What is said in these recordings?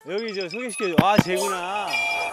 여기 저 소개시켜줘. 아, 쟤구나.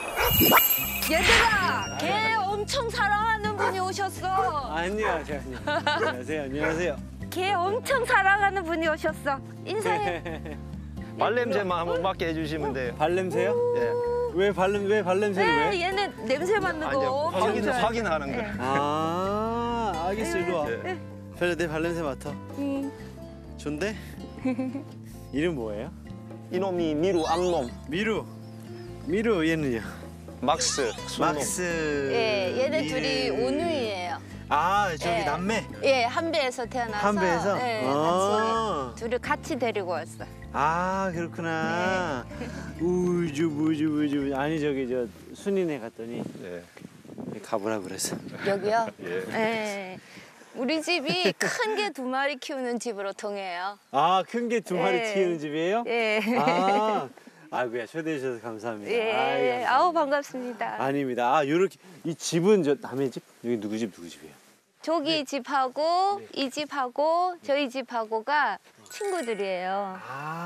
얘들아, 개 엄청 사랑하는 분이 오셨어. 안녕하세요. 안녕하세요. 안녕하세요. 개 엄청 사랑하는 분이 오셨어. 인사해. 발냄새만 한번 맡게 해주시면 돼요. 발냄새요? 예. 왜 발냄새를 왜? 얘는 냄새 맡는 거. 아니요, 확인하는 거. 아, 알겠어. 일로 와. 예. 별로 내 발냄새 맡아. 좋은데? 이름 뭐예요? 이놈이 미루 암놈. 미루 얘는요? 막스, 순놈. 막스. 예, 얘네 미르. 둘이 오누이예요. 아, 저기 예. 남매? 예, 한 배에서 태어나서. 한 배에서? 예, 아. 같이 둘을 같이 데리고 왔어. 아, 그렇구나. 우주. 아니, 저기 저 순이네 갔더니 예. 가보라 그랬어. 여기요? 예. 예. 우리 집이 큰 개 2마리 키우는 집으로 통해요. 아, 큰 게 2마리 예. 키우는 집이에요? 예. 아, 아이고야, 초대해 주셔서 감사합니다. 예. 아이, 감사합니다. 아우 반갑습니다. 아닙니다. 아, 요렇게 이 집은 저 남의 집? 여기 누구 집이에요? 저기 집하고 이 집하고 저희 집하고가 친구들이에요.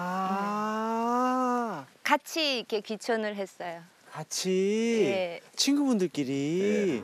아, 같이 이렇게 귀촌을 했어요. 같이 예. 친구분들끼리.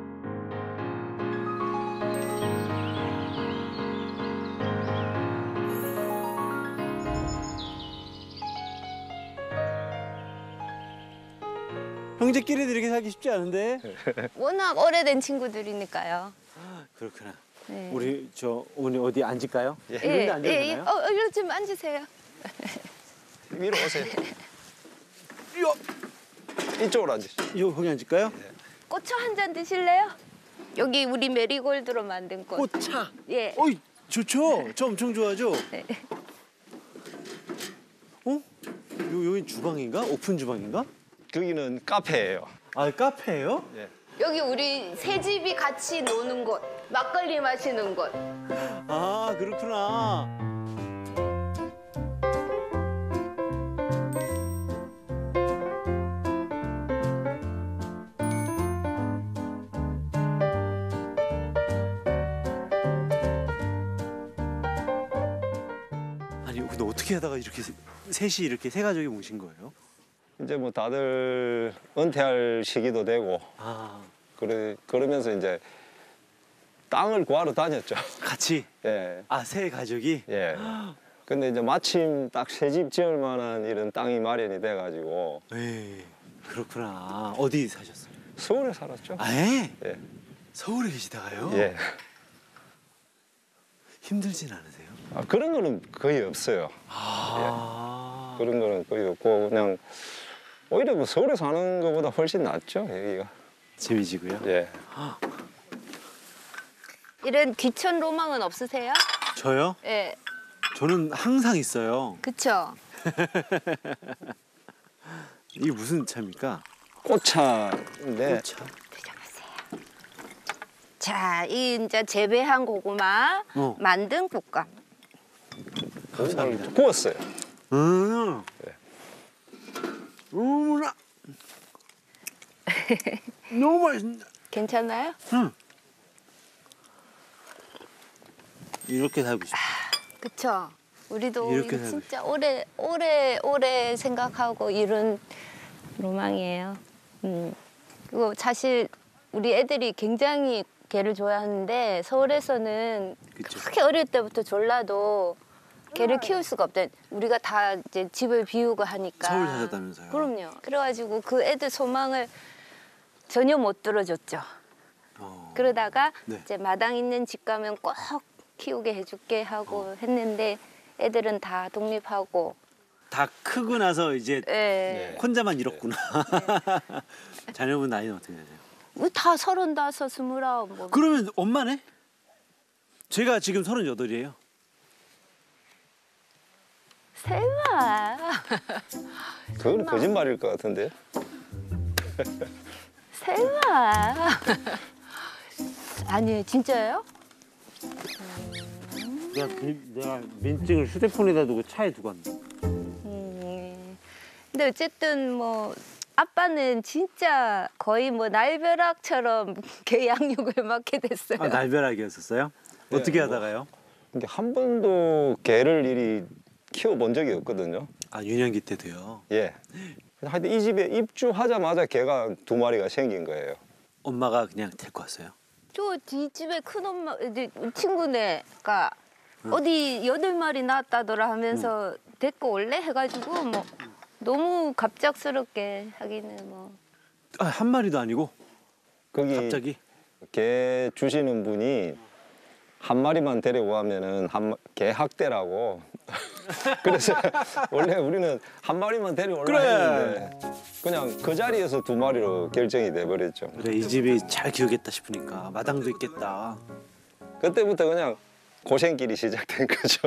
형제끼리도 이렇게 살기 쉽지 않은데? 워낙 오래된 친구들이니까요. 그렇구나. 네. 우리 저 오늘 어디 앉을까요? 예. 이런 데 앉아도 되나요? 이리 좀 앉으세요. 위로 오세요. 요, 이쪽으로 앉으시죠. 요 거기 앉을까요? 꽃차 한 잔 드실래요? 여기 우리 메리골드로 만든 꽃. 꽃차. 예. 어이, 좋죠. 저 엄청 좋아하죠. 네. 어? 여긴 주방인가? 오픈 주방인가? 거기는 카페예요. 아, 카페예요? 예. 여기 우리 세 집이 같이 노는 곳, 막걸리 마시는 곳. 아, 그렇구나. 아니, 근데 어떻게 하다가 이렇게 셋이 이렇게 세 가족이 모신 거예요? 이제 뭐 다들 은퇴할 시기도 되고 아, 그러면서 이제 땅을 구하러 다녔죠. 같이? 예. 아, 세 가족이? 예. 근데 이제 마침 딱 새 집 지을 만한 이런 땅이 마련이 돼가지고 에이, 그렇구나. 어디 사셨어요? 서울에 살았죠. 아예? 예. 서울에 계시다가요? 예. 힘들진 않으세요? 아, 그런 거는 거의 없어요. 아. 그런 거는 거의 없고 그냥 오히려 뭐 서울에 사는 것보다 훨씬 낫죠 여기가. 재미지고요. 예. 이런 귀촌 로망은 없으세요? 저요? 예. 저는 항상 있어요. 그쵸? 이게 무슨 차입니까? 꽃차인데 꽃차. 드셔보세요. 자, 이 이제 재배한 고구마 만든 곶감. 감사합니다. 구웠어요. 네. 어머나. 너무 맛있네. 괜찮아요? 응. 이렇게 살고 싶어. 그쵸? 우리도 이렇게 이거 살고 진짜 오래 생각하고 이룬 로망이에요. 그리고 사실 우리 애들이 굉장히 개를 좋아하는데 서울에서는 그쵸. 그렇게 어릴 때부터 졸라도 개를 키울 수가 없대. 우리가 다 이제 집을 비우고 하니까. 서울 사셨다면서요? 그럼요. 그래가지고 그 애들 소망을 전혀 못 들어줬죠. 그러다가 네. 이제 마당 있는 집 가면 꼭 키우게 해줄게 하고 했는데 애들은 다 독립하고. 다 크고 나서 이제 예. 혼자만 잃었구나. 자녀분 나이는 어떻게 되세요? 다 35, 29 뭐. 그러면 엄마네? 제가 지금 38이에요. 설마. 그건 거짓말일 것 같은데. 설마. 아니에요, 진짜예요? 내가 민증을 휴대폰에다 두고 차에 두고 왔네. 근데 어쨌든 뭐 아빠는 진짜 거의 뭐 날벼락처럼 개 양육을 맡게 됐어요. 아, 날벼락이었었어요? 어떻게 뭐. 하다가요? 근데 한 번도 개를 이리 키워본 적이 없거든요. 아 유년기 때도요. 예. 하여튼 이 집에 입주하자마자 개가 2마리가 생긴 거예요. 엄마가 그냥 데리고 왔어요. 저 뒷집에 큰엄마 친구네가 어디 8마리 낳았다더라 하면서 데리고 올래 해가지고 뭐 너무 갑작스럽게 하기는 뭐. 아, 한 마리도 아니고 거기 갑자기? 개 주시는 분이 한 마리만 데려오면은 개 학대라고. 그래서 원래 우리는 한 마리만 데려올라 그래. 했는데 그냥 그 자리에서 2마리로 결정이 돼 버렸죠. 그래 이 집이 잘 키우겠다 싶으니까 마당도 있겠다. 그때부터 그냥 고생길이 시작된 거죠.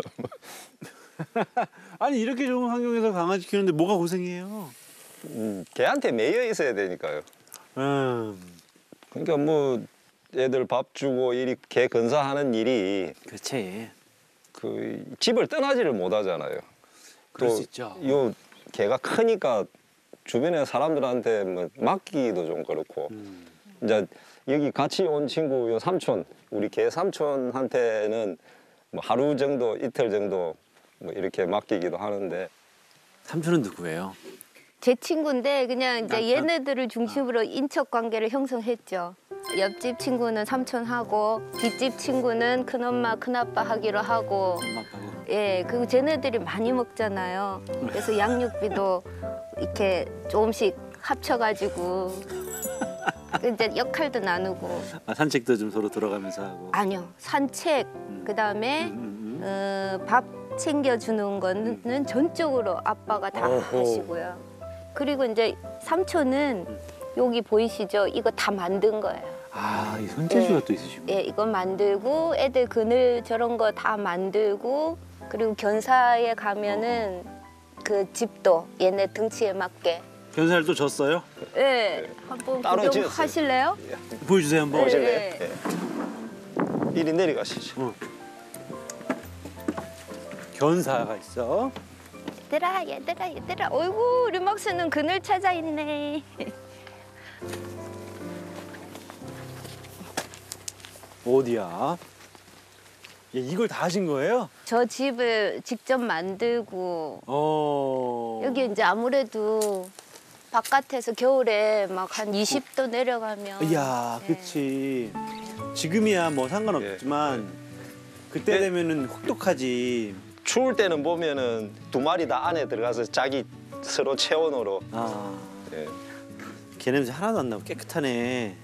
아니 이렇게 좋은 환경에서 강아지 키우는데 뭐가 고생이에요? 개한테 매여 있어야 되니까요. 음, 그러니까 뭐 애들 밥 주고 개 건사하는 일이 그렇지. 그 집을 떠나지를 못하잖아요. 그럴 또 수 있죠. 요 개가 크니까 주변에 사람들한테 뭐 맡기기도 좀 그렇고. 이제 여기 같이 온 친구 요 삼촌, 우리 개 삼촌한테는 뭐 하루 정도, 이틀 정도 뭐 이렇게 맡기기도 하는데. 삼촌은 누구예요? 제 친구인데 그냥 이제 얘네들을 중심으로 인척 관계를 형성했죠. 옆집 친구는 삼촌하고 뒷집 친구는 큰엄마, 큰아빠 하기로 하고 엄마 아빠고. 예, 그리고 쟤네들이 많이 먹잖아요. 그래서 양육비도 이렇게 조금씩 합쳐가지고 이제 역할도 나누고. 아, 산책도 좀 서로 들어가면서 하고. 아니요, 산책, 그다음에 밥 챙겨주는 거는 전적으로 아빠가 다 어허. 하시고요. 그리고 이제 삼촌은 여기 보이시죠? 이거 다 만든 거예요. 아, 이 손재주가 예. 또 있으시고. 예, 이거 만들고 애들 그늘 저런 거 다 만들고 그리고 견사에 가면은 그 집도 얘네 등치에 맞게. 견사를 또 줬어요? 예, 한번 따로 지었어요. 구경하실래요? 보여주세요 한번. 네. 보실래요? 예. 이리 내려가시죠. 견사가 있어. 얘들아, 어이구 우리 막수는 그늘 찾아 있네. 어디야? 야, 이걸 다 하신 거예요? 저 집을 직접 만들고 여기 이제 아무래도 바깥에서 겨울에 막 한 20도 내려가면 이야, 예. 그치. 지금이야 뭐 상관없지만 그때 되면은 혹독하지. 추울 때는 보면은 2마리 다 안에 들어가서 자기 서로 체온으로. 아, 예. 개 냄새 하나도 안 나고 깨끗하네.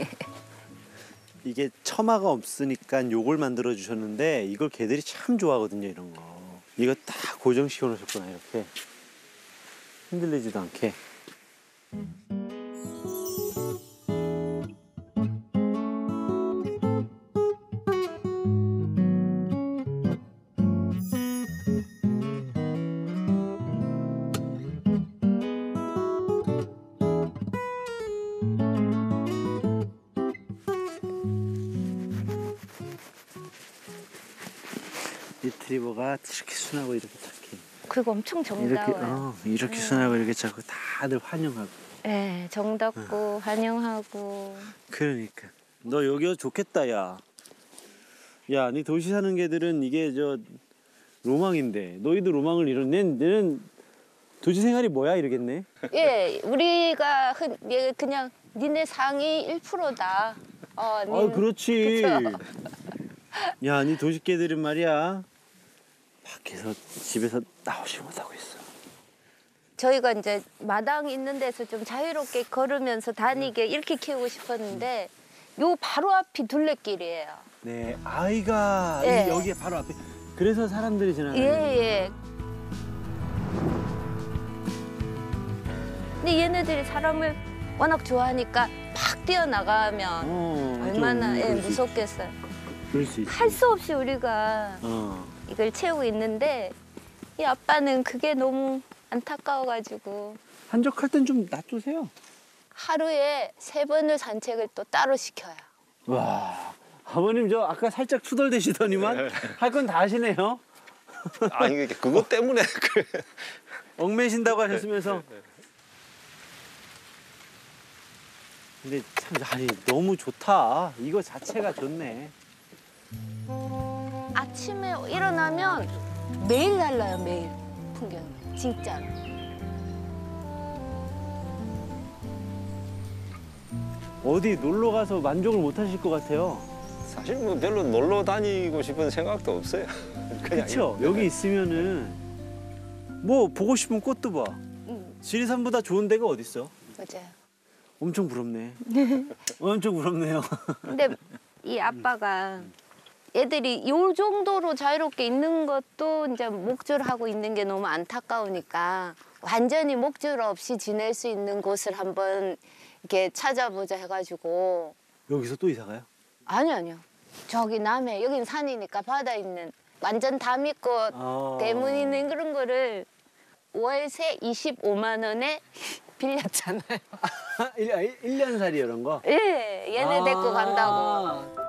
이게 처마가 없으니까 요걸 만들어 주셨는데 이걸 개들이 참 좋아하거든요, 이런 거. 이거 딱 고정시켜 놓으셨구나, 이렇게. 흔들리지도 않게. 리트리버가 이렇게 순하고 이렇게 착해. 그리고 엄청 이렇게 정다워요. 이렇게 순하고 이렇게 자꾸 다들 환영하고. 예, 정답고 환영하고. 그러니까 너 여기 좋겠다, 야. 야, 네 도시 사는 개들은 이게 저 로망인데 너희도 로망을 이뤘네. 너는 도시 생활이 뭐야 이러겠네. 예, 우리가 그냥 니네 상위 1%다. 아, 그렇지. 그쵸? 야, 네 도시 개들은 말이야. 밖에서 집에서 나오지 못하고 있어. 저희가 이제 마당 있는 데서 좀 자유롭게 걸으면서 다니게 이렇게 키우고 싶었는데 요 바로 앞이 둘레길이에요. 네, 아이가 예. 여기 바로 앞에. 그래서 사람들이 지나가는. 예. 근데 얘네들이 사람을 워낙 좋아하니까 팍 뛰어나가면 얼마나 좀 그럴 수 무섭겠어요. 그럴 수 있지. 할 수 없이 우리가 이걸 채우고 있는데 이 아빠는 그게 너무 안타까워가지고 한적할 땐 좀 놔두세요. 하루에 3번을 산책을 또 따로 시켜요. 와, 아버님 저 아까 살짝 투덜대시더니만 할 건 다 하시네요. 아니 그것 때문에 얽매신다고 하셨으면서. 근데 참 아니 너무 좋다. 이거 자체가 좋네. 아침에 일어나면 매일 달라요, 매일 풍경이. 진짜로. 어디 놀러 가서 만족을 못 하실 것 같아요. 사실 뭐 별로 놀러 다니고 싶은 생각도 없어요. 그냥 그렇죠. 여기 있으면은 뭐 보고 싶은 꽃도 봐. 응, 지리산보다 좋은 데가 어디 있어? 맞아요. 엄청 부럽네. 엄청 부럽네요. 근데 이 아빠가 애들이 요 정도로 자유롭게 있는 것도 이제 목줄하고 있는 게 너무 안타까우니까 완전히 목줄 없이 지낼 수 있는 곳을 한번 이렇게 찾아보자 해가지고. 여기서 또 이사 가요? 아니요. 저기 남해, 여긴 산이니까 바다 있는 완전 담이꽃 아. 대문 있는 그런 거를 월세 25만 원에 빌렸잖아요. 1년 살이 이런 거? 예, 얘네 데리고 간다고. 아.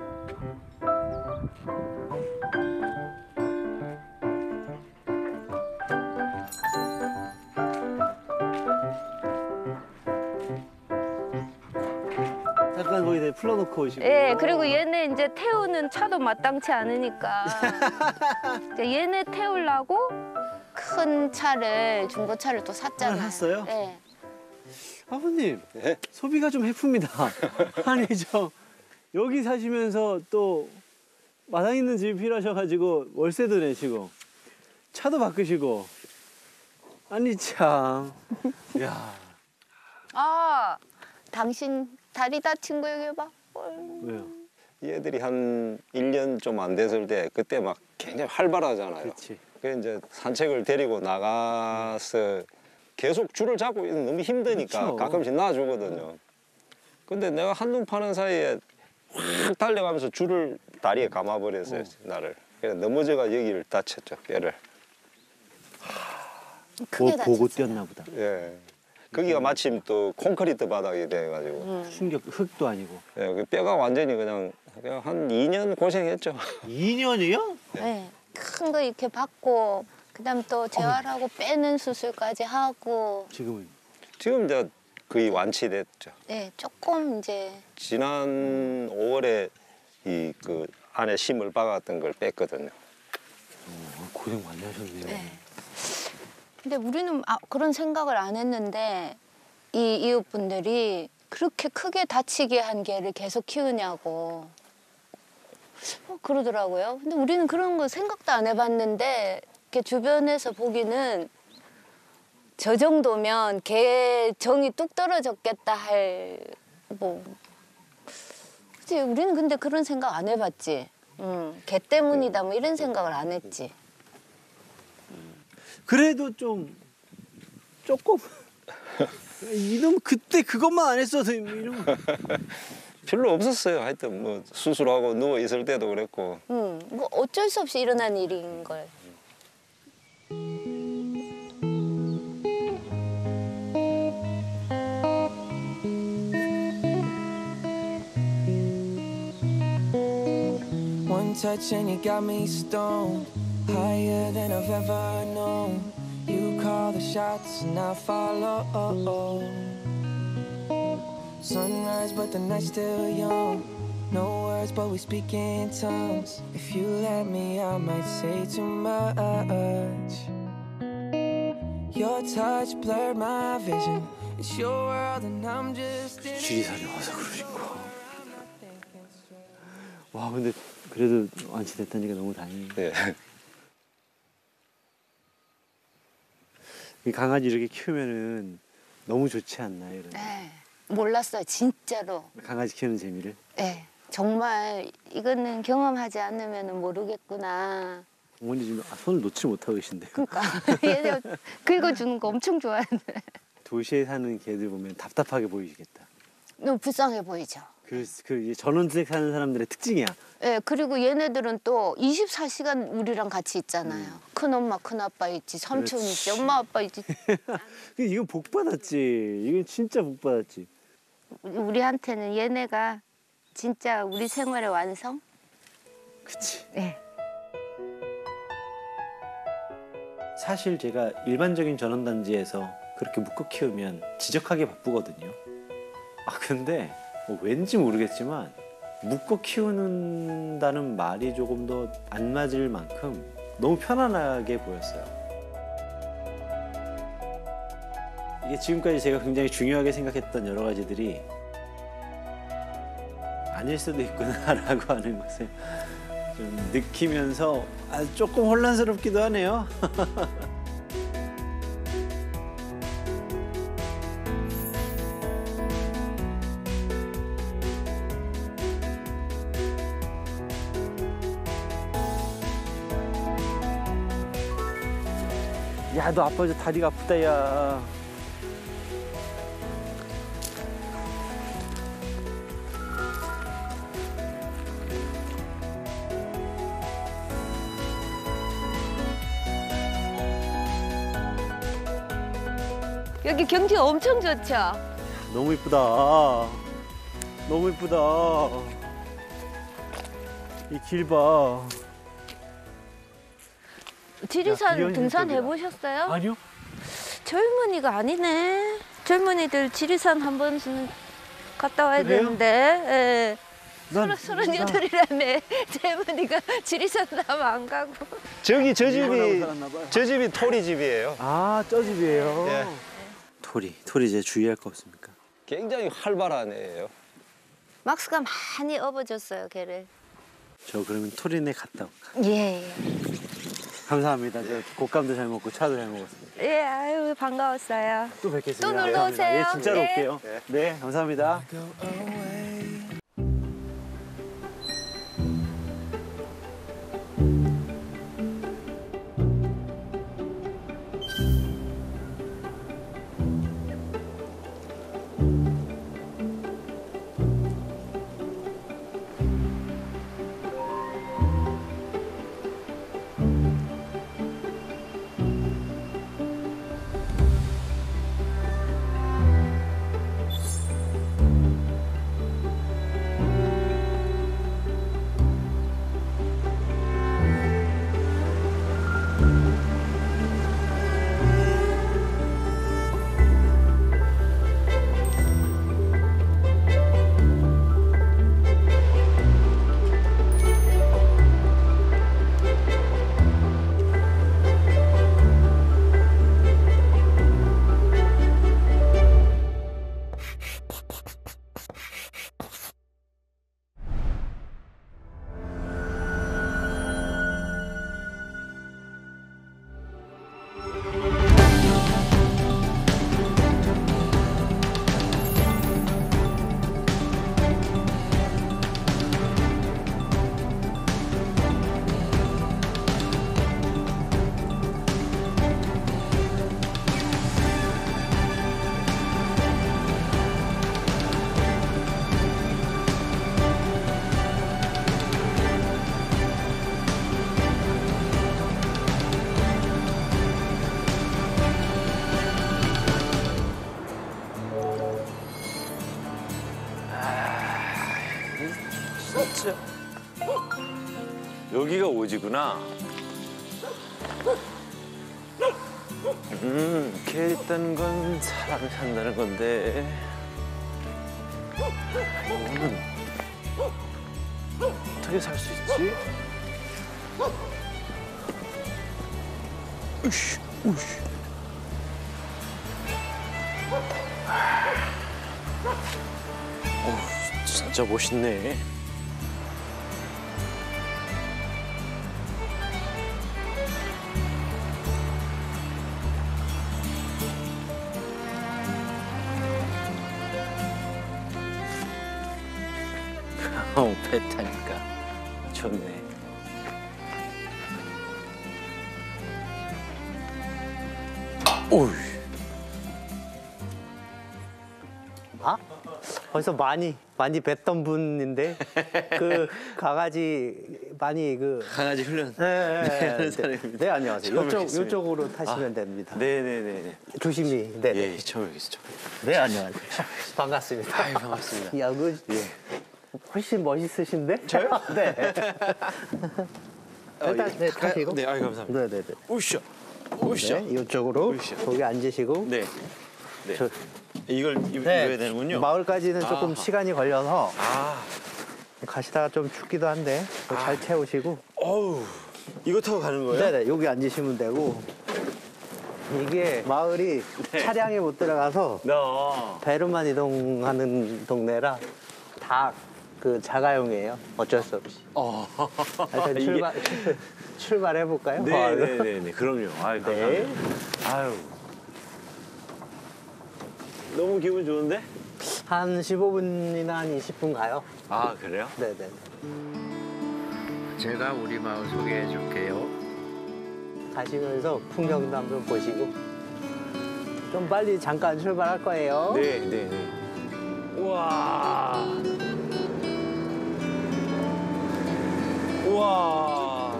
잠깐 거기다 풀어놓고 오시고. 예, 그리고 얘네 이제 태우는 차도 마땅치 않으니까 이제 얘네 태우려고 큰 차를 중고차를 또 샀잖아요. 하나 샀어요? 예. 아버님, 예? 소비가 좀 해픕니다. 아니 여기 사시면서 또 마당 있는 집이 필요하셔가지고 월세도 내시고 차도 바꾸시고 아니 참. 야, 아, 당신 다리 다친 거 여기 봐. 왜요? 얘들이 한 1년 좀 안 됐을 때 그때 막 굉장히 활발하잖아요. 그렇지. 그래서 이제 산책을 데리고 나가서 계속 줄을 잡고 있는 너무 힘드니까 그렇죠. 가끔씩 놔주거든요. 근데 내가 한눈 파는 사이에 확 달려가면서 줄을 다리에 감아버렸어요, 나를. 그래서 넘어져가 여기를 다쳤죠, 뼈를. 크게 보고 다쳤어요. 뛰었나 보다. 예. 거기가 마침 또 콘크리트 바닥이 돼가지고 충격, 흙도 아니고. 예, 그 뼈가 완전히 그냥 한 2년 고생했죠. 2년이요? 네. 큰 거 이렇게 받고 그다음 또 재활하고 빼는 수술까지 하고. 지금은 지금 이제 거의 완치됐죠. 네, 조금 이제. 지난 5월에 이 그 안에 심을 박았던 걸 뺐거든요. 고생 많이 하셨네요. 네. 근데 우리는 그런 생각을 안 했는데 이 이웃분들이 그렇게 크게 다치게 한 개를 계속 키우냐고 그러더라고요. 근데 우리는 그런 거 생각도 안 해봤는데 이렇게 주변에서 보기는 저 정도면 개 정이 뚝 떨어졌겠다 할 뭐. 그치? 우리는 근데 그런 생각 안 해봤지. 개 때문이다 뭐 이런 생각을 안 했지. 그래도 조금 이놈 그때 그것만 안 했어도 이런 거. 별로 없었어요. 하여튼 뭐 수술하고 누워 있을 때도 그랬고. 뭐 어쩔 수 없이 일어난 일인 걸. One touch and you got me stoned, higher than I've ever known. You call the shots and I follow. Sunrise but the night's still young. No words but we speak in tongues. If you let me I might say too much. Your touch blurred my vision. It's your world and I'm just in it. 지리산에 와서 그러신 거. 와 근데 그래도 완치됐다니까 너무 다행이에요. 예. 이 강아지 이렇게 키우면은 너무 좋지 않나요? 이런 네. 몰랐어요, 진짜로. 강아지 키우는 재미를. 네. 정말 이거는 경험하지 않으면 모르겠구나. 어머니 지금 손을 놓지 못하고 계신데요. 그러니까 얘네 긁어주는 거 엄청 좋아하는데. 도시에 사는 개들 보면 답답하게 보이시겠다. 너무 불쌍해 보이죠. 그 전원주택 사는 사람들의 특징이야. 네, 그리고 얘네들은 또 24시간 우리랑 같이 있잖아요. 큰엄마, 큰아빠 있지, 삼촌 그렇지. 있지, 엄마, 아빠 있지. 이건 복 받았지. 이건 진짜 복 받았지. 우리한테는 얘네가 진짜 우리 생활의 완성? 그치. 네. 사실 제가 일반적인 전원단지에서 그렇게 묶어 키우면 지적하기 바쁘거든요. 근데 왠지 모르겠지만 묶어 키우는다는 말이 조금 더 안 맞을 만큼 너무 편안하게 보였어요. 이게 지금까지 제가 굉장히 중요하게 생각했던 여러 가지들이 아닐 수도 있구나라고 하는 것을 좀 느끼면서 조금 혼란스럽기도 하네요. 야, 너 아빠 저 다리가 아프다, 야. 여기 경치 엄청 좋죠? 너무 이쁘다. 너무 이쁘다. 이 길 봐. 지리산 귀여운 등산 실격이다. 해보셨어요? 아니요? 젊은이가 아니네. 젊은이들 지리산 한 번씩 갔다 와야 그래요? 되는데. 예. 난- 서른 여덟이라며 젊은이가 지리산 가면 안 가고. 저기 저 일본하고 집이 살았나 봐요. 저 집이 토리 집이에요. 아, 저 집이에요. 예. 토리 이제 주의할 거 없습니까? 굉장히 활발한 애예요. 막스가 많이 업어줬어요, 걔를. 저 그러면 토리네 갔다 올까? 예. 감사합니다. 저 곶감도 잘 먹고 차도 잘 먹었습니다. 예, 아유 반가웠어요. 또 뵙겠습니다. 또 놀러 감사합니다. 오세요. 예, 진짜로 네. 올게요. 네, 감사합니다. Go away. 진짜. 여기가 오지구나. 이렇게 있다는 건 사람이 산다는 건데. 이거는 어떻게 살 수 있지? 으쌰, 으쌰. 진짜 멋있네. 배 타니까 좋네. 오이. 아? 벌써 많이 뵀던 분인데 그 강아지 많이 그 강아지 훈련. 네, 하는 사람입니다. 네, 안녕하세요. 처음 뵙겠습니다. 이쪽으로 타시면 됩니다. 네네네네. 조심히. 네. 예, 처음 뵙겠습니다. 네, 안녕하세요. 반갑습니다. 아유, 반갑습니다. 야, 그 훨씬 멋있으신데? 저요? 네. 일단 네, 타시고. 네, 아유, 감사합니다. 네, 네, 네. 우쌰, 우쌰. 네, 이쪽으로 으쌰. 거기 앉으시고. 네. 네. 저- 이걸 입어야 되는군요. 마을까지는 조금 아하. 시간이 걸려서 아, 가시다가 좀 춥기도 한데 잘 채우시고. 어우, 이거 타고 가는 거예요? 네네, 여기 앉으시면 되고. 이게 마을이 차량이 못 들어가서 배로만 이동하는 동네라 다 그 자가용이에요. 어쩔 수 없이. 하여튼 출발해 볼까요? 네네네. 그럼요. 아유, 네. 감사합니다. 아유. 너무 기분 좋은데? 한 15분이나 한 20분 가요. 아, 그래요? 네네. 제가 우리 마을 소개해 줄게요. 가시면서 풍경도 한번 보시고 좀 빨리 잠깐 출발할 거예요. 네네네. 우와. 우와.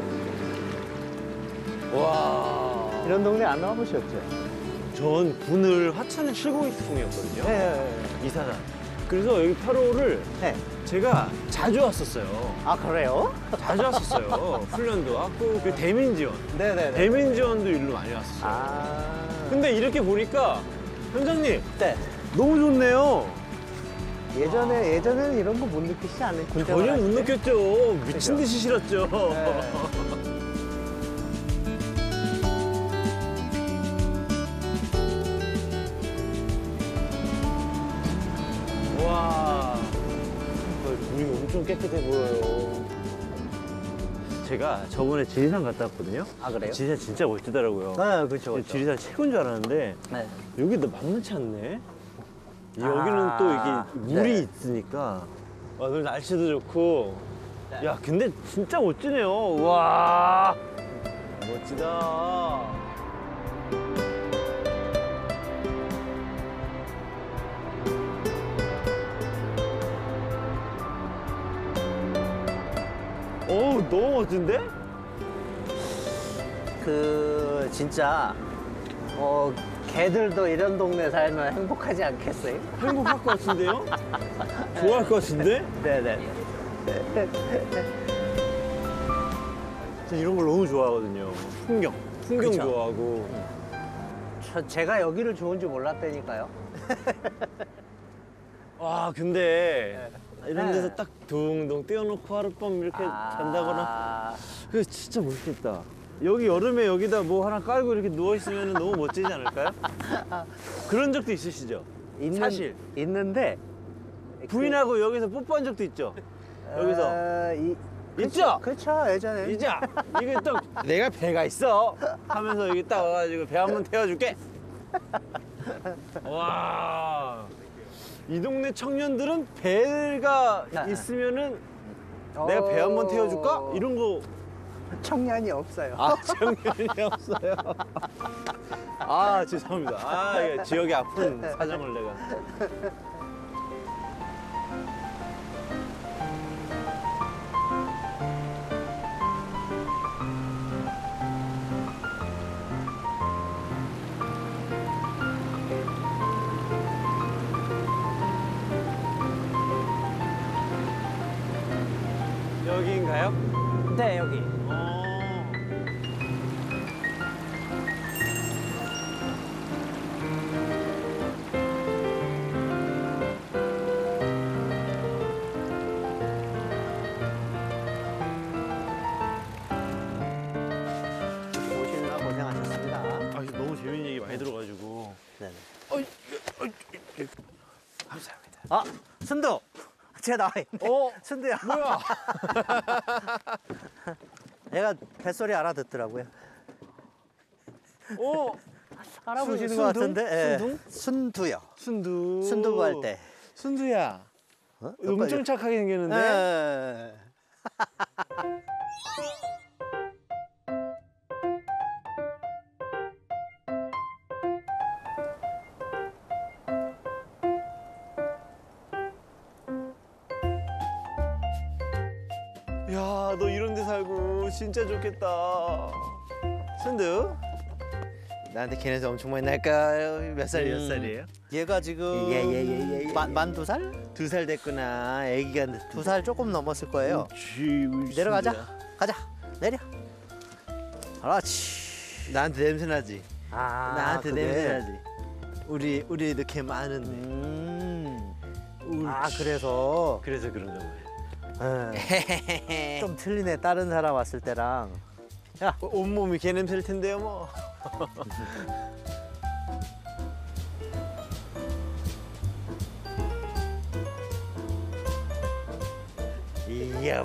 와. 이런 동네 안 와보셨죠? 전 분을 화천에 702풍이었거든요. 네. 이사단. 그래서 여기 8호를 네. 제가 자주 왔었어요. 아 그래요? 자주 왔었어요. 훈련도 왔고, 그 대민지원. 네네네. 대민지원도 일로 많이 왔었어요. 아. 근데 이렇게 보니까, 현장님, 네. 너무 좋네요. 예전에는 이런 거 못 느끼시지 않아요? 전혀 못 느꼈죠. 미친 듯이 싫었죠. 네. 와, 물이 엄청 깨끗해 보여요. 제가 저번에 지리산 갔다 왔거든요. 아 그래요? 지리산 진짜 멋지더라고요. 네, 그렇죠. 지리산 최고인 줄 알았는데 네. 여기도 만만치 않네. 여기는 또 이게 물이 네. 있으니까 오늘 날씨도 좋고. 야, 근데 진짜 멋지네요. 와, 멋지다. 어우, 너무 멋진데? 그 진짜 개들도 이런 동네 살면 행복하지 않겠어요? 행복할 것 같은데요? 좋아할 것 같은데? 네네. 저 이런 걸 너무 좋아하거든요. 풍경 그쵸? 좋아하고. 제가 여기를 좋은 줄 몰랐다니까요. 와, 근데 이런 네. 데서 딱 둥둥 띄워놓고 하룻밤 이렇게 잔다거나. 그게 진짜 멋있겠다. 여기 여름에 여기다 뭐 하나 깔고 이렇게 누워있으면 너무 멋지지 않을까요? 그런 적도 있으시죠? 사실. 있는데 부인하고 여기서 뽀뽀한 적도 있죠? 여기서. 있죠? 그렇죠. 예전에. 이제 이게 또 내가 배가 있어 하면서 여기 딱 와가지고 배 한 번 태워줄게. 와, 이 동네 청년들은 배가 있으면은 내가 배 한 번 태워줄까? 이런 거. 청년이 없어요. 아, 청년이 없어요. 아, 죄송합니다. 아, 이게 지역의 아픈 사정을 내가. 여기인가요? 네, 여기. 오시느라 고생하셨습니다. 아, 너무 재밌는 얘기 많이 들어가지고. 네네. 감사합니다. 아, 순두! 쟤 나와 있네. 순두야. 뭐야? 얘가 뱃소리 알아듣더라고요. 알아보시는 순두? 것 같은데. 순두? 순두요. 순두. 순두 구할 때. 순두야. 어? 엄청 착하게 생겼는데? 네. 야, 너 이런 데 살고 진짜 좋겠다. 순두? 나한테 걔네들 엄청 많이 날까요? 몇 살이에요? 얘가 지금 예. 만 2살? 2살 됐구나. 애기가 2살 조금 넘었을 거예요. 우리 내려가자. 순두야. 가자. 내려. 그렇지. 나한테 냄새 나지? 아, 나한테 그게. 냄새 나지? 우리 애도 걔 많은데. 아, 그래서 그래서 그런가 봐요. 좀 틀리네. 다른 사람 왔을 때랑. 야, 온몸이 걔 냄새일 텐데요, 뭐. 야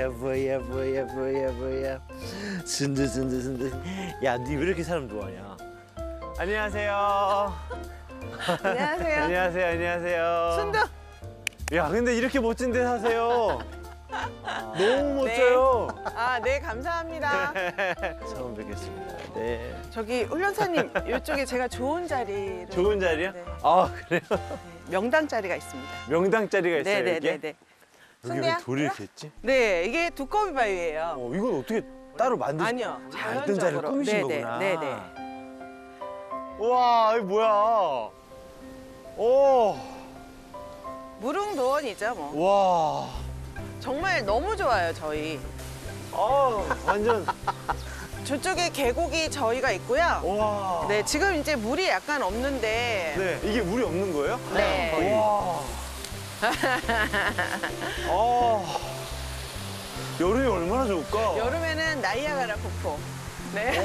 뭐야 순두 야니 왜 이렇게 사람 좋아하냐. 안녕하세요. 안녕하세요. 안녕하세요. 순두. 야 근데 이렇게 멋진 데 사세요. 너무 멋져요. 아, 네, 감사합니다. 처음 뵙겠습니다. 네. 저기 훈련사님, 이쪽에 제가 좋은 자리를. 좋은 자리요? 네. 아 그래요? 명당 자리가 있습니다. 명당 자리가 있어요 여기? 네네네네. 여기 왜 순두야? 돌이 이렇게 있지? 네, 이게 두꺼비 바위예요. 이건 어떻게 따로 만드신? 아니요, 있던 자리를 꾸미신 네네, 거구나. 네네. 우와 이거 뭐야? 오, 무릉도원이죠, 뭐. 와, 정말 너무 좋아요, 저희. 완전 저쪽에 계곡이 저희가 있고요. 와. 네, 지금 이제 물이 약간 없는데. 네, 이게 물이 없는 거예요? 네. 와. 여름이 얼마나 좋을까? 여름에는 나이아가라 폭포. 네.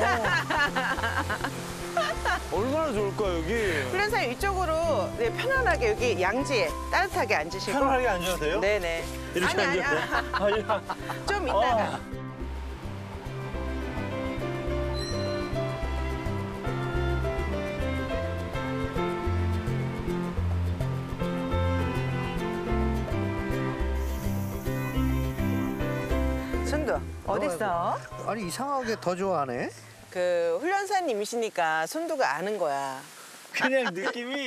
얼마나 좋을까 여기? 훈련사님 이쪽으로 네, 편안하게 여기 양지에 따뜻하게 앉으시고. 편안하게 앉아도 돼요? 네네. 이렇게 아니, 앉아도 돼요? 아니야. 좀 이따가. 순두 어딨어? 아니 이상하게 더 좋아하네. 그 훈련사님이시니까 순두가 아는 거야. 그냥 느낌이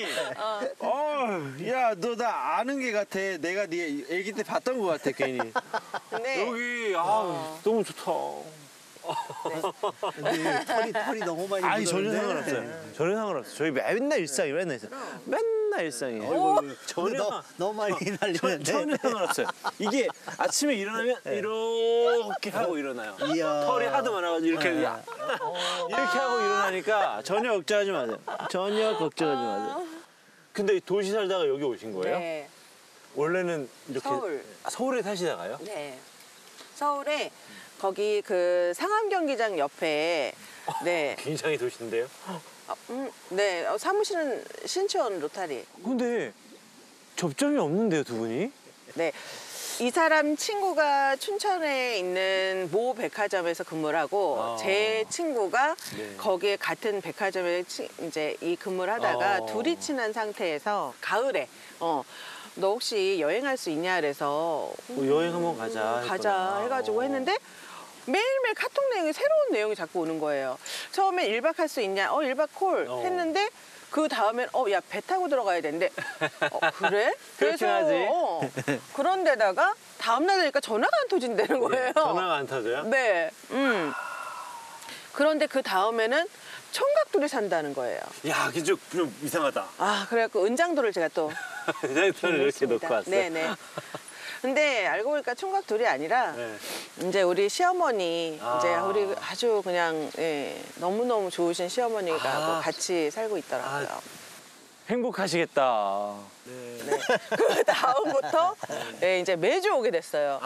야 너 나 아는 게 같아. 내가 네 애기 때 봤던 거 같아 괜히. 근데 여기 너무 좋다. 근데 털이 너무 많이 아니 전혀 묻었는데. 상관없어요. 전혀 상관없어요. 저희 맨날 일상이 맨날 일상. 맨날 일상이에요. 전혀 너무 많이 날리는데. 전혀 상관없어요. 이게 아침에 일어나면 이렇게 하고 일어나요. 이야. 털이 하도 많아가지고 이렇게 이렇게 하고 일어나니까 전혀 걱정하지 마세요. 전혀 걱정하지 마세요. 근데 도시 살다가 여기 오신 거예요? 네. 원래는 이렇게 서울. 서울에 사시다가요? 네. 서울에 거기 그 상암 경기장 옆에 네. 굉장히 도시인데요. 네. 사무실은 신촌 로타리. 근데 접점이 없는데요, 두 분이? 네. 이 사람 친구가 춘천에 있는 모 백화점에서 근무를 하고 제 친구가 네. 거기에 같은 백화점에 이제 이 근무를 하다가 둘이 친한 상태에서 가을에 너 혹시 여행할 수 있냐 그래서 여행 한번 가자. 가자 했구나. 해가지고 했는데 매일매일 카톡 내용이 새로운 내용이 자꾸 오는 거예요. 처음엔 1박 할 수 있냐? 1박 콜 했는데 그 다음엔 야, 배 타고 들어가야 되는데 그래? 그렇긴 하지. 그런 데다가 다음날 되니까 전화가 안 터진다는 거예요. 전화가 안 타져요? 네. 그런데 그 다음에는 총각들이 산다는 거예요. 야, 그게 좀 이상하다. 그래갖고 은장도를 제가 또 장터를 이렇게 놓고 왔어요. 네네. 근데 알고 보니까 총각 둘이 아니라 네. 이제 우리 시어머니 이제 우리 아주 그냥 너무너무 좋으신 시어머니가 같이 살고 있더라고요. 행복하시겠다. 그 다음부터 이제 매주 오게 됐어요.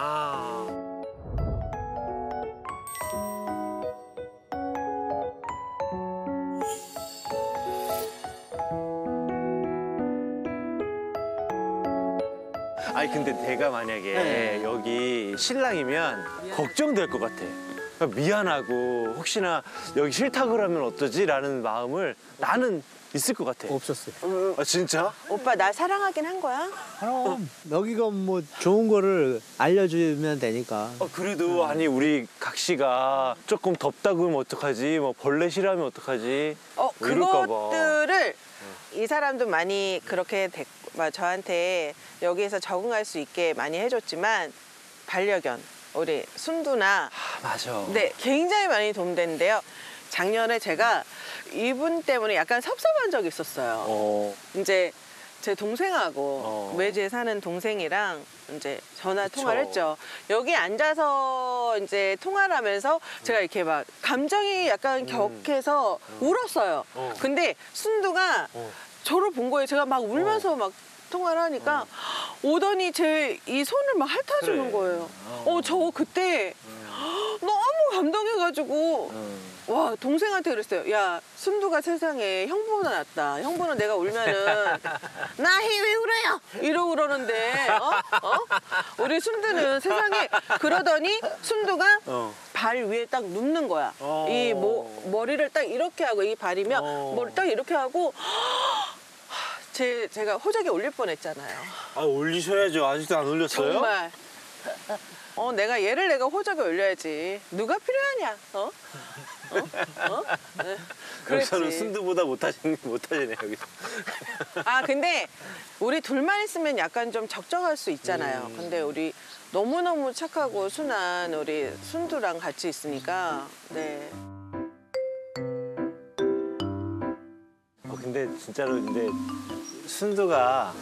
아니 근데 내가 만약에 여기 신랑이면 걱정될 것 같아. 미안하고 혹시나 여기 싫다 그러면 어쩌지? 라는 마음을 나는 있을 것 같아. 없었어요. 아 진짜? 오빠 나 사랑하긴 한 거야? 그럼 여기가 뭐 좋은 거를 알려주면 되니까. 그래도 아니 우리 각 씨가 조금 덥다고 그러면 어떡하지? 뭐 벌레 싫어하면 어떡하지? 뭐 이럴까 봐. 그것들을 이 사람도 많이 그렇게 저한테 여기에서 적응할 수 있게 많이 해줬지만 반려견 우리 순두나 맞아. 네 굉장히 많이 도움되는데요. 작년에 제가 이분 때문에 약간 섭섭한 적이 있었어요. 이제 제 동생하고 외지에 사는 동생이랑 이제 전화 통화를 했죠. 여기 앉아서 이제 통화를 하면서 제가 이렇게 막 감정이 약간 격해서 울었어요. 근데 순두가 저를 본 거예요. 제가 막 울면서 막 통화를 하니까 오더니 제 이 손을 막 핥아주는 거예요. 저 그때 너무 감동해가지고 와, 동생한테 그랬어요. 야, 순두가 세상에 형보다 낫다. 형보는 내가 울면은 나희 왜 울어요? 이러고 그러는데 우리 순두는 세상에 그러더니 순두가 발 위에 딱 눕는 거야. 이 머리를 딱 이렇게 하고 이 발이면 머리를 딱 이렇게 하고 제가 호적에 올릴 뻔했잖아요. 아 올리셔야죠. 아직도 안 올렸어요? 정말. 내가 호적에 올려야지. 누가 필요하냐? 네. 여기서는 그랬지. 순두보다 못하시네 여기서. 아 근데 우리 둘만 있으면 약간 좀 적적할 수 있잖아요. 근데 우리 너무너무 착하고 순한 우리 순두랑 같이 있으니까 네. 근데 진짜로 근데 순두가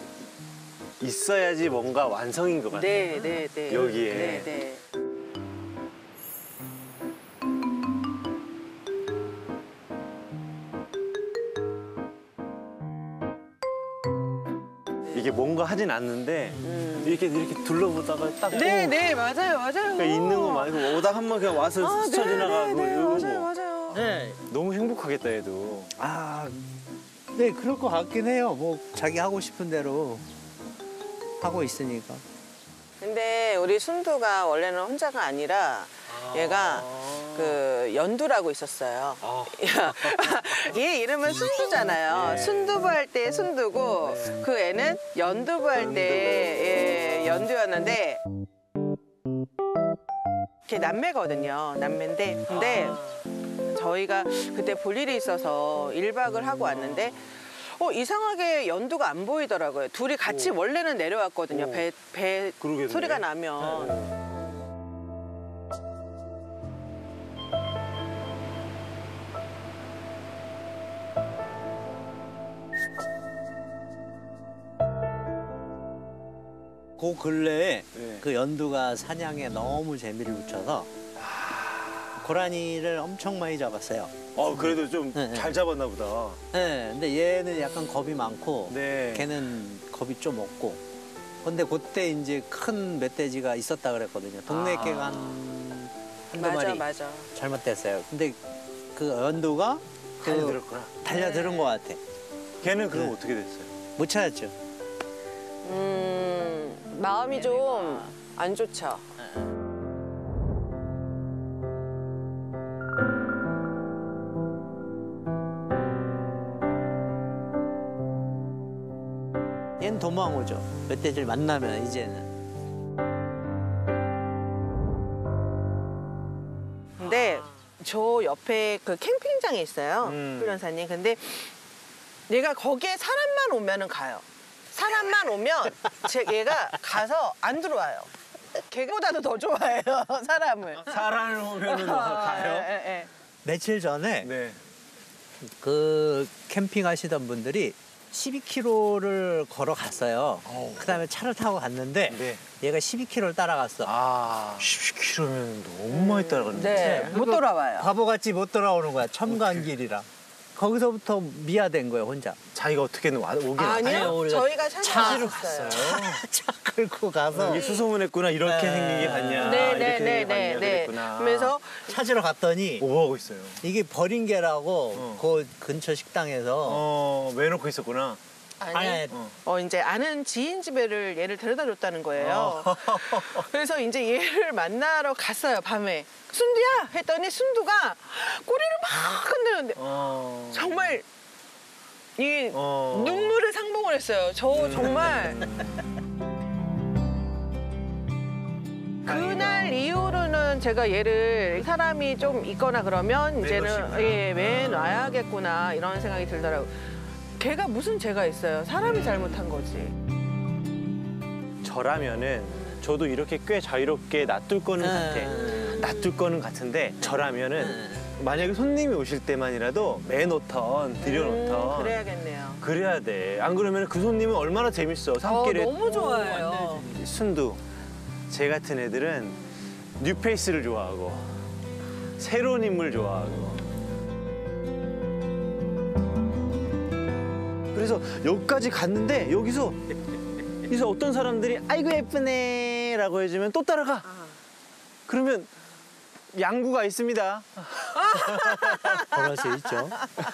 있어야지 뭔가 완성인 것 같아요. 네. 여기에. 네. 이게 뭔가 하진 않는데 이렇게 둘러보다가 딱 네, 맞아요. 그러니까 있는 거 말고 오다 한 번 그냥 와서 스쳐 지나가고 이러고 맞아요. 네. 너무 행복하겠다 얘도. 네, 그럴 것 같긴 해요. 뭐 자기 하고 싶은 대로 하고 있으니까. 근데 우리 순두가 원래는 혼자가 아니라 얘가 그 연두라고 있었어요. 얘 이름은 순두잖아요. 순두부 할 때 순두고 그 애는 연두부 할 때 연두였는데 걔 남매거든요. 남매인데 근데 저희가 그때 볼 일이 있어서 1박을 하고 왔는데 이상하게 연두가 안 보이더라고요. 둘이 같이 원래는 내려왔거든요. 배 그러겠네. 소리가 나면. 그 근래에 네. 그 연두가 사냥에 너무 재미를 붙여서 고라니를 엄청 많이 잡았어요. 그래도 좀 네, 잘 잡았나 보다. 네, 근데 얘는 약간 겁이 많고 네. 걔는 겁이 좀 없고. 근데 그때 이제 큰 멧돼지가 있었다 그랬거든요. 동네 개가 한두 마리 맞아. 잘못됐어요. 근데 그 연두가 달려들었구나. 달려드는 것 같아. 걔는 그럼 네. 어떻게 됐어요? 못 찾았죠. 마음이 좀 안 좋죠. 얘는 도망오죠. 멧돼지를 만나면 이제는. 근데 저 옆에 그 캠핑장이 있어요. 훈련사님. 근데 얘가 거기에 사람만 오면은 가요. 사람만 오면 얘가 가서 안 들어와요. 걔보다도 더 좋아해요, 사람을. 사람을 오면은 가요? 예. 며칠 전에 네. 그 캠핑 하시던 분들이 12km를 걸어갔어요. 그다음에 차를 타고 갔는데 네. 얘가 12km를 따라갔어. 10km면 너무 많이 따라갔는데. 네, 못 돌아와요. 바보같이 못 돌아오는 거야. 첨가길이라. 거기서부터 미화된 거예요, 혼자. 자기가 어떻게든 오긴 아니요, 우리가 저희가 차로 갔어요. 차 끌고 가서 이게 수소문했구나. 이렇게 네. 생긴 게 같냐. 네. 이렇게 생긴 게 같냐. 그랬구나. 그러면서 찾으러 갔더니 오버하고 있어요. 이게 버린 개라고 그 근처 식당에서 왜 놓고 있었구나. 아니, 이제 아는 지인 집에를 얘를 데려다 줬다는 거예요. 그래서 이제 얘를 만나러 갔어요, 밤에. 순두야! 했더니 순두가 꼬리를 막 흔드는데 정말 이 눈물을 상봉을 했어요. 저 정말 그날 이후로는 제가 얘를 사람이 좀 있거나 그러면 이제는 왜 놔야겠구나 이런 생각이 들더라고요. 걔가 무슨 죄가 있어요. 사람이 잘못한 거지. 저라면은 저도 이렇게 꽤 자유롭게 놔둘 거는 같아. 놔둘 거는 같은데 저라면은 만약에 손님이 오실 때만이라도 매놓던 들여놓던 그래야겠네요. 그래야 돼. 안 그러면 그 손님은 얼마나 재밌어. 산길에 너무 좋아해요. 순두 제 같은 애들은 뉴페이스를 좋아하고 새로운 인물 좋아하고 그래서 여기까지 갔는데 여기서 어떤 사람들이 아이고 예쁘네 라고 해주면 또 따라가. 그러면 양구가 있습니다. 그럴 수 있죠.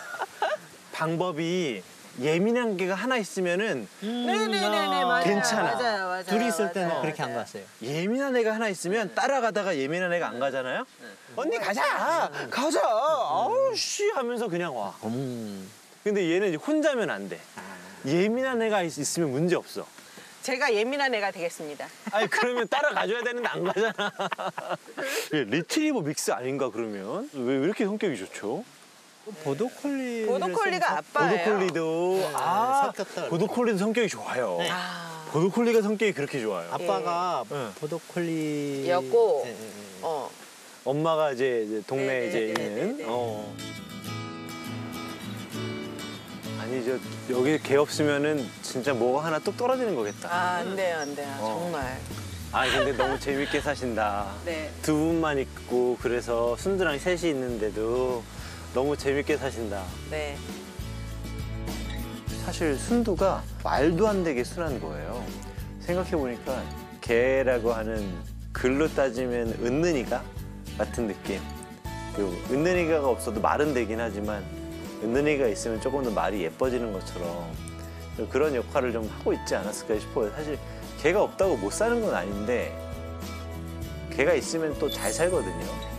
방법이 예민한 개가 하나 있으면은 네네네네 맞아요. 괜찮아. 맞아요. 둘이 있을 때는 맞아요. 그렇게 안 갔어요. 예민한 애가 하나 있으면 따라가다가 예민한 애가 안 가잖아요. 언니 가자, 가자. 아우 씨 하면서 그냥 와. 근데 얘는 이제 혼자면 안 돼. 예민한 애가 있으면 문제 없어. 제가 예민한 애가 되겠습니다. 아니 그러면 따라가줘야 되는데 안 가잖아. 리트리버 믹스 아닌가 그러면? 왜 이렇게 성격이 좋죠? 보도콜리. 보도콜리가 아빠예요. 보도콜리도 섞였다. 보도콜리도 성격이 좋아요. 네. 보도콜리가 성격이 그렇게 좋아요. 아빠가 네. 보도콜리. 였고 네, 네, 네. 엄마가 이제 동네에 네, 이제 네, 네, 있는. 네, 네. 아니 저 여기 개 없으면은 진짜 뭐가 하나 뚝 떨어지는 거겠다. 안 돼요. 정말. 아니 근데 너무 재밌게 사신다. 네. 두 분만 있고 그래서 순두랑 셋이 있는데도 너무 재밌게 사신다. 네. 사실 순두가 말도 안 되게 순한 거예요. 생각해보니까 개라고 하는 글로 따지면 은는이가 같은 느낌. 그리고 은는이가 없어도 말은 되긴 하지만 은는이가 있으면 조금 더 말이 예뻐지는 것처럼 그런 역할을 좀 하고 있지 않았을까 싶어요. 사실 개가 없다고 못 사는 건 아닌데 개가 있으면 또 잘 살거든요.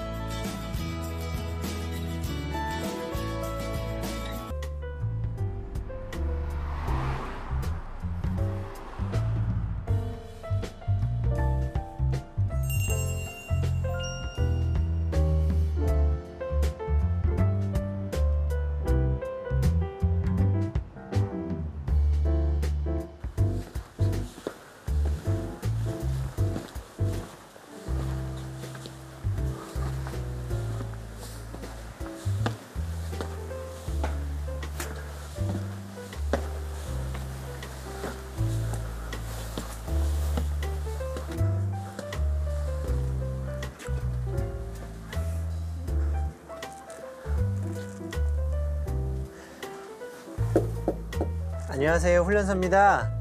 안녕하세요, 훈련소입니다.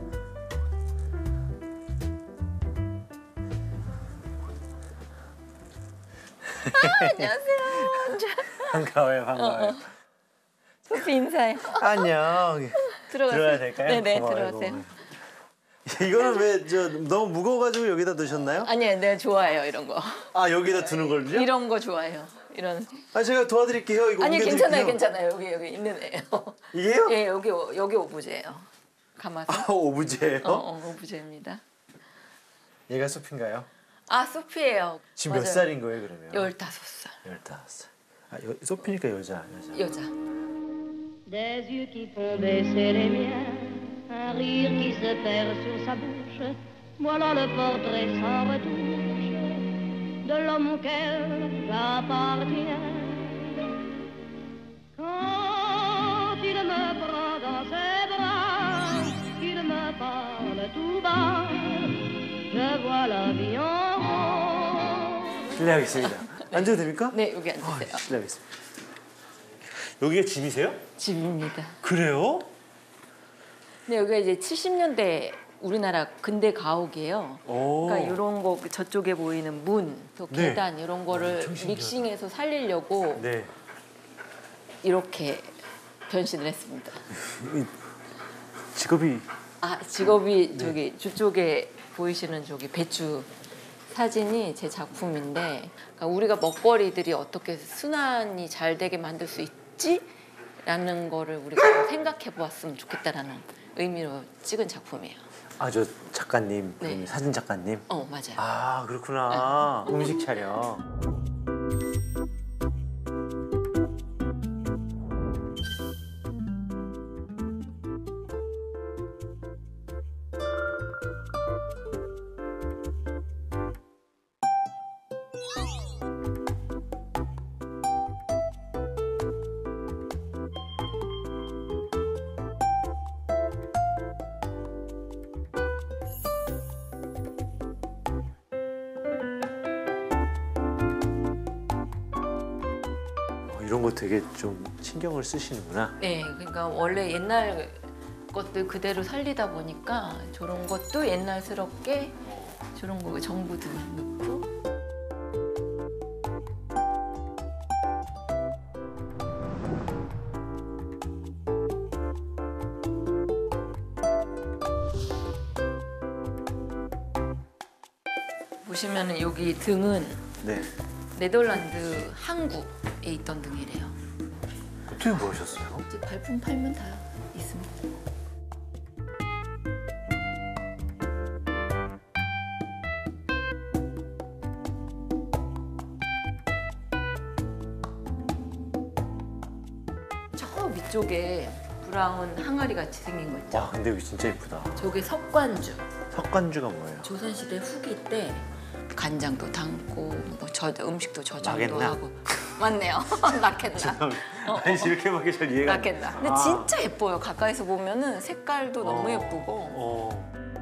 반가워요, 반가워요. 소피 인사해. 안녕. 들어가세요. 들어야 될까요? 네네, 고마워요, 들어가세요. 고마워요. 이거는 왜 너무 무거워가지고 여기다 두셨나요? 아니요, 내가 좋아해요, 이런 거. 아 여기다 두는 걸요? 이런 거 좋아해요. 이런. 아 제가 도와드릴게요. 이거 아니, 옮겨드릴게요. 괜찮아요, 괜찮아요. 여기 있는 애예요. 이게요? 예, 여기 오브제예요. 가마솥. 아 오브제예요? 오브제입니다. 얘가 숲인가요? 아, 소피예요. 지금 몇 맞아요. 살인 거예요 그러면? 15살. 15살. 아 소피니까 여자. 여자. Des yeux qui font baisser les miens, un rire qui se perd sur sa bouche. Voilà le portrait sans retouche de l'homme auquel j'appartiens. Quand il me prend dans ses bras, qu'il me parle tout bas, je vois la vie en rose. 실례하겠습니다. 앉아도 됩니까? 네, 여기 앉으세요. 실례하겠습니다. 여기가 집이세요? 집입니다. 그래요? 네, 여기가 이제 70년대 우리나라 근대 가옥이에요. 오. 그러니까 이런 거 저쪽에 보이는 문, 또 네. 계단 이런 거를 믹싱해서 살리려고 네. 이렇게 변신을 했습니다. 직업이 아, 직업이 저기 저쪽에 보이시는 저기 배추 사진이 제 작품인데, 그러니까 우리가 먹거리들이 어떻게 순환이 잘 되게 만들 수 있지라는 거를 우리가 생각해 보았으면 좋겠다라는 의미로 찍은 작품이에요. 아 저 작가님, 네. 사진 작가님. 맞아요. 아 그렇구나. 음식 차려. 이런 거 되게 좀 신경을 쓰시는구나. 네, 그러니까 원래 옛날 것들 그대로 살리다 보니까 저런 것도 옛날스럽게 저런 거 정부도 넣고. 보시면은 여기 등은 네. 네덜란드 항구에 있던 등이래요. 어떻게 보셨어요? 이제 발품 팔면 다 있습니다. 저 위쪽에 브라운 항아리 같이 생긴 거 있죠? 와 근데 여기 진짜 예쁘다. 저게 석관주. 석관주가 뭐예요? 조선시대 후기 때 간장도 담고 뭐 음식도 저장도 나겠나? 하고 맞네요. 낳겠나? 아니 이렇게밖에 잘 이해가 안 돼. 낳겠나? 근데 진짜 예뻐요. 가까이서 보면은 색깔도 너무 예쁘고.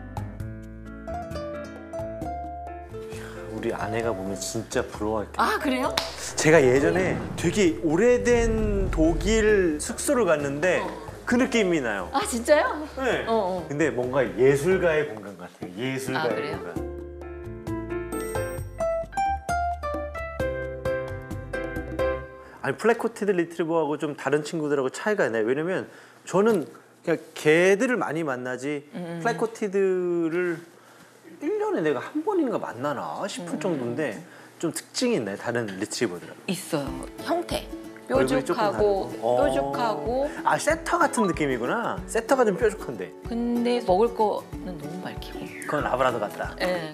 우리 아내가 보면 진짜 부러워할게요. 아 그래요? 제가 예전에 되게 오래된 독일 숙소를 갔는데 그 느낌이 나요. 아 진짜요? 네. 어. 근데 뭔가 예술가의 공간 같아요. 예술가의 아, 그래요? 공간. 아니 플랫코티드 리트리버하고 좀 다른 친구들하고 차이가 있나요? 왜냐면 저는 그냥 개들을 많이 만나지 플랫코티드를 1년에 내가 한 번인가 만나나 싶을 정도인데 좀 특징이 있나요? 다른 리트리버들하고? 있어요. 형태. 얼굴이 조금 뾰족하고 다르고. 뾰족하고. 아 세터 같은 느낌이구나. 세터가 좀 뾰족한데. 근데 먹을 거는 너무 밝히고. 그건 라브라도 같다. 예.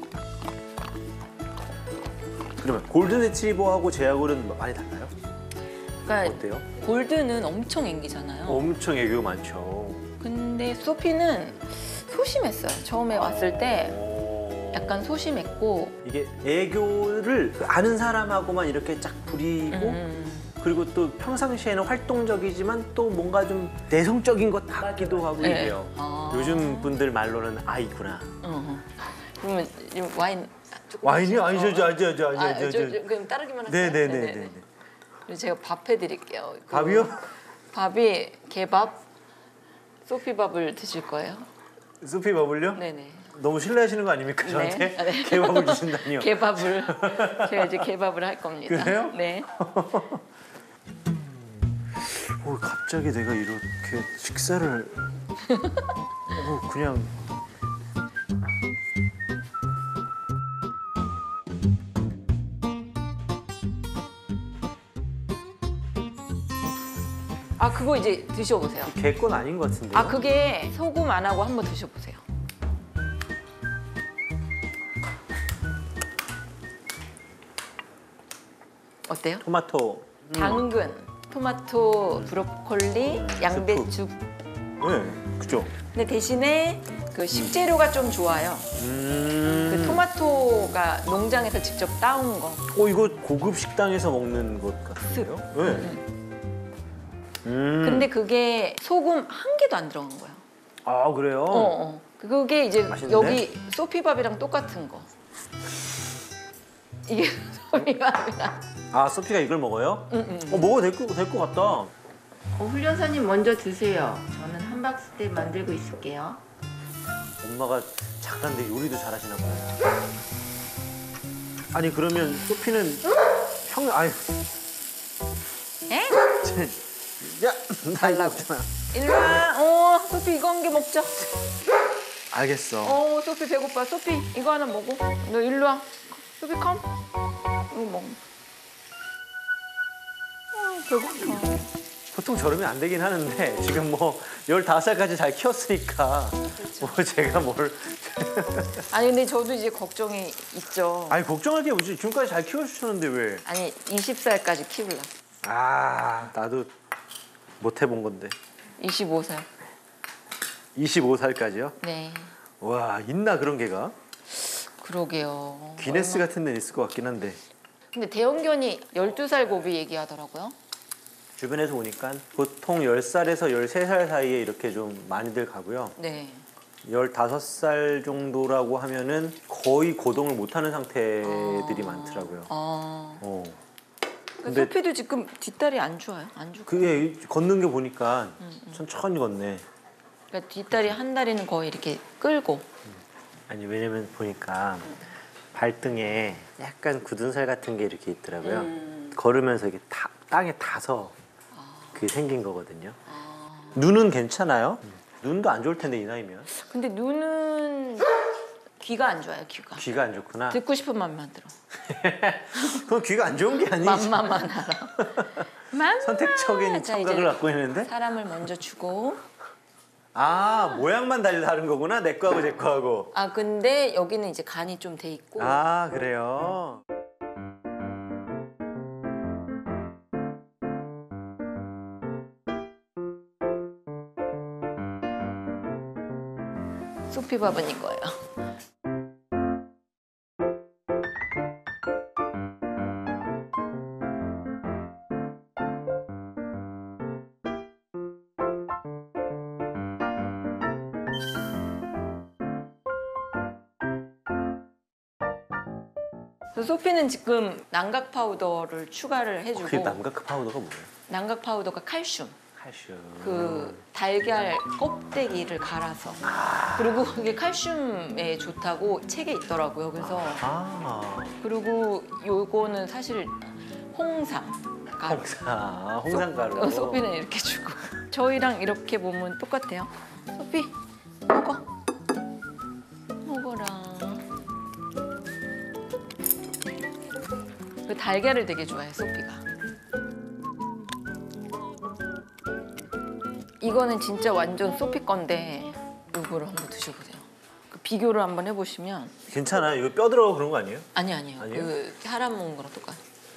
그러면 골든 리트리버하고 제하고는 많이 달라요? 그러니까 어때요? 골드는 엄청 앵기잖아요. 엄청 애교 많죠. 근데 소피는 소심했어요. 처음에 왔을 때 약간 소심했고. 이게 애교를 아는 사람하고만 이렇게 쫙 부리고 그리고 또 평상시에는 활동적이지만 또 뭔가 좀 내성적인 것 같기도 하고 네. 이래요. 아. 요즘 분들 말로는 아이구나. 그러면 좀 와인 조금 와인이 마셔요. 아니죠, 그럼 따르기만 할까요? 네네네네. 그리고 제가 밥 해드릴게요. 밥이요? 밥이 개밥, 소피 밥을 드실 거예요? 소피 밥을요? 네네. 너무 신뢰하시는 거 아닙니까 저한테? 네. 네. 개밥을 주신다니요? 개밥을 제가 이제 개밥을 할 겁니다. 그래요? 네. 갑자기 내가 이렇게 식사를 그냥 아 그거 이제 드셔보세요. 개 건 아닌 것 같은데요? 아 그게 소금 안 하고 한번 드셔보세요. 어때요? 토마토. 당근, 토마토, 브로콜리, 양배추. 네, 그죠? 근데 대신에 그 식재료가 좀 좋아요. 그 토마토가 농장에서 직접 따온 거. 이거 고급 식당에서 먹는 것 같은데요? 네. 근데 그게 소금 한 개도 안 들어간 거야. 아 그래요? 그게 이제 맛있는데? 여기 소피밥이랑 똑같은 거. 이게 소피밥이랑. 아 소피가 이걸 먹어요? 먹어도 될 것 같다. 훈련사님 먼저 드세요. 저는 함박스테 만들고 있을게요. 엄마가 작가인데 요리도 잘하시나 봐요. 아니 그러면 소피는 아유. 에? 야, 나 이거 없잖아. 일로 와. 소피 이거 한 개 먹자. 알겠어. 소피 배고파. 소피 이거 하나 먹어. 너 일로 와. 소피 컴. 이거 먹어. 배고파. 보통 저러면 안 되긴 하는데 지금 뭐 15살까지 잘 키웠으니까 뭐 제가 뭘 아니 근데 저도 이제 걱정이 있죠. 아니 걱정할 게 뭐지. 지금까지 잘 키워주셨는데 왜. 아니 20살까지 키우려고. 나도 못 해본 건데. 25살. 25살까지요? 네. 와 있나 그런 개가? 그러게요. 기네스 같은 데는 있을 것 같긴 한데. 근데 대형견이 12살 고비 얘기하더라고요. 주변에서 보니까 보통 10살에서 13살 사이에 이렇게 좀 많이들 가고요. 네. 15살 정도라고 하면은 거의 고동을 못하는 상태들이 많더라고요. 근데 소피도 지금 뒷다리 안 좋아요? 안 좋고. 그게 걷는 게 보니까 천천히 걷네. 그러니까 뒷다리 한 다리는 거의 이렇게 끌고. 아니 왜냐면 보니까 발등에 약간 굳은 살 같은 게 이렇게 있더라고요. 걸으면서 이게 땅에 닿아서 그게 생긴 거거든요. 눈은 괜찮아요? 눈도 안 좋을 텐데 이 나이면. 근데 눈은 귀가 안 좋아요. 귀가. 귀가 안 좋구나. 듣고 싶은 맘만 들어. 그건 귀가 안 좋은 게 아니지. 맘만 알아. 맘만. 선택적인 자, 청각을 이제 갖고 있는데. 사람을 먼저 주고. 아 모양만 다른 거구나. 내 거하고 제 거하고. 아 근데 여기는 이제 간이 좀 돼 있고. 아 그래요. 소피밥은 이거예요. 소피는 지금 남각 파우더를 추가를 해주고. 그게 남각 파우더가 뭐예요? 남각 파우더가 칼슘. 칼슘. 그 달걀 껍데기를 갈아서. 그리고 그게 칼슘에 좋다고 책에 있더라고요. 그래서 그리고 요거는 사실 홍삼 가루. 홍삼가루. 소피는 이렇게 주고 저희랑 이렇게 보면 똑같아요. 소피 먹어. 먹어라. 그 달걀을 되게 좋아해 소피가. 이거는 진짜 완전 소피 건데 이거를 한번 드셔보세요. 그 비교를 한번 해보시면. 괜찮아요. 이거 뼈 들어가고 그런 거 아니에요? 아니에요. 아니에요? 그 사람 먹는 거랑 똑같아.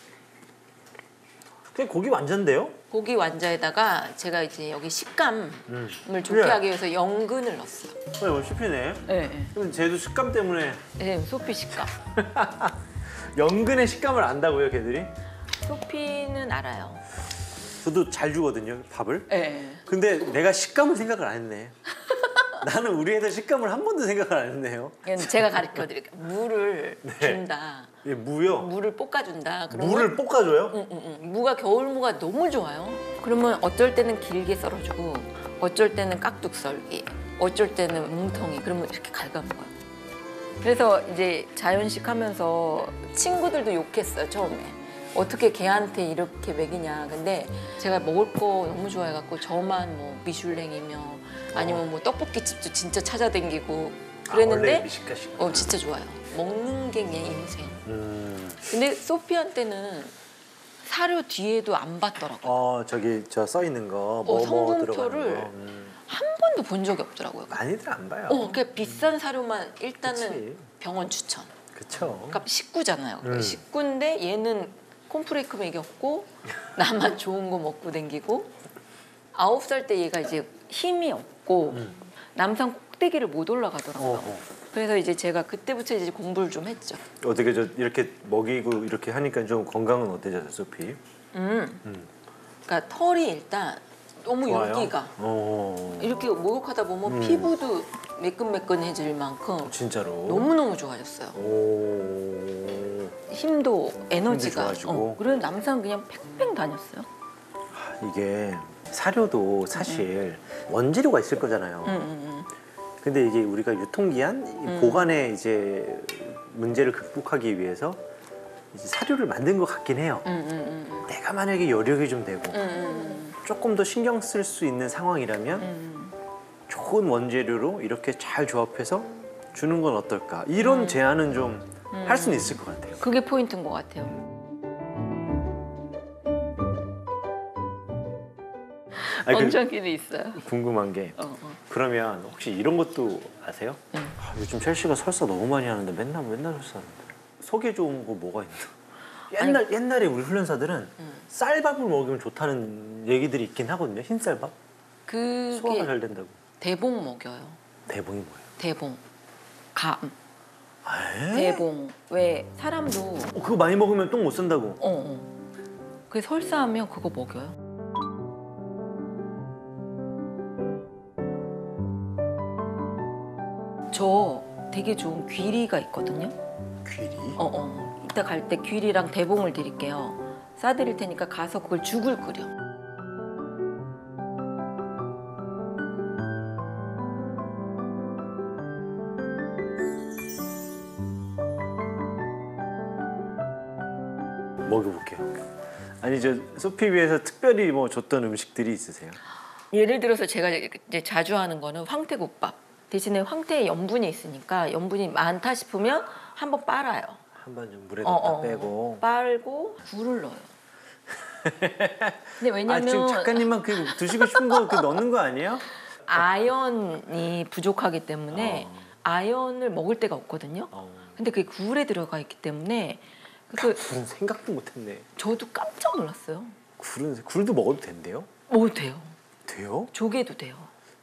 그냥 고기 완자인데요? 고기 완자에다가 제가 이제 여기 식감을 좋게 네. 하기 위해서 연근을 넣었어요. 이거 씹히네. 네. 그럼 쟤도 식감 때문에 네, 소피 식감. 연근의 식감을 안다고요, 걔들이? 소피는 알아요. 저도 잘 주거든요, 밥을. 네. 근데 내가 식감을 생각을 안 했네. 나는 우리 애들 식감을 한 번도 생각을 안 했네요. 이건 제가 가르쳐 드릴게요. 물을 네. 준다. 예, 무요? 물을 볶아준다. 그러면 무를 볶아줘요? 무가 겨울무가 너무 좋아요. 그러면 어쩔 때는 길게 썰어주고 어쩔 때는 깍둑 썰기 어쩔 때는 뭉텅이 그러면 이렇게 갉아먹어요. 그래서 이제 자연식 하면서 친구들도 욕했어요 처음에. 어떻게 걔한테 이렇게 먹이냐. 근데 제가 먹을 거 너무 좋아해갖고 저만 뭐 미슐랭이며 아니면 뭐 떡볶이집도 진짜 찾아다니고 그랬는데 원래 미식가식. 진짜 좋아요. 먹는 게 내 인생. 근데 소피한테는 사료 뒤에도 안 봤더라고요. 저기 저 써 있는 거 뭐 성분표를 들어가는 거. 한 번도 본 적이 없더라고요. 많이들 안 봐요. 그냥 비싼 사료만 일단은 그치. 병원 추천. 그쵸. 그러니까 식구잖아요. 식구인데 얘는 콘프레이크 먹였고 나만 좋은 거 먹고 댕기고 9살 때 얘가 이제 힘이 없고 남산 꼭대기를 못 올라가더라고요. 그래서 이제 제가 그때부터 이제 공부를 좀 했죠. 어떻게 저 이렇게 먹이고 이렇게 하니까 좀 건강은 어때졌어요, 소피? 그러니까 털이 일단 너무 좋아요? 윤기가 이렇게 목욕하다 보면 피부도 매끈매끈해질 만큼 진짜로. 너무너무 좋아졌어요. 힘도 에너지가. 좋아지고. 그래서 남산 그냥 팽팽 다녔어요. 이게 사료도 사실 원재료가 있을 거잖아요. 근데 이게 우리가 유통기한, 보관의 이제 문제를 극복하기 위해서 이제 사료를 만든 것 같긴 해요. 내가 만약에 여력이 좀 되고 조금 더 신경 쓸 수 있는 상황이라면 좋은 원재료로 이렇게 잘 조합해서 주는 건 어떨까? 이런 제안은 좀 할 수는 있을 것 같아요. 그게 포인트인 것 같아요. 아니, 엉정길이 있어요. 궁금한 게 그러면 혹시 이런 것도 아세요? 요즘 첼시가 설사 너무 많이 하는데 맨날 설사하는데 속에 좋은 거 뭐가 있나? 옛날에 우리 훈련사들은 쌀밥을 먹으면 좋다는 얘기들이 있긴 하거든요. 흰쌀밥. 그게 소화가 잘 된다고. 대봉 먹여요. 대봉이 뭐예요? 대봉. 감. 에? 대봉. 왜 사람도 그거 많이 먹으면 똥 못 산다고. 그 설사하면 그거 먹여요. 저 되게 좋은 귀리가 있거든요. 귀리? 이따 갈 때 귀리랑 대봉을 드릴게요. 싸드릴 테니까 가서 그걸 죽을 끓여. 먹여볼게요. 아니 저 소피 위해서 특별히 뭐 줬던 음식들이 있으세요? 예를 들어서 제가 이제 자주 하는 거는 황태국밥. 대신에 황태에 염분이 있으니까 염분이 많다 싶으면 한번 빨아요. 한번 좀 물에 넣다 빼고. 빨고 굴을 넣어요. 근데 아 왜냐면 지금 작가님만 그 드시고 싶은 거 그 넣는 거 아니에요? 아연이 부족하기 때문에 아연을 먹을 데가 없거든요. 근데 그게 굴에 들어가 있기 때문에 그래서 굴은 생각도 못했네. 저도 깜짝 놀랐어요. 굴도 먹어도 된대요? 먹어도 돼요. 돼요? 조개도 돼요.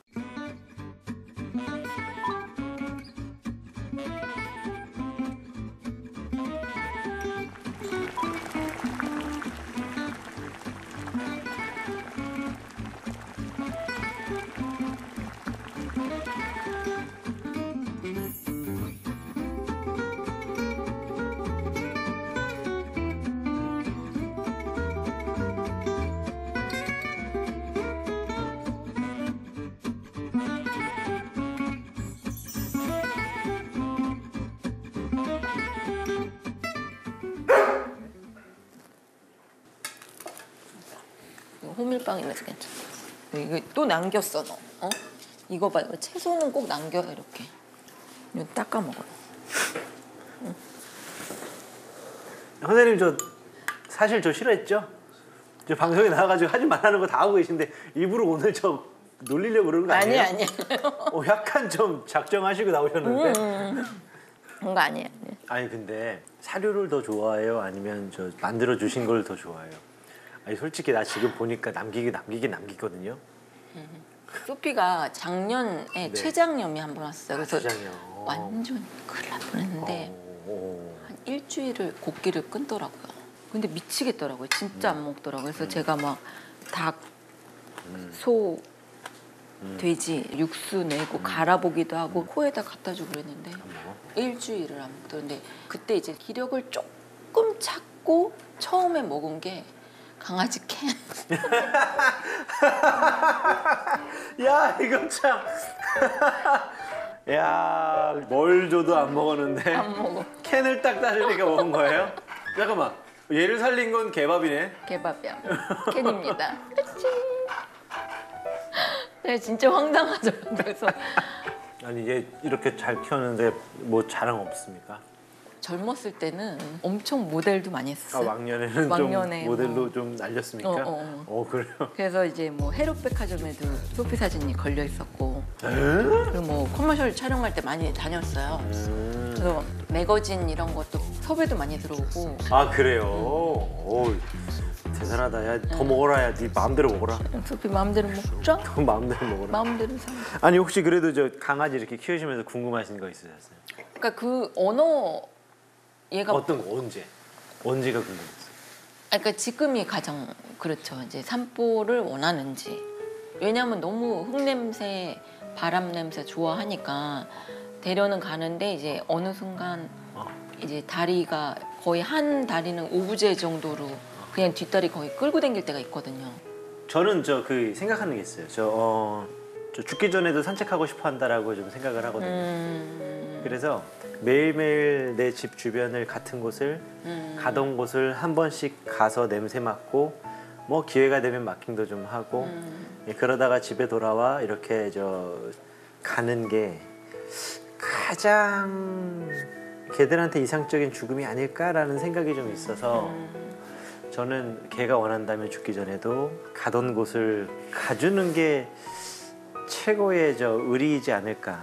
호밀빵이면서 괜찮아. 이거 또 남겼어 너. 어? 이거 봐. 이거 채소는 꼭 남겨 이렇게. 이거 닦아 먹어요. 선생님 저 사실 저 싫어했죠? 저 방송에 나와가지고 하지 말라는 거 다 하고 계신데 일부러 오늘 저 놀리려고 그러는 거 아니에요? 아니에요. 약간 좀 작정하시고 나오셨는데. 그런 거 아니에요. 아니 근데 사료를 더 좋아해요? 아니면 저 만들어 주신 걸 더 좋아해요? 아니 솔직히 나 지금 보니까 남기거든요. 소피가 작년에 췌장염이 한 번 왔어요. 그래서 췌장염. 완전 큰일 날 뻔했는데 한 일주일을 곡기를 끊더라고요. 근데 미치겠더라고요. 진짜 안 먹더라고요. 그래서 제가 막 닭, 소, 돼지 육수 내고 갈아보기도 하고 코에다 갖다 주고 그랬는데 일주일을 안 먹더라고요. 근데 그때 이제 기력을 조금 찾고 처음에 먹은 게 강아지 캔. 야 이거 참. 야 뭘 줘도 안 먹었는데 안 먹어. 캔을 딱 따르니까 먹은 거예요? 잠깐만 얘를 살린 건 개밥이네. 개밥이야. 캔입니다. 네, 진짜 황당하죠. 그래서 아니 얘 이렇게 잘 키웠는데 뭐 자랑 없습니까? 젊었을 때는 엄청 모델도 많이 아 했었어요. 왕년에는 왕년에 좀 모델로 좀 날렸습니까? 그래요? 그래서 이제 뭐 해롯백화점에도 소피 사진이 걸려 있었고, 그리고 뭐 커머셜 촬영할 때 많이 다녔어요. 그래서 매거진 이런 것도 섭외도 많이 들어오고. 아 그래요? 오 대단하다. 야 더 먹어라. 야 네 마음대로 먹어라. 소피 마음대로 먹죠? 더 마음대로 먹어라. 마음대로 사. 아니 혹시 그래도 저 강아지 이렇게 키우시면서 궁금하신 거 있으셨어요? 그러니까 그 언어 얘가 어떤 거 언제가 궁금했어요? 그러니까 지금이 가장 그렇죠. 이제 산보를 원하는지. 왜냐하면 너무 흙냄새, 바람 냄새 좋아하니까 데려는 가는데 이제 어느 순간 이제 다리가 거의 한 다리는 오브제 정도로 그냥 뒷다리 거의 끌고 다닐 때가 있거든요. 저는 저 그 생각하는 게 있어요. 저 죽기 전에도 산책하고 싶어 한다라고 좀 생각을 하거든요. 그래서 매일매일 내 집 주변을 같은 곳을 가던 곳을 한 번씩 가서 냄새 맡고 뭐 기회가 되면 마킹도 좀 하고 그러다가 집에 돌아와 이렇게 저 가는 게 가장 걔들한테 이상적인 죽음이 아닐까라는 생각이 좀 있어서 저는 걔가 원한다면 죽기 전에도 가던 곳을 가주는 게 최고의 저 의리이지 않을까.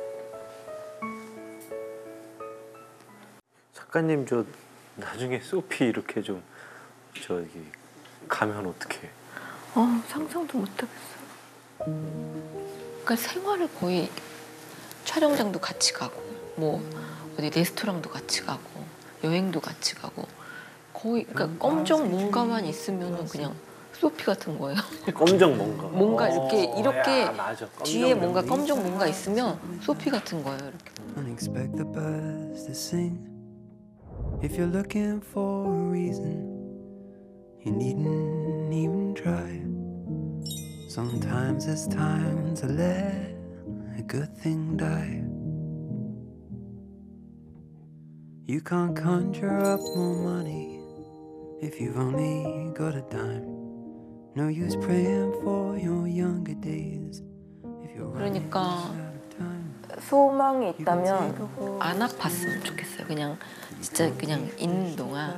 작가님 저 나중에 소피 이렇게 좀 저기 가면 어떡해? 상상도 못하겠어요. 그러니까 생활을 거의 촬영장도 같이 가고 뭐 어디 레스토랑도 같이 가고 여행도 같이 가고 거의 그러니까 검정 뭔가만 있으면은 그냥 소피 같은 거예요. 검정 뭔가. 뭔가 이렇게 야, 맞아. 뒤에 뭔가 검정 뭔가 있으면 소피 같은 거예요. 이렇게. Unexpect the birds to sing. If you're looking for a reason, you needn't even try. Sometimes it's time to let a good thing die. You can't conjure up more money if you've only got a dime. No use praying for your younger days if you're running 그러니까 out of time. 소망이 있다면 안 아팠으면 좋겠어요. 그냥 진짜 그냥 있는 동안.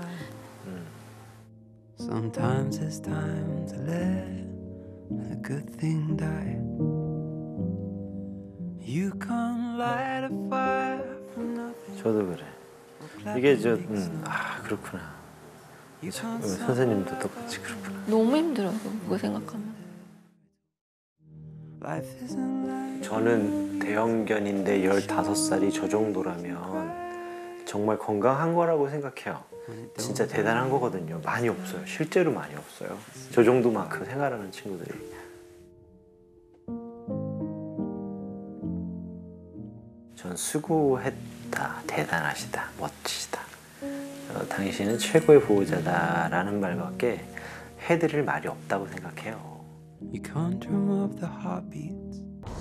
Sometimes it's time to let a good thing die. You can't light a fire from nothing. 저도 그래. 이게 그렇구나. 선생님도 똑같이 그렇구나. 너무 힘들어요. 그거 생각하면. Life isn't like 저는 대형견인데 15살이 저 정도라면 정말 건강한 거라고 생각해요. 진짜 대단한 거거든요. 많이 없어요. 실제로 많이 없어요. 저 정도만큼 생활하는 친구들이. 전 수고했다, 대단하시다, 멋지시다. 당신은 최고의 보호자다라는 말밖에 해드릴 말이 없다고 생각해요. you can't drum up the heartbeats.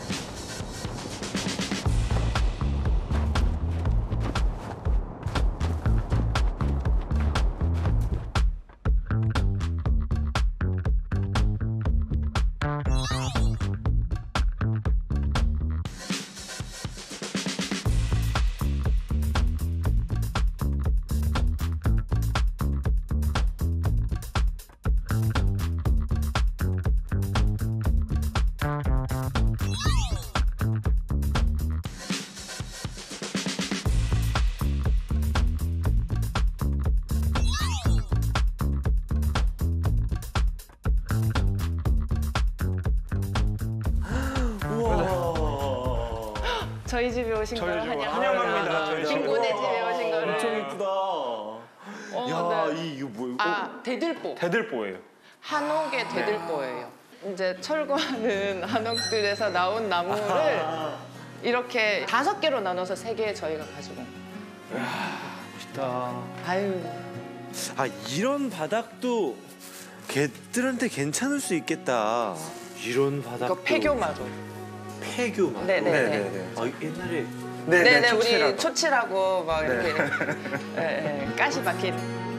저희 집에 오신 걸 환영합니다. 빙고네 집에 오신 거를. 엄청 이쁘다. 야, 이거 뭐예요? 대들보. 대들보예요. 한옥의 대들보예요. 이제 철거하는 한옥들에서 나온 나무를 이렇게 5개로 나눠서 3개 저희가 가지고 온 거예요. 멋있다. 아유. 이런 바닥도 개들한테 괜찮을 수 있겠다. 이런 바닥도. 이거 폐교마루. 폐교마루? 네네네. 옛날에. 네네, 우리 초치라고 막 이렇게 가시 박힌.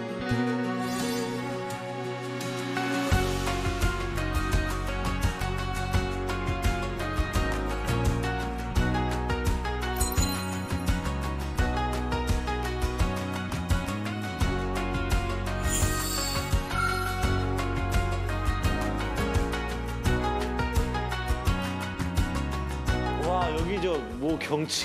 와, 여기 뭐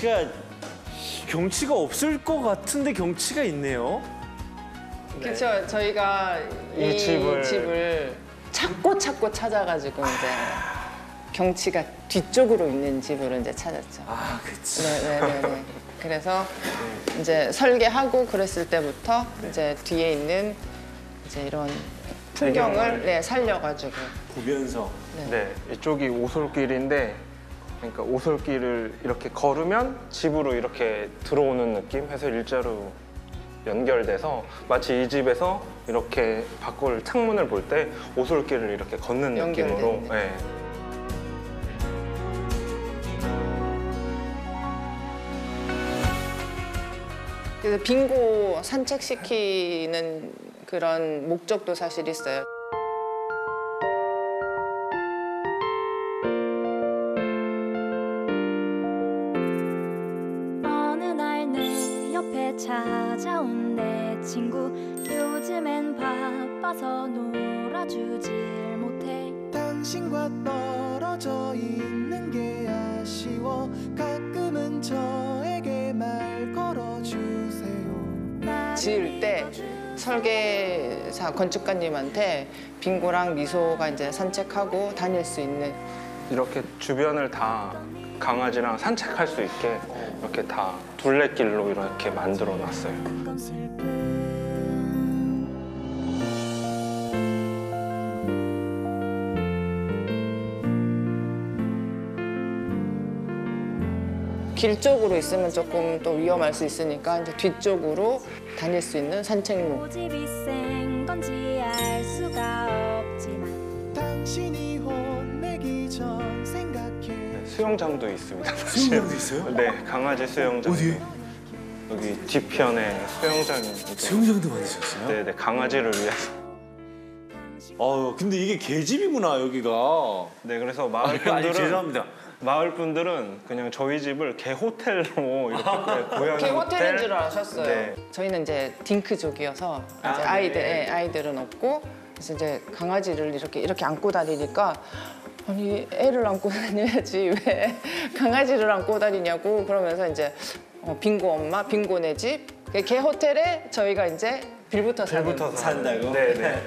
경치가 없을 것 같은데 경치가 있네요. 그렇죠. 저희가 이 집을 찾고 찾아가지고 이제 경치가 뒤쪽으로 있는 집으로 이제 찾았죠. 그치. 네네네. 그래서 이제 설계하고 그랬을 때부터 이제 뒤에 있는 이제 이런 풍경을 살려가지고 보면서. 네, 이쪽이 오솔길인데, 그러니까 오솔길을 이렇게 걸으면 집으로 이렇게 들어오는 느낌 해서 일자로 연결돼서 마치 이 집에서 이렇게 밖을 창문을 볼 때 오솔길을 이렇게 걷는 느낌으로. 네. 그래서 빙고 산책시키는 그런 목적도 사실 있어요. 찾아온 내 친구 요즘엔 바빠서 놀아주질 못해 당신과 떨어져 있는 게 아쉬워 가끔은 저에게 말 걸어주세요. 지을 때 설계사 건축가님한테 빙고랑 미소가 이제 산책하고 다닐 수 있는 이렇게 주변을 다 강아지랑 산책할 수 있게 이렇게 다 둘레길로 이렇게 만들어 놨어요. 길 쪽으로 있으면 조금 또 위험할 수 있으니까 이제 뒤쪽으로 다닐 수 있는 산책로. 고집이 센 건지 알 수가 없지만 당신이 혼내기 전 생각해. 수영장도 있습니다. 수영장도 있어요? 네, 강아지 수영장. 어디에? 여기 뒤편에 수영장이 있고. 수영장도 만드셨어요? 네, 강아지를 위해서. 근데 이게 개집이구나, 여기가. 네, 그래서 마을 분들은 죄송합니다. 마을 분들은 그냥 저희 집을 개 호텔로 이렇게 고양이 개 호텔인 호텔. 줄 아셨어요. 네. 저희는 이제 딩크족이어서 이제 네. 아이들은 없고 그래서 이제 강아지를 이렇게 안고 다니니까 아니 애를 안고 다녀야지 왜 강아지를 안고 다니냐고 그러면서 이제 빙고 엄마, 빙고 네 집, 개 호텔에 저희가 이제 빌부터 산다고? 네네.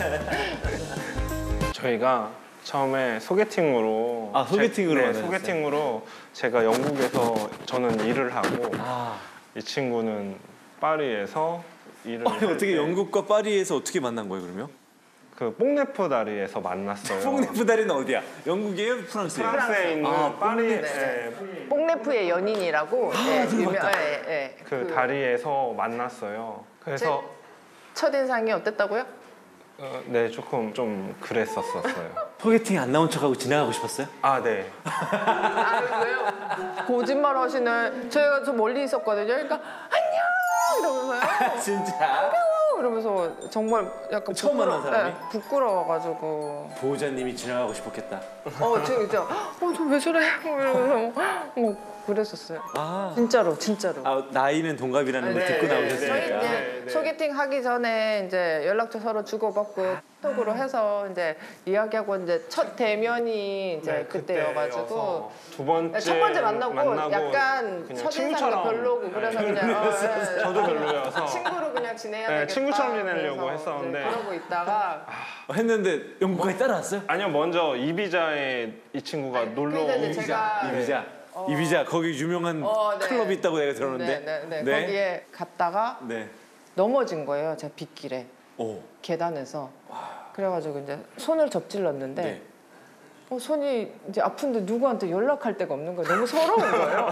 저희가 처음에 소개팅으로 소개팅으로 네, 만났어요? 소개팅으로 제가 영국에서 저는 일을 하고 이 친구는 파리에서 일을 아니, 어떻게 영국과 파리에서 어떻게 만난 거예요 그러면? 그 뽕네프 다리에서 만났어요. 뽕네프 다리는 어디야? 영국이에요? 프랑스예요? 프랑스에 있는 파리 뽕네프의 연인이라고 그 다리에서 만났어요. 그래서 첫인상이 어땠다고요? 네, 조금 좀 그랬었어요. 소개팅 안 나온 척하고 지나가고 싶었어요? 아, 네. 왜요? 거짓말 하시네. 저희가 좀 멀리 있었거든요. 그러니까 안녕 이러면서요. 진짜? 이러면서 정말 약간 처음 만난 사람이? 네, 부끄러워가지고. 보호자님이 지나가고 싶었겠다. 진짜. 저 왜 저래? 이러면서 그랬었어요. 진짜로. 나이는 동갑이라는 걸 듣고 나오셨으니까. 저희 이제 소개팅 하기 전에 이제 연락처 서로 주고받고 톡으로 해서 이제 이야기하고 이제 첫 대면이 이제 그때여가지고 두 번째 첫 번째 만나고 약간 첫인상이 별로고 그래서 그냥 저도 별로여서 친구로 그냥 지내야 되겠다. 친구처럼 지내려고 했었는데 그러고 있다가 했는데 영국까지 따라왔어요? 아니요, 먼저 이비자에 이 친구가 놀러 온 이비자 거기 유명한 클럽이 있다고 내가 들었는데 거기에 갔다가 넘어진 거예요. 제가 빗길에 계단에서 그래가지고 이제 손을 접질렀는데 손이 이제 아픈데 누구한테 연락할 데가 없는 거예요. 너무 서러운 거예요.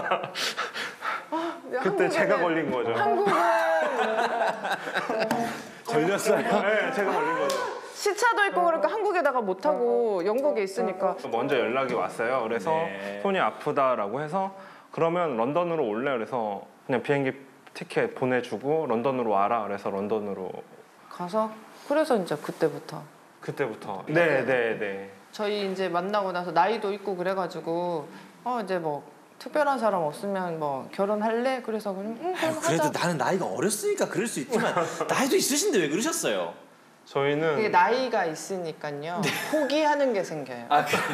그때 제가 걸린 거죠. 한국은 걸렸어요? 네, 제가 걸린 거죠. 시차도 있고 그러니까 한국에다가 못 하고 영국에 있으니까 먼저 연락이 왔어요. 그래서 손이 아프다라고 해서 그러면 런던으로 올래? 그래서 그냥 비행기 티켓 보내주고 런던으로 와라. 그래서 런던으로 가서 그래서 이제 그때부터 네. 저희 이제 만나고 나서 나이도 있고 그래가지고 이제 뭐 특별한 사람 없으면 뭐 결혼할래? 그래서 그냥 그럼 그래도 하자. 나는 나이가 어렸으니까 그럴 수 있지만 나이도 있으신데 왜 그러셨어요? 저희는 그게 나이가 있으니까요. 포기하는 게 생겨요.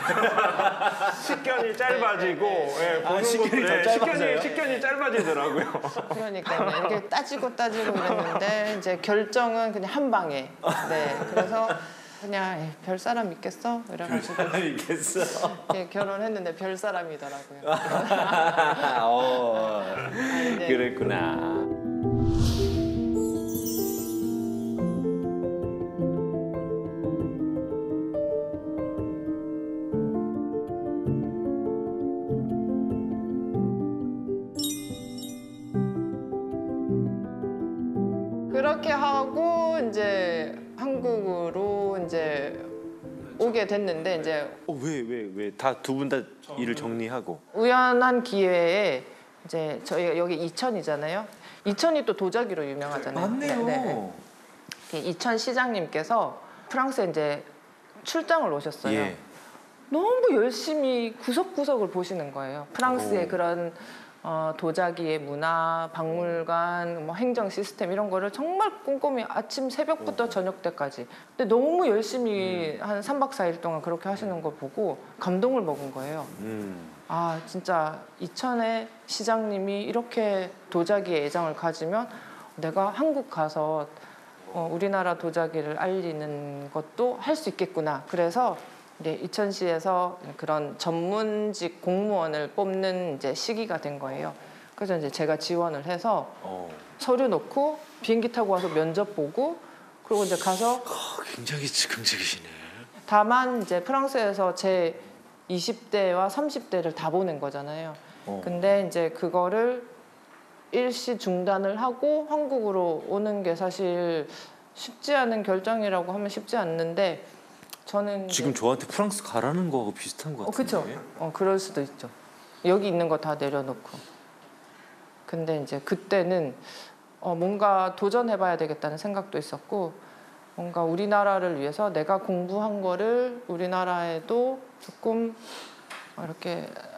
식견이 짧아지고 식견이 더 짧아져요? 식견이 짧아지더라고요. 그러니까 이렇게 따지고 이랬는데 이제 결정은 그냥 한 방에. 네, 그래서 그냥 별 사람 있겠어? 이래가지고 있겠어. 결혼했는데 별 사람이더라고요. 그랬구나. 그렇게 하고 이제 한국으로 이제 오게 됐는데 이제 왜 다 두 분 다 일을 정리하고 우연한 기회에 이제 저희가 여기 이천이잖아요. 이천이 또 도자기로 유명하잖아요. 맞네요. 이천 시장님께서 프랑스에 이제 출장을 오셨어요. 예. 너무 열심히 구석구석을 보시는 거예요. 프랑스의 그런 도자기의 문화, 박물관, 뭐 행정 시스템 이런 거를 정말 꼼꼼히 아침 새벽부터 저녁 때까지. 근데 너무 열심히 한 3박 4일 동안 그렇게 하시는 거 보고 감동을 먹은 거예요. 아, 진짜 이천의 시장님이 이렇게 도자기에 애정을 가지면 내가 한국 가서 우리나라 도자기를 알리는 것도 할 수 있겠구나. 그래서 이제 이천시에서 그런 전문직 공무원을 뽑는 이제 시기가 된 거예요. 그래서 이제 제가 지원을 해서 서류 넣고 비행기 타고 와서 면접 보고 그리고 이제 가서 굉장히 즉흥적이시네. 다만 이제 프랑스에서 제 20대와 30대를 다 보낸 거잖아요. 근데 이제 그거를 일시 중단을 하고 한국으로 오는 게 사실 쉽지 않은 결정이라고 하면 쉽지 않는데 저는 지금 저한테 프랑스 가라는 거하고 비슷한 것 같은데. 그렇죠. 그럴 수도 있죠. 여기 있는 거 다 내려놓고. 근데 이제 그때는 뭔가 도전해봐야 되겠다는 생각도 있었고 뭔가 우리나라를 위해서 내가 공부한 거를 우리나라에도 조금 이렇게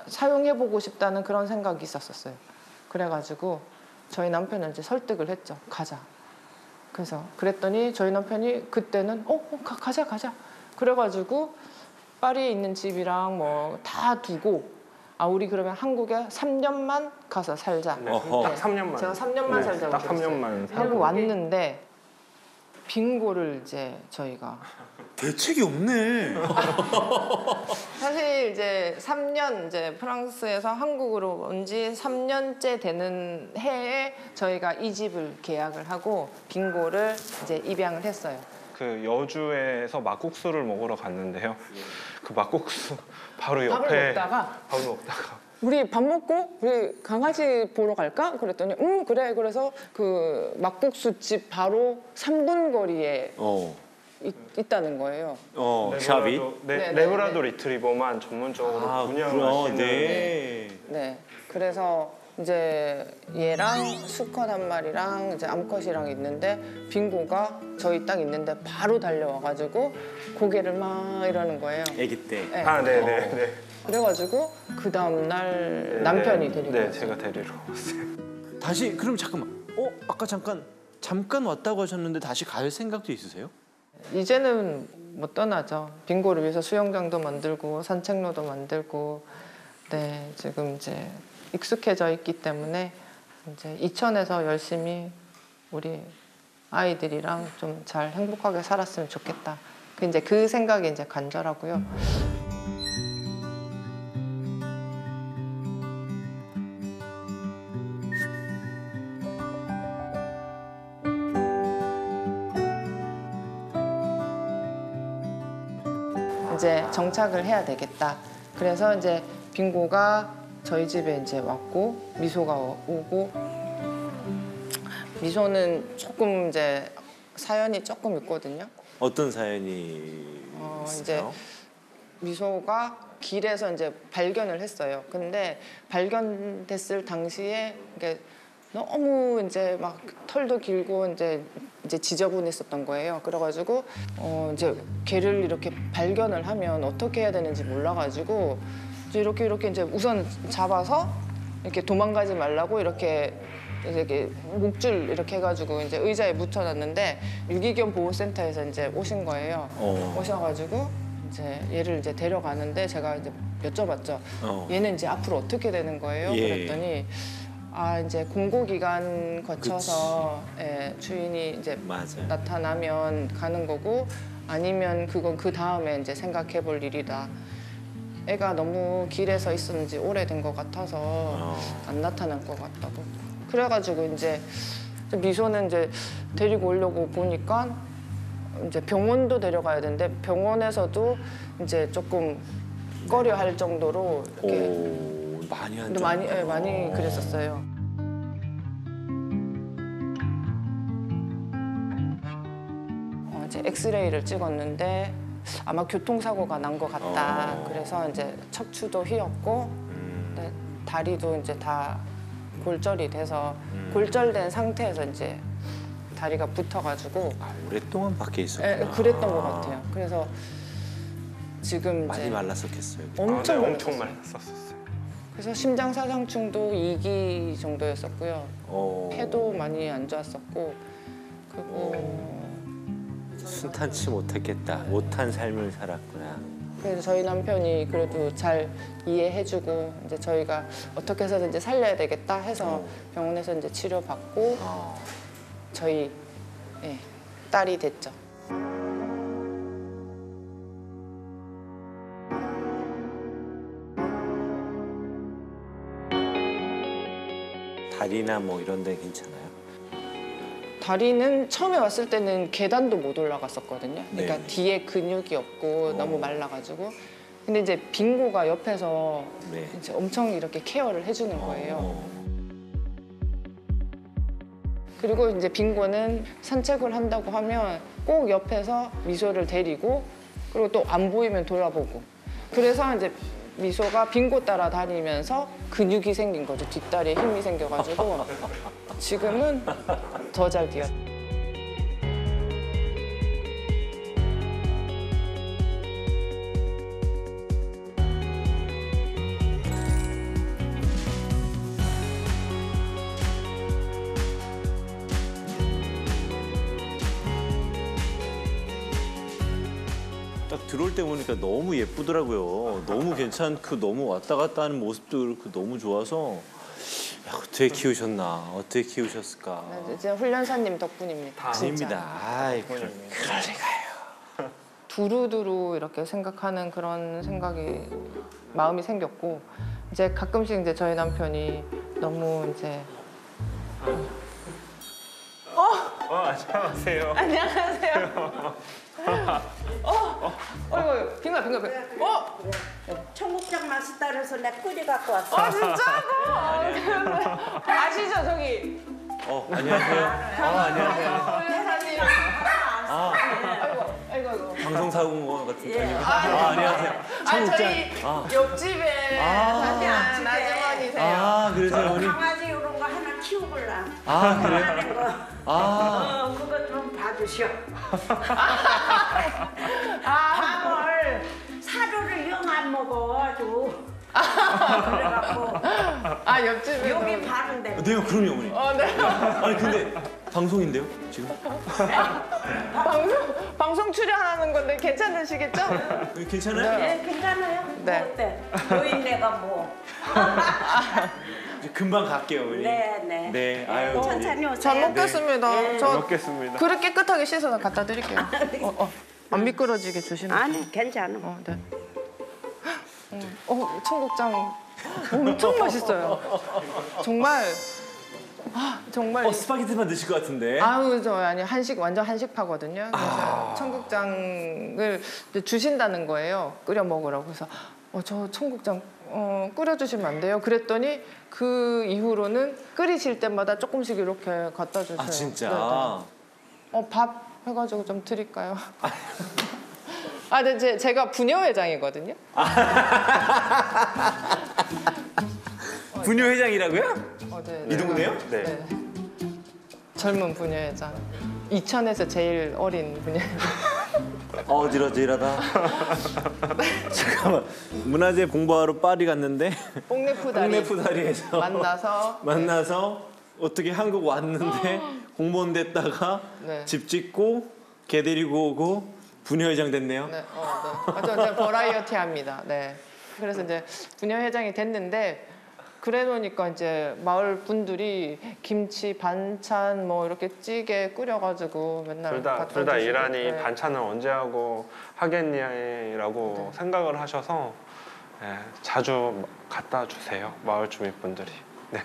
사용해보고 싶다는 그런 생각이 있었어요. 그래가지고 저희 남편은 이제 설득을 했죠. 가자. 그래서 그랬더니 저희 남편이 그때는 가자. 그래가지고 파리에 있는 집이랑 뭐 다 두고 우리 그러면 한국에 3년만 가서 살자. 네, 딱 3년만. 제가 3년만 살자고 딱 3년만 그랬어요. 하고 왔는데 빙고를 이제 저희가 대책이 없네. 사실 이제 3년 이제 프랑스에서 한국으로 온 지 3년째 되는 해에 저희가 이 집을 계약을 하고 빙고를 이제 입양을 했어요. 그 여주에서 막국수를 먹으러 갔는데요. 그 막국수 바로 밥을 옆에 먹다가 우리 밥 먹고 우리 강아지 보러 갈까? 그랬더니 그래. 그래서 그 막국수 집 바로 3분 거리에 있다는 거예요. 샵이? 레브라도 리트리버만 전문적으로 운영을 하시는. 네. 그래서 이제 얘랑 수컷 한 마리랑 이제 암컷이랑 있는데 빙고가 저희 딱 있는데 바로 달려와가지고 고개를 막 이러는 거예요. 아기 때. 네. 네. 그래가지고 그 다음 날 남편이 데리고 왔어요. 제가 데리러 왔어요. 다시 그럼 잠깐만. 아까 잠깐 왔다고 하셨는데 다시 갈 생각도 있으세요? 이제는 못 떠나죠. 빙고를 위해서 수영장도 만들고 산책로도 만들고 네 지금 이제 익숙해져 있기 때문에 이제 이천에서 열심히 우리 아이들이랑 좀 잘 행복하게 살았으면 좋겠다. 이제 그 생각이 이제 간절하고요. 이제 정착을 해야 되겠다. 그래서 이제 빙고가 저희 집에 이제 왔고 미소가 오고 미소는 조금 이제 사연이 조금 있거든요. 어떤 사연이 이제 미소가 길에서 이제 발견을 했어요. 근데 발견됐을 당시에 이게 너무 이제 막 털도 길고 이제 지저분했었던 거예요. 그래가지고 이제 걔를 이렇게 발견을 하면 어떻게 해야 되는지 몰라가지고 이렇게 이제 우선 잡아서 이렇게 도망가지 말라고 이렇게 목줄 이렇게 해가지고 이제 의자에 묻혀놨는데 유기견 보호센터에서 이제 오신 거예요. 오셔가지고 이제 얘를 이제 데려가는데 제가 이제 여쭤봤죠. 얘는 이제 앞으로 어떻게 되는 거예요? 그랬더니 이제 공고기간 거쳐서 주인이 이제 나타나면 가는 거고 아니면 그건 그 다음에 이제 생각해 볼 일이다. 애가 너무 길에서 있었는지 오래된 것 같아서 안 나타날 것 같다고. 그래가지고 이제 미소는 이제 데리고 오려고 보니까 이제 병원도 데려가야 되는데 병원에서도 이제 조금 꺼려할 정도로 이렇게 많이 그랬었어요. 이제 엑스레이를 찍었는데 아마 교통사고가 난 것 같다. 그래서 이제 척추도 휘었고 다리도 이제 다 골절이 돼서 골절된 상태에서 이제 다리가 붙어가지고 오랫동안 밖에 있었구나. 그랬던 것 같아요. 그래서 지금 많이 이제 말랐었겠어요. 엄청 말랐었어요. 그래서 심장사상충도 2기 정도였었고요. 폐도 많이 안 좋았었고 그리고 순탄치 못했겠다. 못한 삶을 살았구나. 그래서 저희 남편이 그래도 잘 이해해주고 이제 저희가 어떻게 해서든지 살려야 되겠다 해서 병원에서 이제 치료받고 저희 딸이 됐죠. 다리나 뭐 이런 데 괜찮아요? 다리는 처음에 왔을 때는 계단도 못 올라갔었거든요. 그러니까 뒤에 근육이 없고 너무 말라가지고. 근데 이제 빙고가 옆에서 이제 엄청 이렇게 케어를 해주는 거예요. 그리고 이제 빙고는 산책을 한다고 하면 꼭 옆에서 미소를 데리고 그리고 또 안 보이면 돌아보고. 그래서 이제 미소가 빙고 따라 다니면서 근육이 생긴 거죠. 뒷다리에 힘이 생겨가지고 지금은 더 잘 뛰어요. 딱 들어올 때 보니까 너무 예쁘더라고요. 너무 괜찮고 너무 왔다 갔다 하는 모습도 그렇고 너무 좋아서 야, 어떻게 키우셨나? 어떻게 키우셨을까? 네, 진짜 훈련사님 덕분입니다. 아닙니다. 아이, 그럴 리가요. 두루두루 이렇게 생각하는 그런 생각이 마음이 생겼고 이제 가끔씩 이제 저희 남편이 너무 이제 안녕하세요. 안녕하세요. 어이구 빙가. 청국장 맛있다 그래서 내가 끓여 갖고 왔어. 진짜로? 아시죠 저기? 안녕하세요. 안녕하세요. 회사님. 아이고. 방송 사고 같은 타이밍. 안녕하세요. 청국장. 저희 옆집에 사시는 아주머니세요. 그러세요, 어머니? 강아지 이런 거 하나 키워볼라. 그래요? 그거 좀 봐주시오. 밥을 사료를 영 안 먹어 아주. 그래갖고 옆집에 여기 바른데. 네, 그럼요, 어머니. 네. 아니, 근데 방송인데요, 지금? 방송 출연하는 건데 괜찮으시겠죠? 괜찮아요? 네, 괜찮아요. 네. 뭐 어때? 노인네가 뭐. 이제 금방 갈게요, 어머니. 네. 네, 아유. 천천히 오세요. 잘 먹겠습니다. 네. 저 먹겠습니다. 그릇 깨끗하게 씻어서 갖다 드릴게요. 안 미끄러지게 조심해. 아니 괜찮아. 네. 청국장 엄청 맛있어요. 정말 정말. 스파게티만 드실 것 같은데. 한식 완전 한식파거든요. 그래서 청국장을 주신다는 거예요. 끓여 먹으라고. 그래서 저 청국장 끓여주시면 안 돼요? 그랬더니 그 이후로는 끓이실 때마다 조금씩 이렇게 갖다 주세요. 아, 진짜? 네네. 밥 해가지고 좀 드릴까요? 근데 제가 부녀회장이거든요. 부녀회장이라고요? 네. 이 동네요? 네. 젊은 부녀회장. 이천에서 제일 어린 부녀회장. 어질어질하다. 잠깐만. 문화재 공부하러 파리 갔는데 뽕네푸다리에서 만나서 어떻게 한국 왔는데 공무원 됐다가 집 짓고 개 데리고 오고 부녀회장 됐네요. 네, 맞아요. 버라이어티 합니다. 네. 그래서 이제 부녀회장이 됐는데 그래 놓으니까 이제 마을 분들이 김치, 반찬 뭐 이렇게 찌개 끓여가지고 맨날 둘 다 일하니 반찬을 언제 하고 하겠냐라고 생각을 하셔서 자주 갖다 주세요. 마을 주민분들이. 네.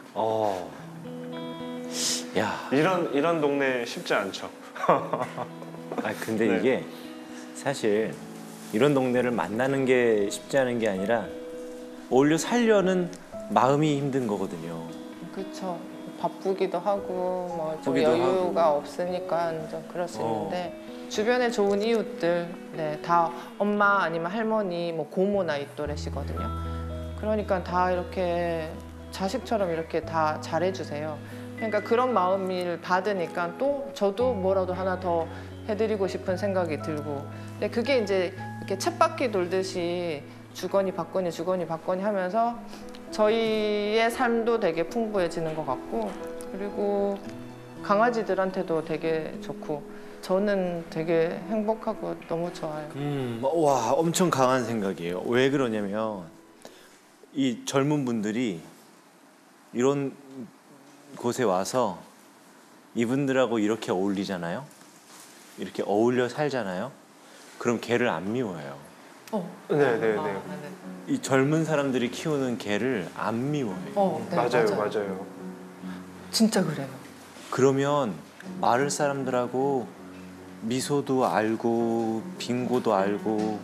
야. 이런 동네 쉽지 않죠. 근데 이게 사실 이런 동네를 만나는 게 쉽지 않은 게 아니라 어울려 살려는 마음이 힘든 거거든요. 그렇죠. 바쁘기도 하고 뭐 좀 바쁘기도 여유가 하고. 없으니까 좀 그럴 수 있는데 주변에 좋은 이웃들 다 엄마 아니면 할머니 뭐 고모 나이 또래시거든요. 그러니까 다 이렇게 자식처럼 이렇게 다 잘해주세요. 그러니까 그런 마음을 받으니까 또 저도 뭐라도 하나 더 해드리고 싶은 생각이 들고 근데 그게 이제 이렇게 쳇바퀴 돌듯이 주거니 받거니 하면서 저희의 삶도 되게 풍부해지는 것 같고 그리고 강아지들한테도 되게 좋고 저는 되게 행복하고 너무 좋아요. 와, 엄청 강한 생각이에요. 왜 그러냐면 이 젊은 분들이 이런 곳에 와서 이분들하고 이렇게 어울리잖아요. 이렇게 어울려 살잖아요. 그럼 개를 안 미워해요. 네네네. 이 젊은 사람들이 키우는 개를 안 미워해요. 맞아요. 진짜 그래요. 그러면 마을 사람들하고 미소도 알고 빙고도 알고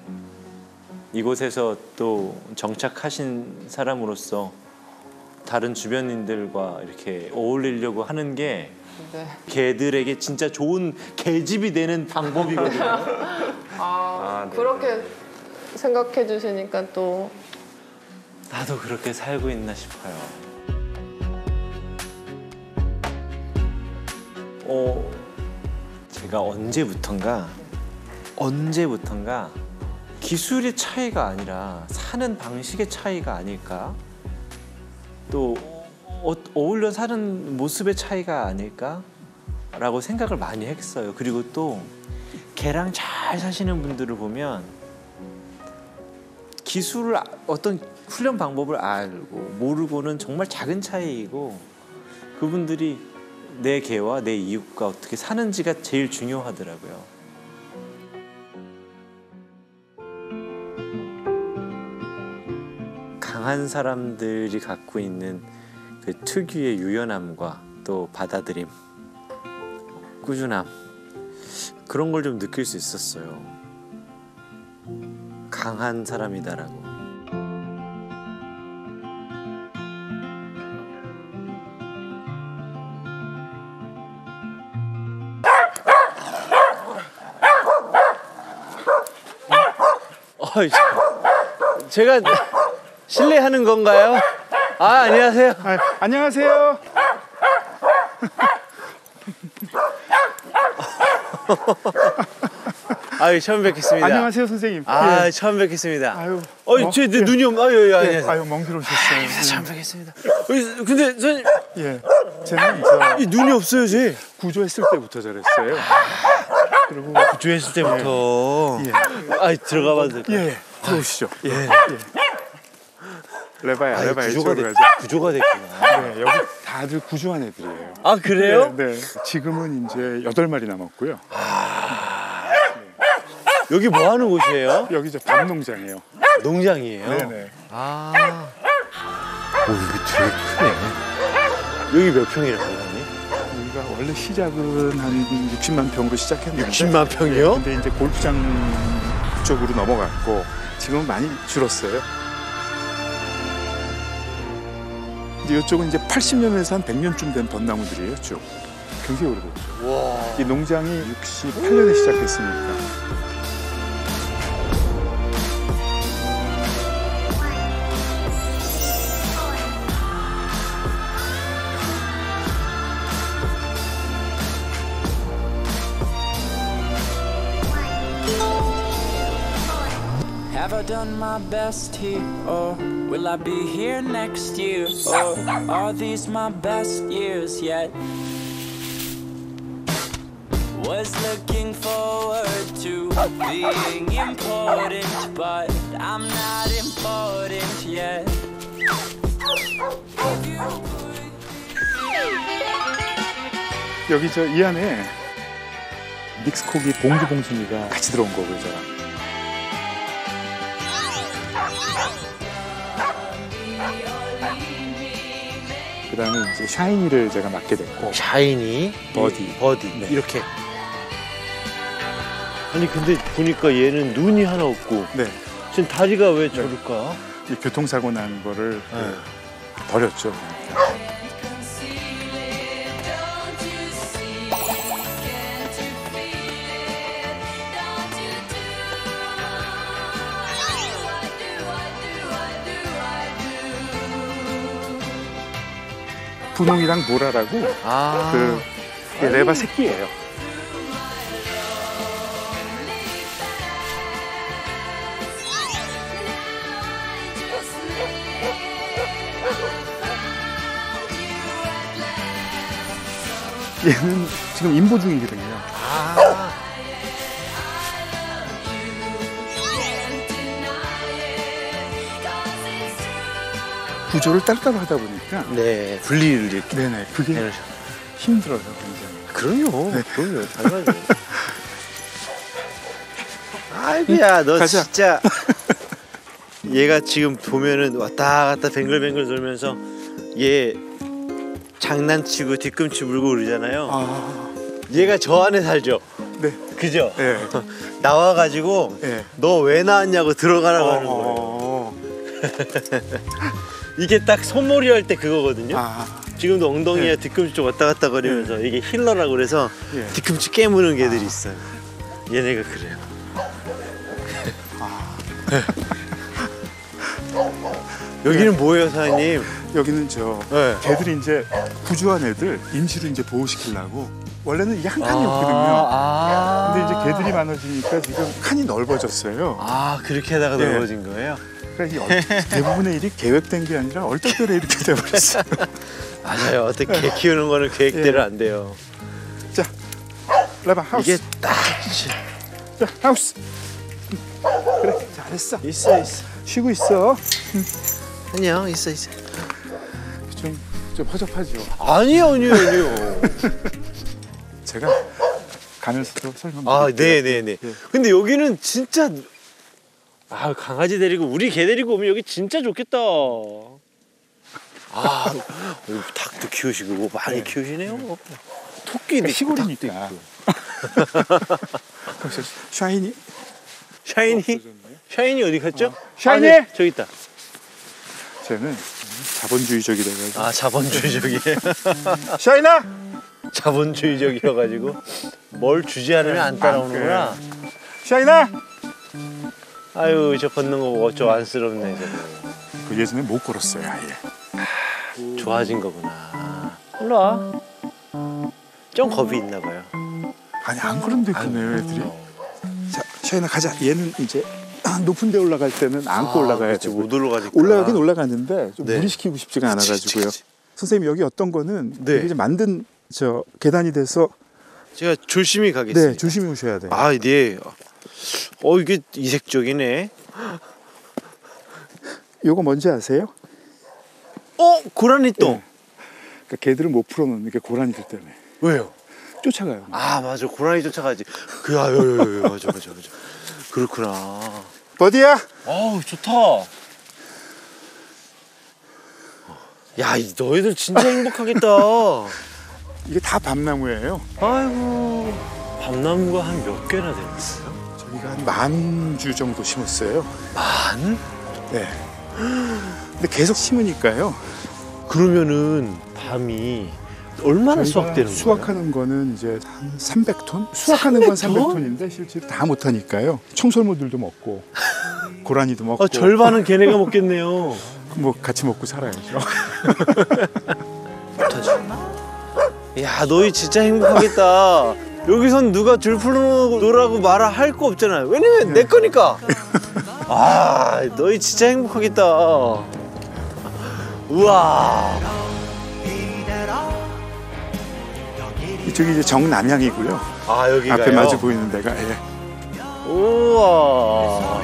이곳에서 또 정착하신 사람으로서 다른 주변인들과 이렇게 어울리려고 하는 게 개들에게 진짜 좋은 개집이 되는 방법이거든요. 그렇게 생각해 주시니까 또 나도 그렇게 살고 있나 싶어요. 제가 언제부턴가 기술의 차이가 아니라 사는 방식의 차이가 아닐까? 또 어울려 사는 모습의 차이가 아닐까? 라고 생각을 많이 했어요. 그리고 또 개랑 잘 사시는 분들을 보면 기술을 어떤 훈련 방법을 알고 모르고는 정말 작은 차이이고 그분들이 내 개와 내 이웃과 어떻게 사는지가 제일 중요하더라고요. 강한 사람들이 갖고 있는 그 특유의 유연함과 또 받아들임, 꾸준함 그런 걸 좀 느낄 수 있었어요. 강한 사람이다라고. 제가 실례하는 건가요? 아, 안녕하세요. 안녕하세요. 아유, 처음 뵙겠습니다. 안녕하세요, 선생님. 아, 예. 처음 뵙겠습니다. 아유, 제 눈이 아유, 안녕하세요. 아유, 먼 길 오셨어요. 처음 뵙겠습니다. 근데 선생님, 예, 저는 이 눈이 없어요, 제. 구조했을 때부터 저랬어요. 그리고 구조했을 때부터. 예. 아, 들어가봐도 될까요? 예, 들어오시죠. 예. 예. 레바야, 레바야, 구조가 이쪽으로 가죠. 구조가 됐구나. 네, 여기 다들 구조한 애들이에요. 아, 그래요? 네, 네. 지금은 이제 8마리 남았고요. 여기 뭐 하는 곳이에요? 여기 저 밥 농장이에요. 농장이에요? 네네. 아. 오, 여기 되게 크네. 여기 몇 평이라고 하니? 여기가 원래 시작은 한 60만 평으로 시작했는데 60만 평이요? 근데 이제 골프장 쪽으로 넘어갔고 지금은 많이 줄었어요. 근데 이쪽은 이제 80년에서 한 100년쯤 된 벚나무들이에요, 쭉. 굉장히 오래 됐죠. 이 농장이 68년에 시작했으니까. Have I done my best here, or will I be here next year, or are these my best years yet? Was looking forward to being important, but I'm not important yet. 여기 저 이 안에 믹스코기 봉주봉순이가 같이 들어온 거고요, 저랑. 그다음에 이제 샤이니를 제가 맡게 됐고. 샤이니, 버디, 네. 이렇게. 아니 근데 보니까 얘는 눈이 하나 없고. 네. 지금 다리가 왜 저럴까? 이 교통사고 난 거를 버렸죠. 분홍이랑 보라라고 그 레바 새끼예요. 얘는 지금 임보 중이거든요. 구조를 따로따로 하다 보니까 네, 분리를 이렇게. 네네, 그게 힘들어요, 굉장히. 그럼요, 그럼요, 당연하죠. 아이고야, 너 가자. 진짜. 얘가 지금 보면은 왔다 갔다 뱅글뱅글 돌면서 얘 장난치고 뒤꿈치 물고 그러잖아요. 얘가 저 안에 살죠. 네. 그죠? 네. 나와가지고 네. 너 왜 나왔냐고 들어가라고 하는 거예요. 이게 딱 손몰이 할 때 그거거든요. 지금도 엉덩이와 뒤꿈치 쪽 왔다 갔다 거리면서 이게 힐러라고 그래서 뒤꿈치 깨무는 개들이 있어요. 얘네가 그래요. 여기는 뭐예요, 사장님? 여기는 저 개들이 이제 구조한 애들 임시로 이제 보호시키려고. 원래는 이게 한 칸이었거든요. 근데 이제 개들이 많아지니까 지금 칸이 넓어졌어요. 아, 그렇게 하다가 넓어진 거예요? 그러니까 대부분의 일이 계획된 게 아니라 얼떨결에 이렇게 돼버렸어요. 맞아요. 어떻게 개 키우는 거는 계획대로 안 돼요. 자, 레바 하우스. 이게 딱 자, 하우스. 그래, 잘했어. 있어. 쉬고 있어. 안녕, 있어. 좀 허접하죠. 아니요. 제가 가면서도 설명드릴게요. 아, 네네네. 근데 여기는 진짜 강아지 데리고 우리 개 데리고 오면 여기 진짜 좋겠다. 여기 닭도 키우시고 많이 키우시네요. 토끼도 있고, 시골이니까. 샤이니 어디 갔죠? 샤이니! 네, 저기 있다. 쟤는 자본주의적이라 가지고. 자본주의적이에요. 샤이나! 자본주의적이어가지고 뭘 주지 않으면 안 따라오는구나. 샤이나! 아유, 저 걷는 거 보고 좀 안쓰럽네. 그 예전에 못 걸었어요, 아예. 좋아진 거구나. 일로 와. 좀 겁이 있나 봐요. 아니, 안 그런데 그네요, 애들이. 자, 샤이나 가자. 얘는 이제 높은 데 올라갈 때는 안고 올라가야 돼. 못 올라가니까. 올라가긴 올라가는데 좀 네. 무리시키고 싶지가 않아가지고요. 그치. 선생님, 여기 어떤 거는 네. 여기 이제 만든 계단이 돼서 제가 조심히 가겠습니다. 네, 조심히 오셔야 돼요. 네. 이게 이색적이네. 요거 뭔지 아세요? 고라니 똥. 네. 그러니까 개들을 못 풀어놓는 게 고라니들 때문에. 왜요? 쫓아가요. 맞아. 고라니 쫓아가지. 맞아. 그렇구나. 버디야. 좋다. 야, 너희들 진짜 행복하겠다. 이게 다 밤나무예요. 아이고, 밤나무가 한 몇 개나 되는데요? 저희가 한 10,000주 정도 심었어요. 만? 네. 근데 계속 심으니까요. 그러면은 밤이 얼마나 수확되는 거예요? 수확하는 거는 이제 한 300톤? 수확하는 건 300톤인데 실제로 다 못하니까요. 청설모들도 먹고 고라니도 먹고. 절반은 걔네가 먹겠네요. 뭐 같이 먹고 살아야죠. 야, 너희 진짜 행복하겠다. 여기선 누가 줄 풀어놓으라고 말할 거 없잖아요. 왜냐면 내 거니까. 너희 진짜 행복하겠다. 우와. 이쪽이 이제 정남향이고요. 여기가요? 앞에 마주 보이는 데가. 예. 우와.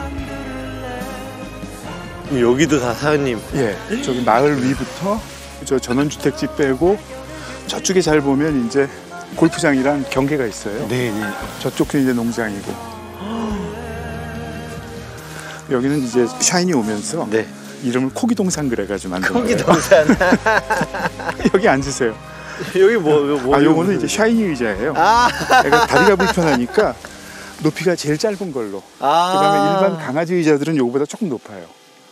여기도 다 사장님. 예. 저기 마을 위부터 저 전원주택지 빼고 저쪽에 잘 보면 이제 골프장이랑 경계가 있어요. 네네. 저쪽도 이제 농장이고. 여기는 이제 샤이니 오면서 이름을 코기동산 그래가지고 만든 거예요. 코기동산. 여기 앉으세요. 여기 뭐? 요거는 이제 샤이니 의자예요. 애가 다리가 불편하니까 높이가 제일 짧은 걸로. 그다음에 일반 강아지 의자들은 요거보다 조금 높아요.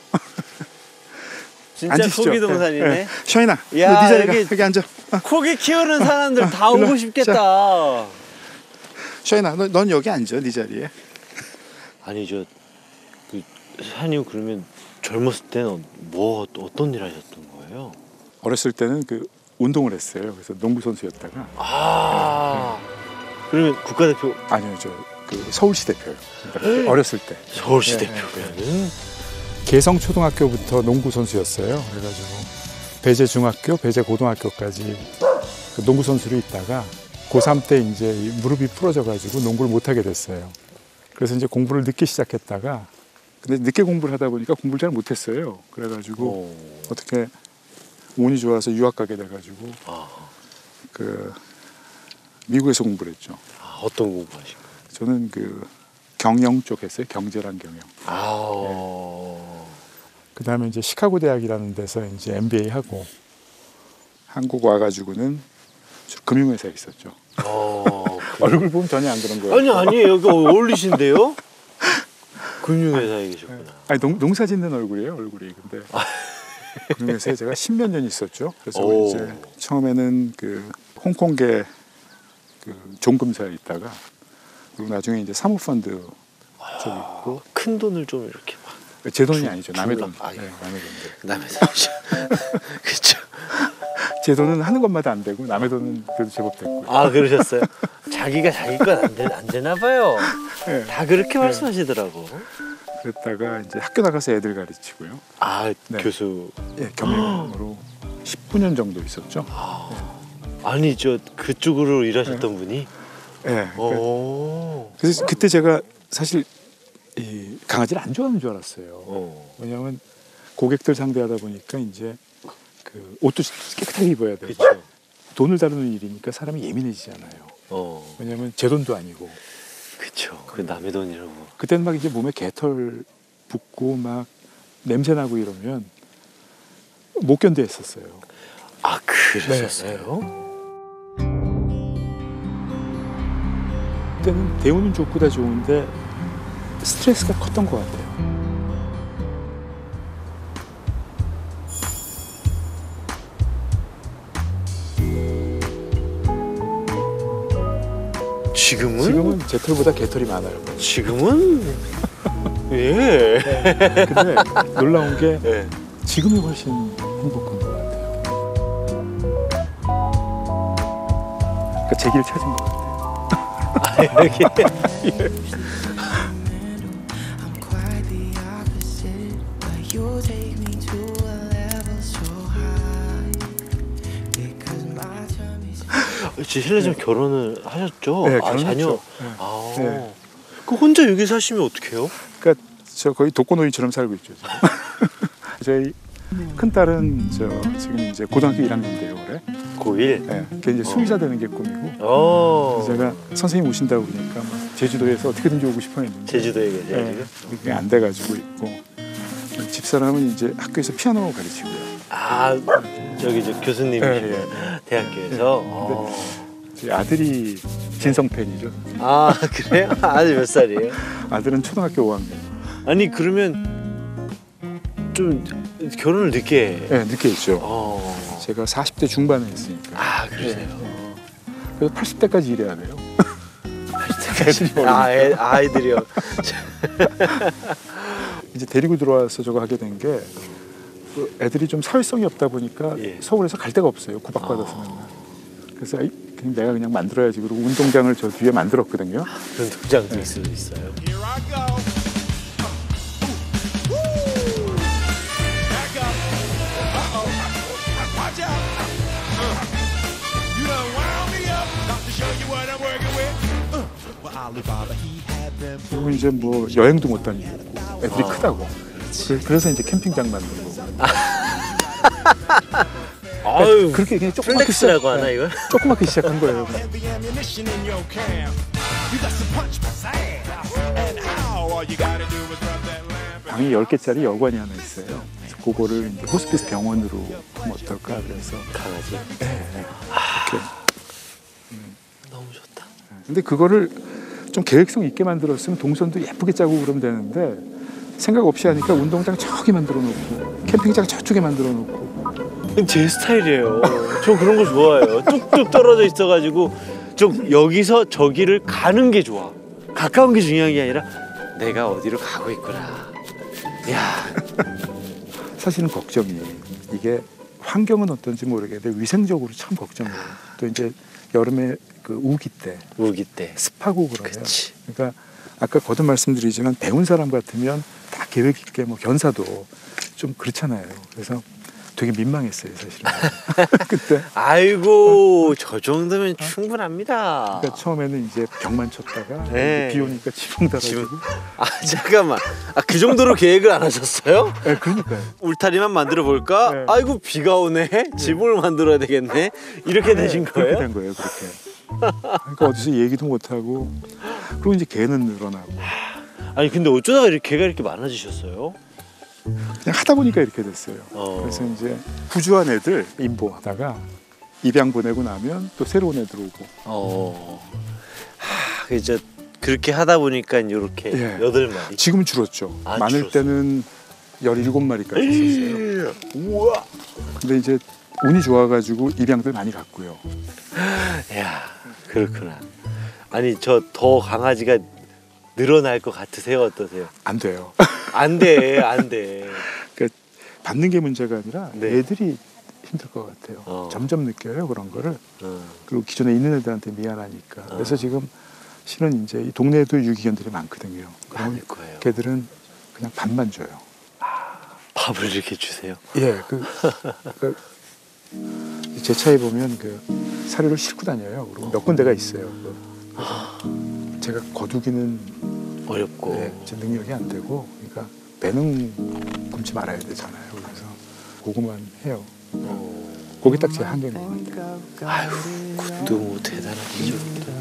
진짜 앉으시죠. 코기동산이네. 네. 샤이나, 네 야, 자리가 여기 앉아. 코기 키우는 사람들 다 오고 싶겠다. 샤이나, 넌 여기 앉아, 네 자리에. 아니 사장님 그러면 젊었을 때는 어떤 일 하셨던 거예요? 어렸을 때는 그 운동을 했어요. 그래서 농구 선수였다가. 그러면 국가대표? 아니요, 그 서울시 대표요. 그러니까 어렸을 때. 서울시 대표면은 개성초등학교부터 농구 선수였어요. 그래가지고 배제 중학교, 배제 고등학교까지 그 농구 선수로 있다가 고3 때 이제 무릎이 부러져가지고 농구를 못 하게 됐어요. 그래서 이제 공부를 늦게 시작했다가 근데 늦게 공부를 하다 보니까 공부를 잘 못했어요. 그래가지고 어떻게 운이 좋아서 유학 가게 돼가지고 그 미국에서 공부를 했죠. 어떤 공부하신 거예요? 저는 그 경영 쪽 했어요. 경제랑 경영. 그다음에 이제 시카고 대학이라는 데서 이제 MBA 하고 한국 와가지고는 금융회사에 있었죠. 얼굴 보면 전혀 안 그런 거예요. 아니에요. 여기 어울리신데요? 금융회사에 계셨구나. 아니 농사 짓는 얼굴이에요, 얼굴이. 근데 금융회사에 제가 10몇 년 있었죠. 그래서 이제 처음에는 그 홍콩계 그 종금사에 있다가 그리고 나중에 이제 사모펀드 쪽에 있고. 큰 돈을 좀 이렇게 막. 제 돈이 아니죠. 남의 돈. 네, 남의 돈들. 그렇죠. 제 돈은 하는 것마다 안 되고 남의 돈은 그래도 제법 됐고요. 그러셨어요? 자기가 자기 건 안 되나 봐요. 네. 다 그렇게 말씀하시더라고. 그랬다가 이제 학교 나가서 애들 가르치고요. 교수. 예, 겸임으로 19년 정도 있었죠. 아니 그쪽으로 일하셨던 분이? 네. 그래서 그때 제가 사실 이 강아지를 안 좋아하는 줄 알았어요. 왜냐하면 고객들 상대하다 보니까 이제 그 옷도 깨끗하게 입어야 되고 돈을 다루는 일이니까 사람이 예민해지잖아요. 왜냐하면 제 돈도 아니고. 그렇죠. 그 남의 돈이라고. 그때는 막 이제 몸에 개털 붙고 막 냄새 나고 이러면 못 견뎌했었어요. 아 그러셨어요? 네. 그때는 대우는 좋고 다 좋은데 스트레스가 컸던 것 같아요. 지금은 제 털보다 개털이 많아요. 지금은 예. 네. 근데 놀라운 게 지금이 훨씬 행복한 것 같아요. 그러니까 제 길 찾은 것 같아요. 아, 이렇게. 실례지만 결혼을 하셨죠? 네, 아, 자녀. 결혼했죠. 아, 네. 그 혼자 여기 사시면 어떡해요? 그러니까 저 거의 독거노인처럼 살고 있죠. 저희 큰 딸은 지금 이제 고등학교 1학년인데요, 올해. 고1? 네. 걔 이제 수의사 되는 게 꿈이고. 그래서 제가 선생님 오신다고 그러니까 제주도에서 어떻게든지 오고 싶어 했는데. 제주도에 계세요, 지금? 그게 안 돼가지고 있고. 집사람은 이제 학교에서 피아노 가르치고요. 아, 저기 저 교수님이시네요. 대학교에서. 저희 아들이 진성 팬이죠. 아, 그래요? 아들 몇 살이에요? 아들은 초등학교 5학년. 아니 그러면 좀 결혼을 늦게. 네, 늦게 했죠. 제가 40대 중반에 했으니까. 아, 그러세요? 네. 그래서 80대까지 일해야 돼요. 80대까지. 아이들이요. 이제 데리고 들어와서 저거 하게 된 게 애들이 좀 사회성이 없다 보니까 서울에서 갈 데가 없어요. 구박받아서 맨날. 그래서 그냥 내가 그냥 만들어야지. 그리고 운동장을 저 뒤에 만들었거든요. 그런 동장도 있어요. 그리고 이제 뭐 여행도 못 다니고 애들이 크다고. 그래서 이제 캠핑장 만들고. 아유, 그렇게 그냥 플렉스라고 하나 이걸? 조그맣게 시작한 거예요. 방이 10개짜리 여관이 하나 있어요. 그래서 그거를 이제 호스피스 병원으로 하면 어떨까 그래서. 강아지? 네. 이렇게. 너무 좋다. 근데 그거를 좀 계획성 있게 만들었으면 동선도 예쁘게 짜고 그러면 되는데 생각 없이 하니까 운동장 저기 만들어 놓고 캠핑장 저쪽에 만들어 놓고. 제 스타일이에요. 저 그런 거 좋아해요. 뚝뚝 떨어져 있어가지고 좀 여기서 저기를 가는 게 좋아. 가까운 게 중요한 게 아니라 내가 어디로 가고 있구나. 야. 사실은 걱정이 이게 환경은 어떤지 모르겠는데 위생적으로 참 걱정이에요. 또 이제 여름에 그 우기 때 습하고 그러면. 그치. 그러니까 아까 거듭 말씀드리지만 배운 사람 같으면 다 계획 있게 뭐 견사도 좀 그렇잖아요. 그래서 되게 민망했어요, 사실은. 그때. 아이고, 저 정도면 충분합니다. 그러니까 처음에는 이제 벽만 쳤다가 네. 비 오니까 지붕 달아주고. 아, 잠깐만. 아, 그 정도로 계획을 안 하셨어요? 네, 그러니까요. 울타리만 만들어 볼까? 네. 아이고, 비가 오네. 지붕을 만들어야 되겠네. 이렇게 되신 거예요? 그렇게 된 거예요, 그렇게. 그러니까 어디서 얘기도 못 하고 그리고 이제 개는 늘어나고. 아니 근데 어쩌다가 이렇게 개가 이렇게 많아지셨어요? 그냥 하다 보니까 이렇게 됐어요. 그래서 이제 구주한 애들 임보하다가 입양 보내고 나면 또 새로운 애들 오고. 이제 그렇게 하다 보니까 이렇게 8마리. 지금은 줄었죠. 아, 많을 때는 17마리까지 있었어요. 우와. 근데 이제 운이 좋아가지고 입양들 많이 갔고요. 야, 그렇구나. 아니 저 더 강아지가 늘어날 것 같으세요? 어떠세요? 안 돼요. 안 돼, 안 돼. 그러니까 받는 게 문제가 아니라 네. 애들이 힘들 것 같아요. 점점 느껴요 그런 거를. 그리고 기존에 있는 애들한테 미안하니까. 그래서 지금 실은 이제 이 동네에도 유기견들이 많거든요. 그러면 거예요. 걔들은 그냥 밥만 줘요. 밥을 이렇게 주세요? 예, 제 차에 보면 그 사료를 싣고 다녀요. 그리고 몇 군데가 있어요. 제가 거두기는 어렵고 제 능력이 안 되고, 그러니까 배는 굶지 말아야 되잖아요. 그래서 고구만 해요. 그게 딱 제 한계입니다. 아유, 그것도 뭐 대단하시죠.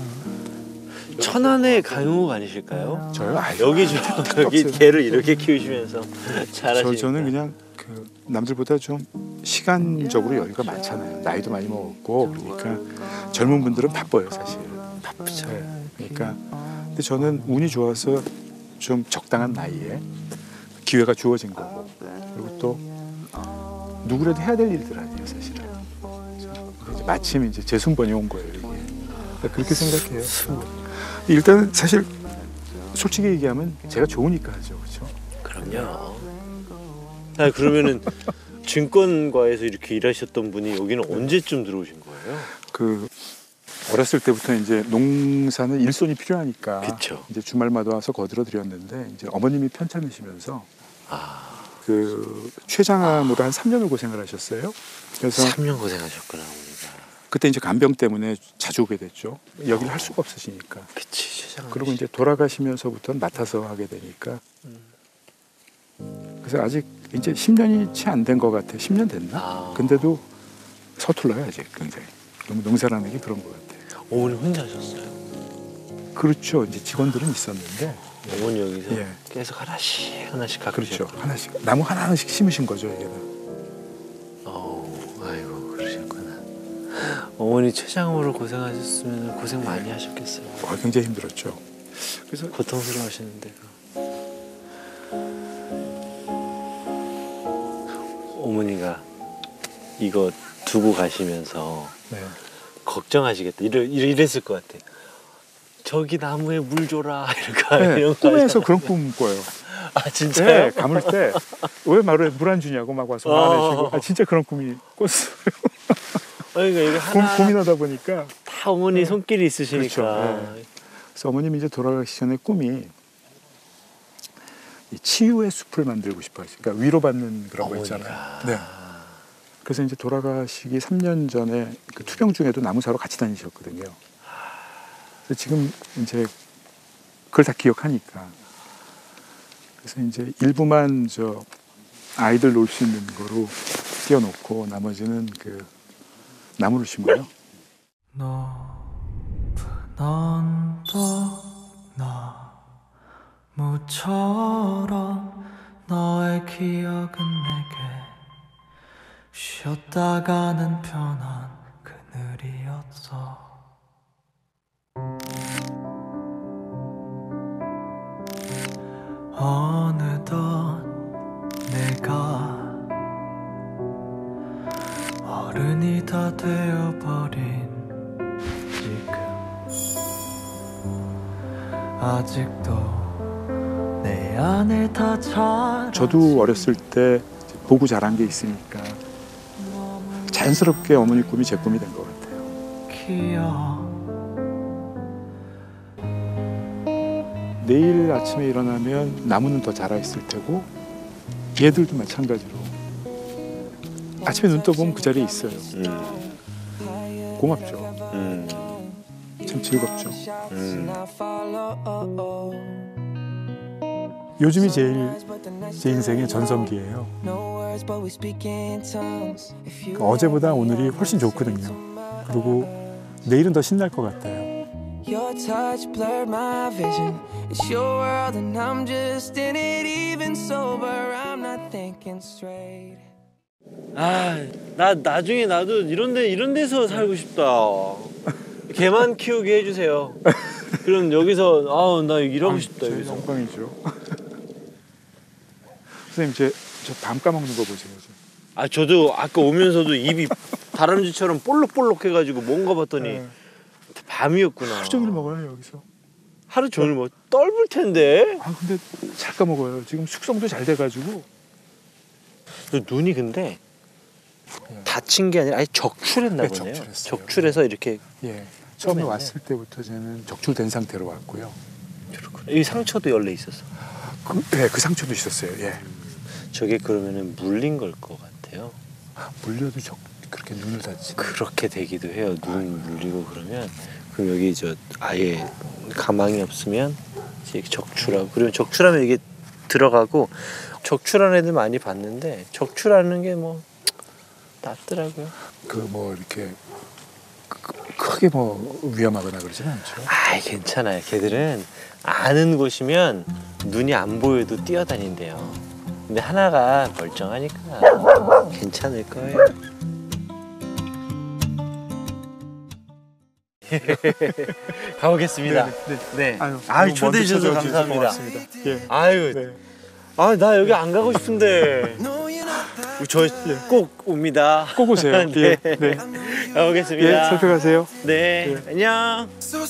천안의 강용욱 아니실까요? 저요? 여기 개를 이렇게 키우시면서 잘하시니까. 저는 그냥 그 남들보다 좀 시간적으로 여유가 많잖아요. 나이도 많이 먹었고 그러니까 젊은 분들은 바빠요, 사실. 바쁘죠. 그러니까 근데 저는 운이 좋아서 좀 적당한 나이에 기회가 주어진 거고, 그리고 또 누구라도 해야 될 일들 아니에요, 사실은. 이제 마침 이제 제 순번이 온 거예요, 이게. 그렇게 생각해요. 일단은 사실 솔직히 얘기하면 제가 좋으니까 하죠, 그렇죠? 그럼요. 아, 그러면은 증권과에서 이렇게 일하셨던 분이 여기는 언제쯤 들어오신 거예요? 그 어렸을 때부터 이제 농사는 일손이 필요하니까 그쵸. 이제 주말마다 와서 거들어 드렸는데, 이제 어머님이 편찮으시면서 그 최장암으로 한 3년을 고생을 하셨어요. 그래서 3년 고생하셨구나, 어머니가. 그때 이제 간병 때문에 자주 오게 됐죠. 여기를 할 수가 없으시니까. 그치, 최장암. 그리고 이제 돌아가시면서부터는 맡아서 하게 되니까. 그래서 아직 이제 10년이 채 안 된 것 같아요. 10년 됐나? 근데도 서툴러요, 아직 굉장히. 너무 농사라는 게 그런 것 같아요. 어머니 혼자 하셨어요? 그렇죠. 이제 직원들은 있었는데. 어머니 여기서 계속 하나씩 가꾸셨고. 그렇죠. 하나씩. 나무 하나씩 심으신 거죠, 이게는. 아이고, 그러셨구나. 어머니 췌장암으로 고생하셨으면 고생 많이 하셨겠어요. 굉장히 힘들었죠. 그래서 고통스러워하시는데. 어머니가 이거 두고 가시면서 걱정하시겠다. 이랬을 것 같아. 저기 나무에 물 줘라 이런 거. 꿈에서 그런 꿈 꿔요. 아, 진짜요? 네, 감을 때 왜 마루에 물 안 주냐고 막 와서 화내시고. 진짜 그런 꿈이 꿨어요. 그러니까 이거 하나 고민하다 보니까 다 어머니 손길이 있으시니까. 그렇죠. 그래서 어머님이 이제 돌아가시기 전에 꿈이 이 치유의 숲을 만들고 싶어 하시고, 그러니까 위로받는 그런 거 있잖아요. 네. 그래서 이제 돌아가시기 3년 전에 그 투병 중에도 나무 사러 같이 다니셨거든요. 그래서 지금 이제 그걸 다 기억하니까. 그래서 이제 일부만 저 아이들 놀 수 있는 거로 띄워놓고 나머지는 그 나무를 심어요. 언덕 나무처럼 너의 기억은 내게 쉬었다가는 편한 그늘이었어. 어느덧 내가 어른이 다 되어버린 지금 아직도 내 안에 다 자라. 저도 어렸을 때 보고 자란 게 있으니까 자연스럽게 어머니 꿈이 제 꿈이 된 것 같아요. 기억 내일 아침에 일어나면 나무는 더 자라 있을 테고 얘들도 마찬가지로 아침에 눈 떠보면 그 자리에 있어요. 고맙죠. 참 즐겁죠. 요즘이 제일 제 인생의 전성기예요. 어제보다 오늘이 훨씬 좋거든요. 그리고 내일은 더 신날 것 같아요. Your touch blurred my vision. It's your world and I'm just in it. Even sober, I'm not thinking straight. 나 나중에 나도 이런 데서 살고 싶다. 개만 키우게 해주세요. 그럼 여기서 나 일하고 싶다. 여기서. 영광이죠. 선생님 저 밤 까먹는 거 보세요. 저도 아까 오면서도 입이 다람쥐처럼 볼록볼록해가지고 뭔가 봤더니 밤이었구나. 하루 종일 먹어요 여기서. 하루 종일 뭐 떫을 텐데. 근데 잘 까먹어요. 지금 숙성도 잘 돼가지고. 눈이 근데 다친 게 아니라 아예 적출했나 보네요. 적출해서 이렇게. 처음에 왔을 때부터 저는 적출된 상태로 왔고요. 그렇구나. 이 상처도 원래 있었어. 그 상처도 있었어요. 저게 그러면은 물린 걸 것 같아요. 물려도 그렇게 눈을 다치. 그렇게 되기도 해요. 눈 물리고 그러면 그럼 여기 저 아예 가망이 없으면 이제 적출하고 그리고 적출하면 이게 들어가고 적출하는 애들 많이 봤는데 적출하는 게 뭐 낫더라고요. 그 뭐 이렇게 크게 뭐 위험하거나 그러지는 않죠. 아 괜찮아요. 걔들은 아는 곳이면 눈이 안 보여도 뛰어다닌대요. 근데 하나가 멀쩡하니까 괜찮을 거예요. 가보겠습니다. 네. 아유 초대해 주셔서 감사합니다. 예. 아유. 네. 아 나 여기 안 가고 싶은데. 저 꼭 옵니다. 꼭 오세요. 네. 예. 네. 가보겠습니다. 예, 살펴가세요. 네. 예. 안녕.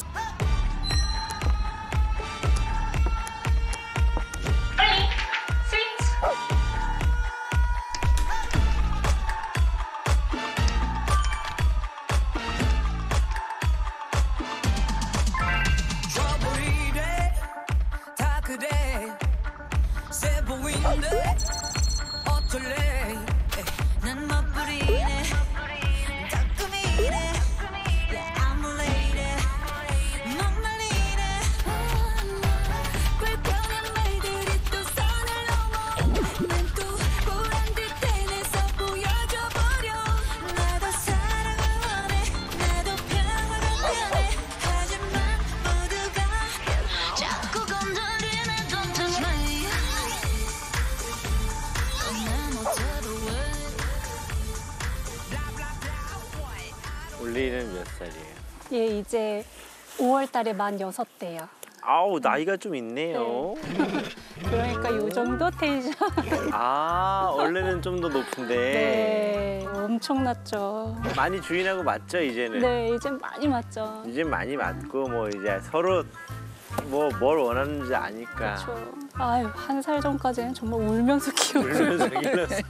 올리는 몇 살이에요? 예, 이제 5월 달에 만 6대요. 아우 나이가 좀 있네요. 그러니까 요 정도 텐션. 아 원래는 좀 더 높은데. 네, 엄청났죠. 많이 주인하고 맞죠 이제는? 네, 이제 많이 맞죠. 이제 많이 맞고 뭐 이제 서로 뭐 뭘 원하는지 아니까. 그렇죠. 아유, 1살 전까지는 정말 울면서 키우고. 울면서 길렀어요.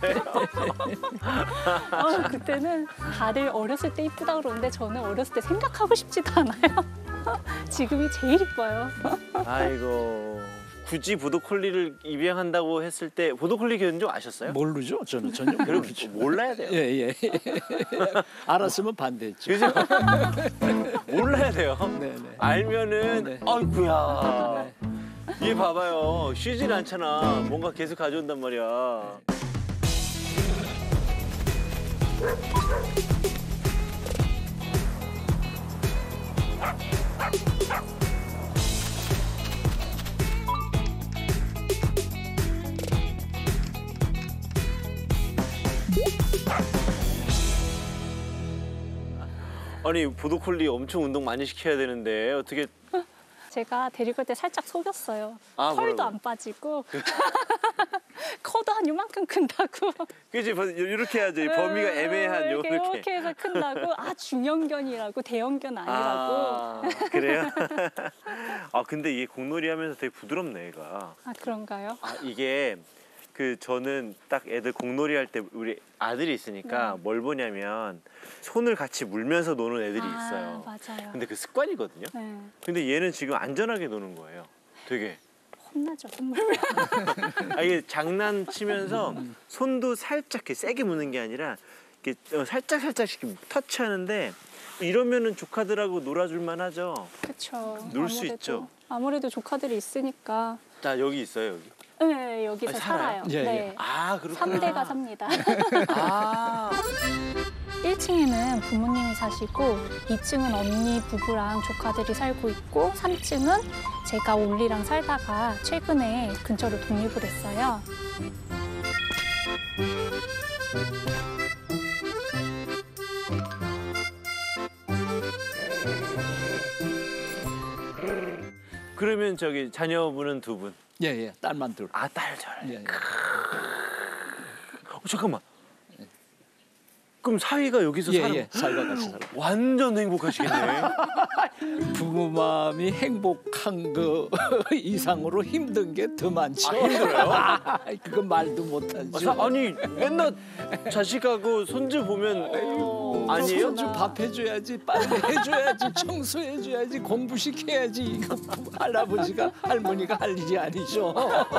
그때는 다들 어렸을 때 이쁘다 그러는데 저는 어렸을 때 생각하고 싶지도 않아요. 지금이 제일 이뻐요. 아이고 굳이 보더콜리를 입양한다고 했을 때 보더콜리 견종 아셨어요? 모르죠. 저는 전혀 그럼 모르죠. 몰라야 돼요. 예. 알았으면 반대했죠. 그죠? 몰라야 돼요. 네네. 알면은 네. 아이쿠야. 얘 봐봐요. 쉬질 않잖아. 뭔가 계속 가져온단 말이야. 아니 보더콜리 엄청 운동 많이 시켜야 되는데 어떻게? 제가 데리고 올 때 살짝 속였어요. 아, 털도 뭐라고? 안 빠지고 커도 한 요만큼 큰다고. 그지 이렇게 해야지. 범위가 애매한 이렇게 요렇게. 해서 큰다고. 아 중형견이라고 대형견 아니라고. 아, 그래요? 아 근데 이게 공놀이 하면서 되게 부드럽네 얘가. 아 그런가요? 아 이게 그 저는 딱 애들 공놀이 할 때 우리 아들이 있으니까 네. 뭘 보냐면 손을 같이 물면서 노는 애들이 있어요. 맞아요. 근데 그 습관이거든요. 네. 근데 얘는 지금 안전하게 노는 거예요. 되게. 혼나죠, 혼나면. 아 이게 장난치면서 손도 살짝 이렇게 세게 무는 게 아니라 이렇게 살짝씩 터치하는데 이러면은 조카들하고 놀아줄만 하죠. 그렇죠. 놀 수 있죠. 아무래도 조카들이 있으니까. 자 여기 있어요 여기. 네, 여기서 살아요. 예, 네. 예. 아 그렇구나. 3대가 삽니다. 아. 1층에는 부모님이 사시고 2층은 언니 부부랑 조카들이 살고 있고 3층은 제가 올리랑 살다가 최근에 근처로 독립을 했어요. 그러면 저기 자녀분은 두 분? 예. 딸만 둘. 아 딸 절. 예. 잠깐만. 그럼 사위가 여기서 살아? 예. 사이가 같이 살아. 완전 행복하시겠네. 부부 마음이 행복한 거 이상으로 힘든 게 더 많죠. 아, 힘들어요? 그건 말도 못하죠. 아니 맨날 자식하고 손주 보면 아니에요? 손주 밥 해줘야지, 빨래 해줘야지, 청소해줘야지, 공부시켜야지. 이거 할아버지가 할머니가 할 일이 아니죠.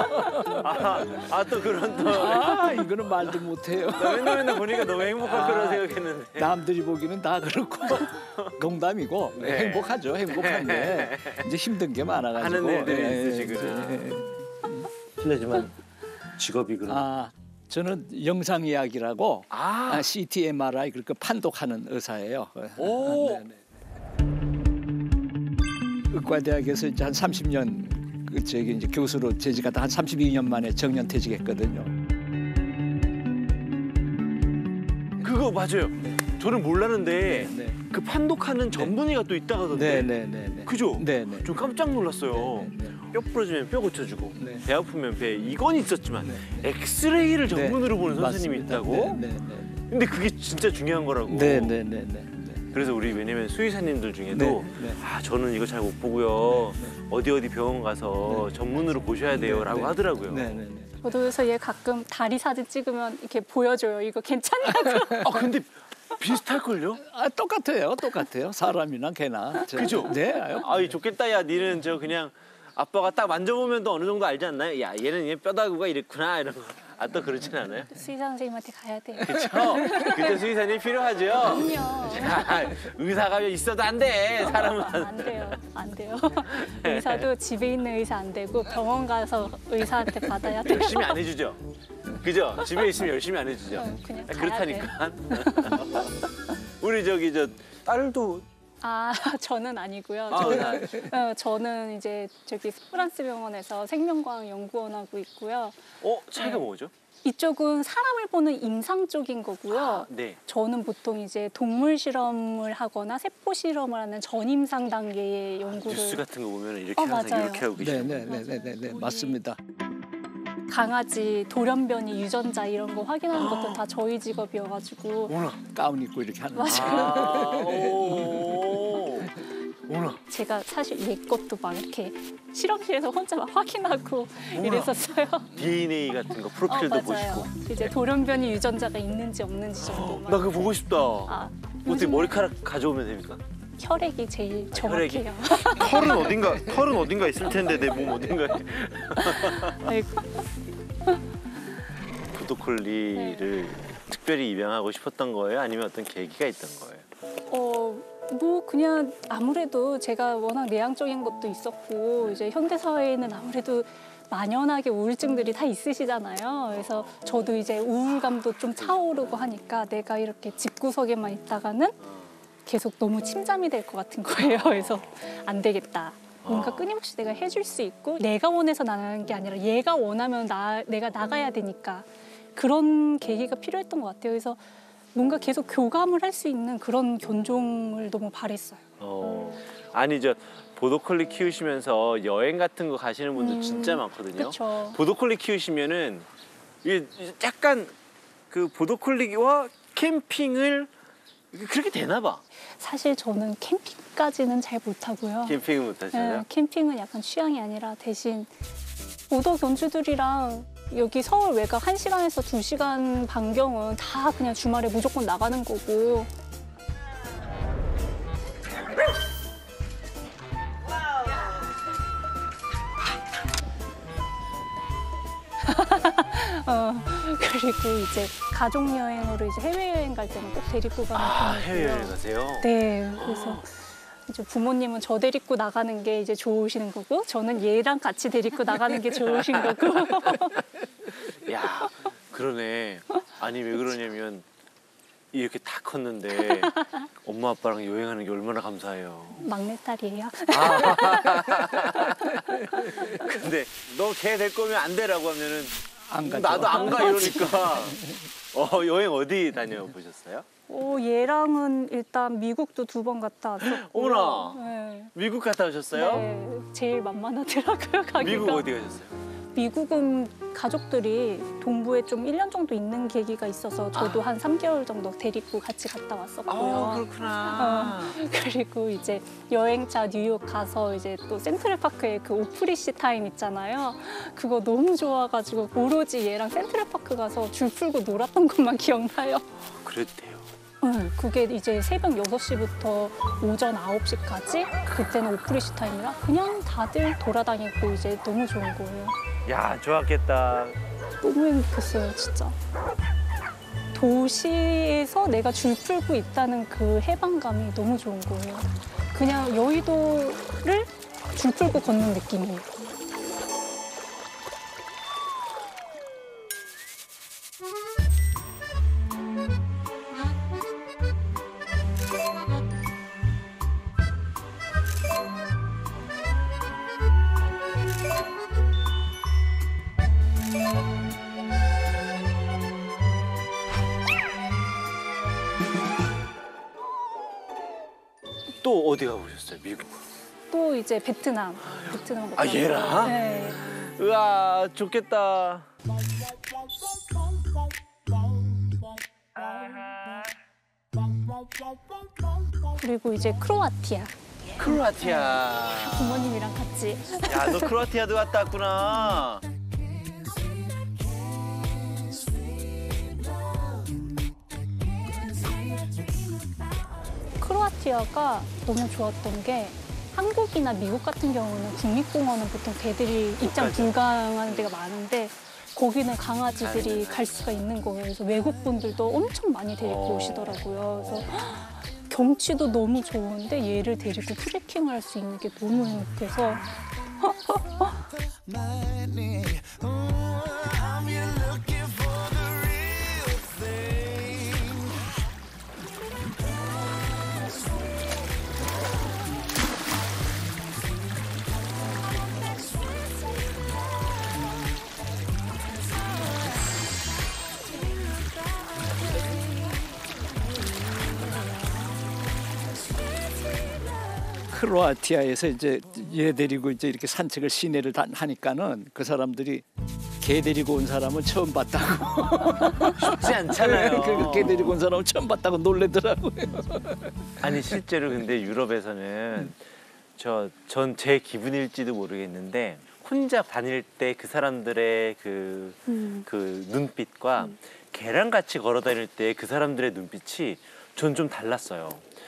또 그런 또. 이거는 말도 못해요. 나 맨날 보니까 너무 행복할 거라고 생각했는데. 남들이 보기는 다 그렇고 농담이고 네. 행복하죠. 행복한데 이제 힘든 게 많아가지고 하는 일들이 예, 있으시구나. 이제, 실례지만 직업이 그럼. 저는 영상 이야기라고 CT, MRI 그렇게 판독하는 의사예요. 오. 의과대학에서 이제 한 30년 저기 이제 교수로 재직하다 한 32년 만에 정년퇴직했거든요. 그거 맞아요. 저는 몰랐는데 그 판독하는 전문의가 또 있다 하던데. 네네네. 그죠? 네네. 좀 깜짝 놀랐어요. 뼈 부러지면 뼈 고쳐주고, 배 아프면 배. 이건 있었지만 엑스레이를 전문으로 보는 선생님이 맞습니다. 있다고? 근데 그게 진짜 중요한 거라고. 네네네. 그래서 우리 왜냐면 수의사님들 중에도 저는 이거 잘 못 보고요. 어디 병원 가서 전문으로 보셔야 돼요라고 하더라고요. 저도 그래서 얘 가끔 다리 사진 찍으면 이렇게 보여줘요. 이거 괜찮냐고. 근데 비슷할걸요? 똑같아요. 사람이나 개나. 그죠? 네. 아이 좋겠다. 야, 니는 저 그냥 아빠가 딱 만져보면 또 어느 정도 알지 않나요? 야, 얘는 뼈다구가 이랬구나 이런 거. 또 그렇진 않아요? 수의사 선생님한테 가야 돼요. 그렇죠? 그때 수의사님 필요하죠? 그럼요. 의사가 있어도 안 돼, 사람은. 안 돼요. 의사도 집에 있는 의사 안 되고 병원 가서 의사한테 받아야 돼요. 열심히 안 해주죠? 그죠? 집에 있으면 열심히 안 해주죠? 그냥 그렇다니까. 우리 저 딸도 저는 아니고요. 저는 이제 저기 프랑스 병원에서 생명과학 연구원 하고 있고요. 차이가 뭐죠? 이쪽은 사람을 보는 임상 쪽인 거고요. 네. 저는 보통 이제 동물 실험을 하거나 세포 실험을 하는 전임상 단계의 연구를. 뉴스 같은 거 보면 이렇게 항상 맞아요. 이렇게 하고 계시죠? 네, 맞습니다. 강아지 돌연변이 유전자 이런 거 확인하는 것도 다 저희 직업이어가지고. 가운 입고 이렇게 하는. 맞아요. 제가 사실 얘 것도 막 이렇게 실험실에서 혼자 막 확인하고 이랬었어요. DNA 같은 거 프로필도 보시고. 이제 돌연변이 유전자가 있는지 없는지 정도. 나 그거 보고 싶다. 어떻게 머리카락 가져오면 됩니까? 혈액이 제일 정확해요. 털은 어딘가 있을 텐데 내 몸 어딘가에. 보도콜리를 특별히 입양하고 싶었던 거예요? 아니면 어떤 계기가 있던 거예요? 뭐 그냥 아무래도 제가 워낙 내향적인 것도 있었고 이제 현대 사회에는 아무래도 만연하게 우울증들이 다 있으시잖아요. 그래서 저도 이제 우울감도 좀 차오르고 하니까 내가 이렇게 집구석에만 있다가는 계속 너무 침잠이 될 것 같은 거예요. 그래서 안 되겠다. 뭔가 끊임없이 내가 해줄 수 있고 내가 원해서 나가는 게 아니라 얘가 원하면 내가 나가야 되니까 그런 계기가 필요했던 것 같아요. 그래서 뭔가 계속 교감을 할 수 있는 그런 견종을 너무 바랬어요. 아니 보도콜리 키우시면서 여행 같은 거 가시는 분들 진짜 많거든요. 그쵸. 보도콜리 키우시면은 이게 약간 그 보도콜리와 캠핑을 그렇게 되나 봐. 사실 저는 캠핑까지는 잘 못하고요. 캠핑은 못하시나요? 캠핑은 약간 취향이 아니라 대신 보도 견주들이랑 여기 서울 외곽 1시간에서 2시간 반경은 다 그냥 주말에 무조건 나가는 거고. 그리고 이제 가족 여행으로 이제 해외여행 갈 때는 꼭 데리고 가는 편이고요. 해외여행 가세요? 네, 그래서 이제 부모님은 저 데리고 나가는 게 이제 좋으시는 거고 저는 얘랑 같이 데리고 나가는 게 좋으신 거고. 야, 그러네. 아니 왜 그러냐면 이렇게 다 컸는데 엄마 아빠랑 여행하는 게 얼마나 감사해요. 막내딸이에요. 근데 너 걔 될 거면 안 되라고 하면은 안 가죠. 나도 안 가 이러니까. 여행 어디 다녀보셨어요? 얘랑은 일단 미국도 2번 갔다 왔었고. 어머나. 네. 미국 갔다 오셨어요? 네, 제일 만만하더라고요, 가기가. 미국 어디 가셨어요? 미국은 가족들이 동부에 좀 1년 정도 있는 계기가 있어서 저도 한 3개월 정도 데리고 같이 갔다 왔었고요. 그렇구나. 그리고 이제 여행차 뉴욕 가서 이제 또 센트럴파크에 그 오프리시 타임 있잖아요. 그거 너무 좋아가지고 오로지 얘랑 센트럴파크 가서 줄 풀고 놀았던 것만 기억나요. 그랬대요. 응, 그게 이제 새벽 6시부터 오전 9시까지 그때는 오프리시 타임이라 그냥 다들 돌아다니고 이제 너무 좋은 거예요. 야, 좋았겠다. 너무 행복했어요, 진짜. 도시에서 내가 줄 풀고 있다는 그 해방감이 너무 좋은 거예요. 그냥 여의도를 줄 풀고 걷는 느낌이에요. 또 어디 가보셨어요, 미국? 또 이제 베트남 아, 얘랑? 네. 으아, 좋겠다. 그리고 이제 크로아티아. 크로아티아. 부모님이랑 같이. 야, 너 크로아티아도 갔다 왔구나. 크로아티아가 너무 좋았던 게 한국이나 미국 같은 경우는 국립공원은 보통 개들이 입장 불가능한 데가 많은데 거기는 강아지들이 갈 수가 있는 거예요. 그래서 외국 분들도 엄청 많이 데리고 오시더라고요. 그래서 경치도 너무 좋은데 얘를 데리고 트레킹을 할 수 있는 게 너무 행복해서 크로아티아에서 이제 얘 데리고 이제 이렇게 산책을 시내를 하니까는 그 사람들이 개 데리고 온 사람은 처음 봤다고. 쉽지 않잖아요. 그 개 데리고 온 사람은 처음 봤다고 놀래더라고요. 아니, 실제로 근데 유럽에서는 전 제 기분일지도 모르겠는데 혼자 다닐 때 그 사람들의 그 눈빛과 개랑 같이 걸어 다닐 때 그 사람들의 눈빛이 전 좀 달랐어요.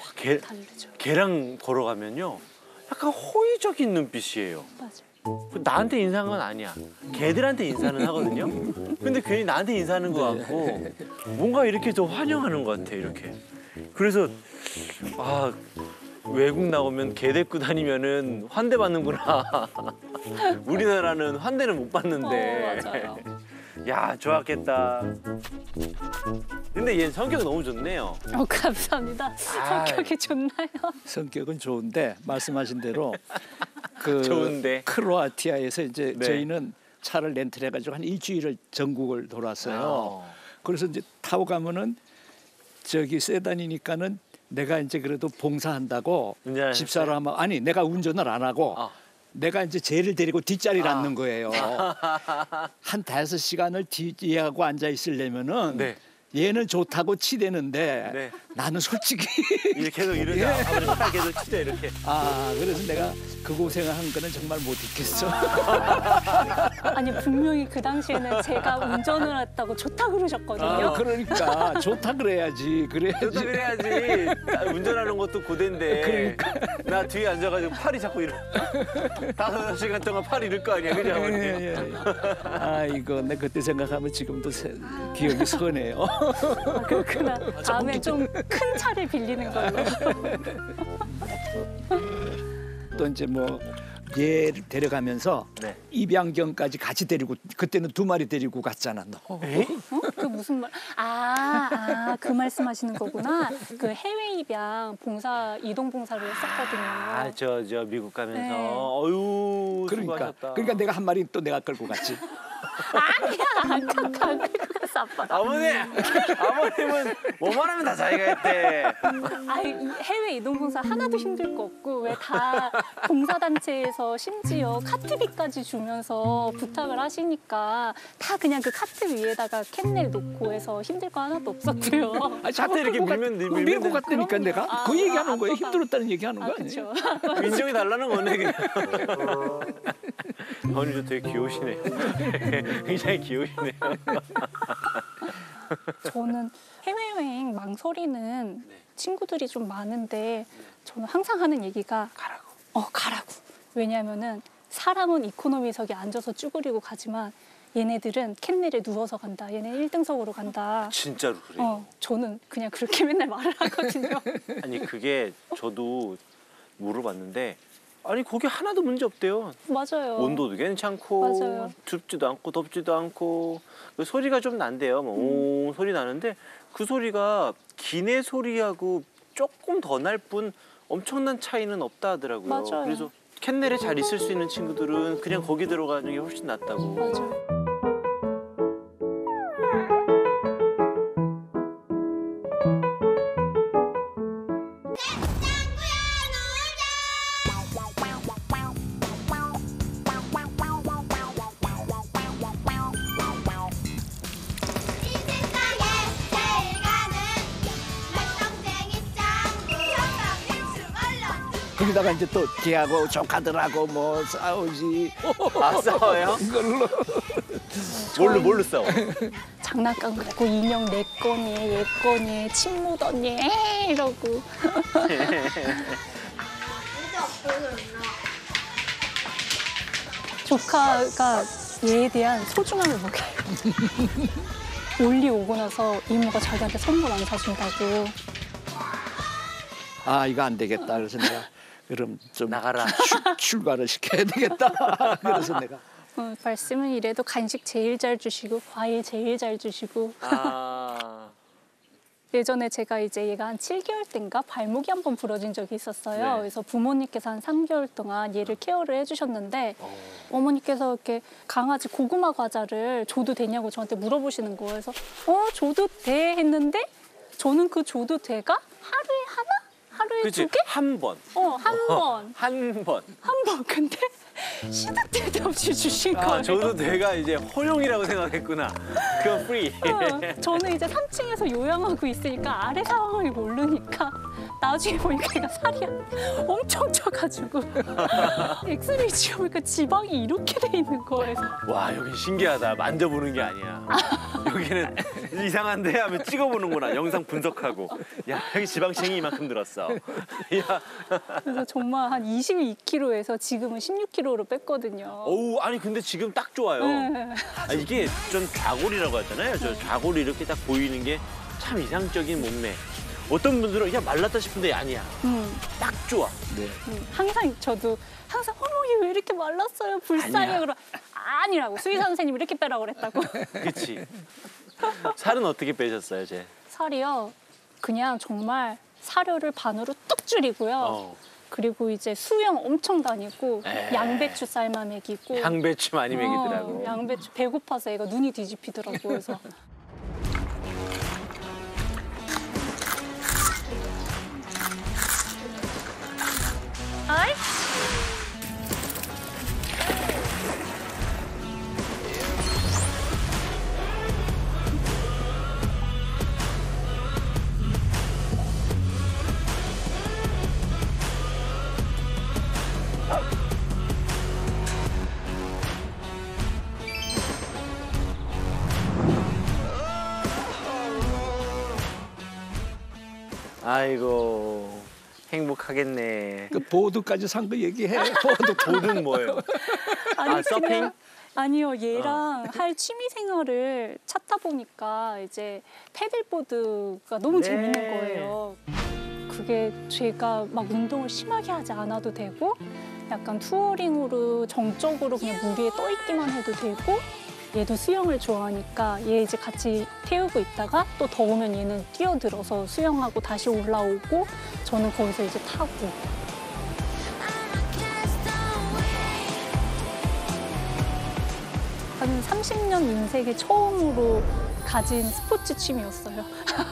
개랑 걸어가면요, 약간 호의적인 눈빛이에요. 맞아요. 나한테 인사한 건 아니야. 개들한테 인사는 하거든요. 근데 괜히 나한테 인사하는 것 같고 뭔가 이렇게 더 환영하는 것 같아, 이렇게. 그래서 아, 외국 나오면 개 데리고 다니면은 환대 받는구나. 우리나라는 환대를 못 받는데. 맞아요. 야, 좋았겠다. 근데 얘 성격이 너무 좋네요. 감사합니다. 성격이 좋나요? 성격은 좋은데 말씀하신 대로 그 좋은데. 크로아티아에서 이제 네. 저희는 차를 렌트를 해가지고 한 일주일을 전국을 돌았어요. 그래서 이제 타고 가면은 저기 세단이니까는 내가 이제 그래도 봉사한다고 집사람하고 아니 내가 운전을 안 하고 내가 이제 쟤를 데리고 뒷자리를 앉는 거예요. 한 5시간을 뒤하고 앉아 있으려면은 얘는 좋다고 치대는데 나는 솔직히 이렇게 해서 이렇게 아버지 팔 계속 치대 이렇게. 그래서 내가 그 고생을 한 거는 정말 못 잊겠어. 아니 분명히 그 당시에는 제가 운전을 했다고 좋다 그러셨거든요. 그러니까 좋다 그래야지. 좋다 그래야지. 운전하는 것도 고된데. 그러니까. 나 뒤에 앉아가지고 팔이 자꾸 이러. 5시간 동안 팔이 이럴 거 아니야, 그죠? 이거 내 그때 생각하면 지금도 기억이 선해요. 그렇구나. 다음에 좀 큰 차를 빌리는 걸로. 또 이제 뭐 얘를 데려가면서 입양견까지 같이 데리고 그때는 2마리 데리고 갔잖아 너. 그 무슨 말? 그 말씀하시는 거구나. 그 해외 입양 봉사 이동 봉사를 했었거든요. 저 미국 가면서 어유 수고하셨다. 그러니까 내가 한 마리 또 내가 끌고 갔지. 아니야 안 끌고 갔어 아빠. 아버님은 뭐만 하면 다 자기가 했대. 해외 이동 봉사 하나도 힘들 거 없고 왜 다 봉사단체에서 심지어 카트비까지 주면서 부탁을 하시니까 다 그냥 그 카트 위에다가 캔넬 놓고 해서 힘들 거 하나도 없었고요. 자꾸 이렇게 밀고 갔다니까 내가 그 얘기하는 거예요. 힘들었다는 얘기하는 거 아니에요? 인정이 달라는 거네 그냥. 어머니도 되게 귀여우시네요. 굉장히 귀여우시네요. 저는 해외여행 망설이는 친구들이 좀 많은데 저는 항상 하는 얘기가 가라고. 왜냐하면은 사람은 이코노미석에 앉아서 쭈그리고 가지만 얘네들은 캔넬에 누워서 간다. 얘네 1등석으로 간다. 진짜로 그래요. 저는 그냥 그렇게 맨날 말을 하거든요. 아니 그게 저도 물어봤는데 아니 거기 하나도 문제 없대요. 맞아요. 온도도 괜찮고 맞아요. 춥지도 않고 덥지도 않고 그 소리가 좀 난대요. 뭐 옹 소리 나는데 그 소리가 기내 소리하고 조금 더 날 뿐 엄청난 차이는 없다 하더라고요. 맞아요. 그래서 캔넬에 잘 있을 수 있는 친구들은 그냥 거기 들어가는 게 훨씬 낫다고. 맞아요. 거기다가 이제 또 걔하고 조카들하고 뭐 싸우지. 아 싸워요? 이걸로. 뭘로 싸워? 장난감 갖고 인형 내 거니 얘 거니 침 묻었니 이러고. 조카가 얘에 대한 소중함을 먹여요. 올리 오고 나서 이모가 자기한테 선물 안 사준다고. 아 이거 안 되겠다. 그래서 내가 그럼 좀 나가라. 출가를 시켜야 되겠다. 그래서 내가. 말씀은 이래도 간식 제일 잘 주시고 과일 제일 잘 주시고. 예전에 제가 이제 얘가 한 7개월 때인가 발목이 한번 부러진 적이 있었어요. 네. 그래서 부모님께서 한 3개월 동안 얘를 케어를 해주셨는데 어머니께서 이렇게 강아지 고구마 과자를 줘도 되냐고 저한테 물어보시는 거예요. 그래서 줘도 돼 했는데 저는 그 줘도 돼가 하루에 하나? 하루에 그치? 2개? 한 번. 한 번. 한 번. 한 번. 근데 시도 때도 없이 주신 거예요. 저도 내가 이제 허용이라고 생각했구나. 그건 프리. 저는 이제 3층에서 요양하고 있으니까 아래 상황을 모르니까 나중에 보니까 얘가 살이 엄청 쪄가지고 엑스레이 찍어보니까 지방이 이렇게 돼 있는 거예요. 와 여기 신기하다. 만져보는 게 아니야. 여기는 이상한데 하면 찍어보는구나. 영상 분석하고. 야 여기 지방층이 이만큼 들었어. 야. 그래서 정말 한 22kg에서 지금은 16kg로 뺐거든요. 어우 아니 근데 지금 딱 좋아요. 네. 이게 좀 좌골이라고 하잖아요. 저 좌골이 이렇게 딱 보이는 게 참 이상적인 몸매. 어떤 분들은 그냥 말랐다 싶은데 아니야. 딱 좋아. 네. 항상 저도 항상 어머 얘 왜 이렇게 말랐어요? 불쌍해. 그럼 아니라고 수의사 선생님이 이렇게 빼라고 그랬다고. 그치. 살은 어떻게 빼셨어요, 쟤? 살이요. 그냥 정말 사료를 반으로 뚝 줄이고요. 그리고 이제 수영 엄청 다니고 양배추 쌀만 먹이고. 양배추 많이 먹이더라고. 양배추 배고파서 애가 눈이 뒤집히더라고. 그래서. 아이? 아이고 행복하겠네. 그 보드까지 산 거 얘기해. 보드는 뭐예요? 아니, 서핑? 그냥, 아니요, 얘랑 할 취미 생활을 찾다 보니까 이제 패들보드가 너무 재밌는 거예요. 그게 제가 막 운동을 심하게 하지 않아도 되고 약간 투어링으로 정적으로 그냥 물 위에 떠 있기만 해도 되고 얘도 수영을 좋아하니까 얘 이제 같이 태우고 있다가 또 더우면 얘는 뛰어들어서 수영하고 다시 올라오고 저는 거기서 이제 타고. 한 30년 인생에 처음으로 가진 스포츠 취미였어요.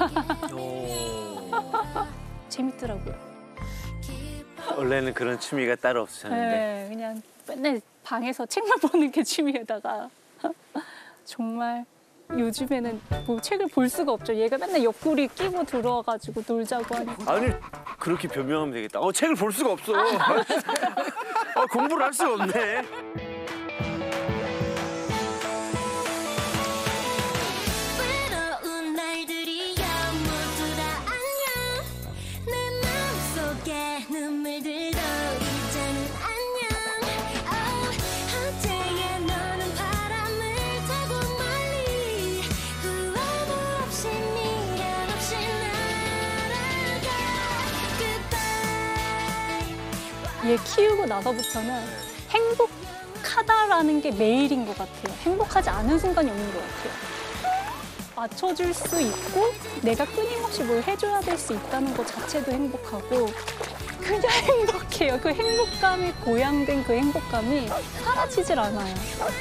재밌더라고요. 원래는 그런 취미가 따로 없으셨는데. 네, 그냥 맨날 방에서 책만 보는 게 취미에다가 정말 요즘에는 뭐 책을 볼 수가 없죠. 얘가 맨날 옆구리 끼고 들어와가지고 놀자고 하니까. 아니 그렇게 변명하면 되겠다. 책을 볼 수가 없어. 공부를 할 수가 없네. 외로운 속에 눈물들도 이제는 안녕. 어제의 너는 바람을 타고 멀리 후회도 없이 미련 없이 날아가. 얘 키우고 나서부터는 행복하다라는 게 매일인 것 같아요. 행복하지 않은 순간이 없는 것 같아요. 맞춰줄 수 있고 내가 끊임없이 뭘 해줘야 될 수 있다는 것 자체도 행복하고 그냥 행복해요. 그 행복감이 고양된 그 행복감이 사라지질 않아요.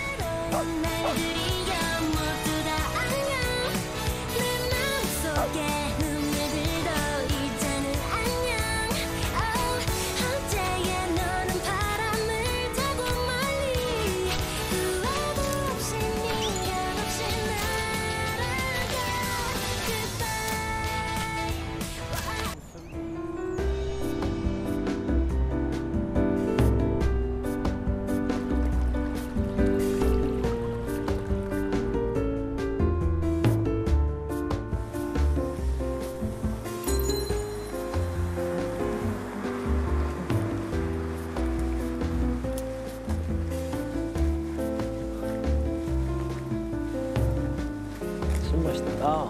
참 맛있다.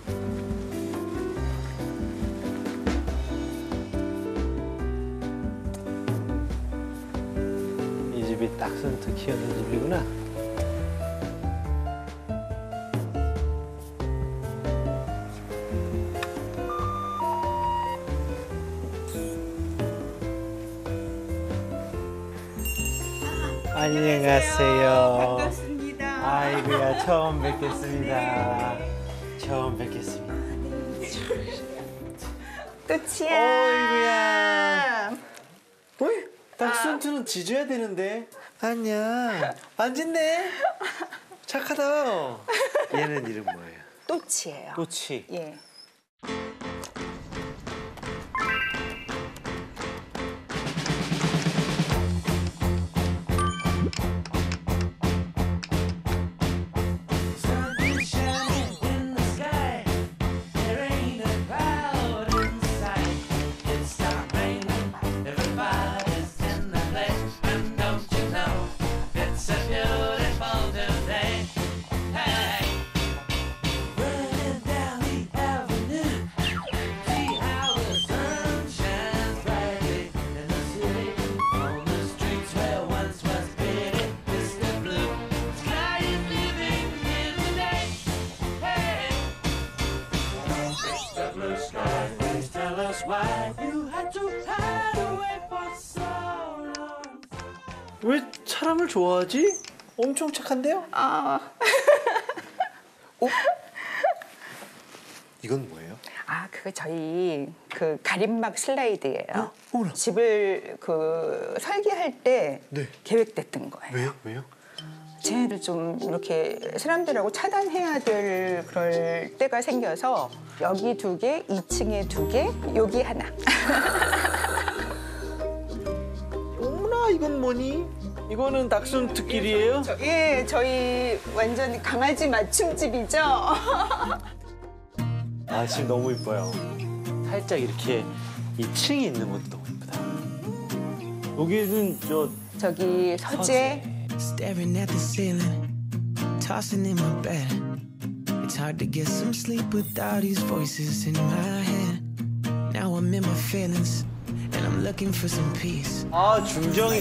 이 집이 닥순트 키우는 집이구나. 안녕하세요. 반갑습니다. 아이고야, 처음 뵙겠습니다. 처음 뵙겠습니다. 끝이야. 어이구야. 닥순트는 짖어야 되는데. 아니야. 안 짖네. 착하다. 얘는 이름 뭐예요? 또치예요. 또치. 예. 왜 사람을 좋아하지? 엄청 착한데요? 이건 뭐예요? 아, 그거 저희 그 가림막 슬라이드예요. 집을 그 설계할 때 계획됐던 거예요. 왜요? 쟤네들 좀 이렇게 사람들하고 차단해야 될 그럴 때가 생겨서 여기 2개, 2층에 2개, 여기 하나. 어머나, 이건 뭐니? 이거는 닥순트길이에요? 예, 저희 완전 강아지 맞춤집이죠. 아, 집 너무 이뻐요. 살짝 이렇게 2층이 있는 것도 너무 이쁘다. 여기는 저기 서재. Staring at the ceiling, tossing in my bed. It's hard to get some sleep with all these voices in my head. Now I'm in my feelings, and I'm looking for some peace. 아, 중정이.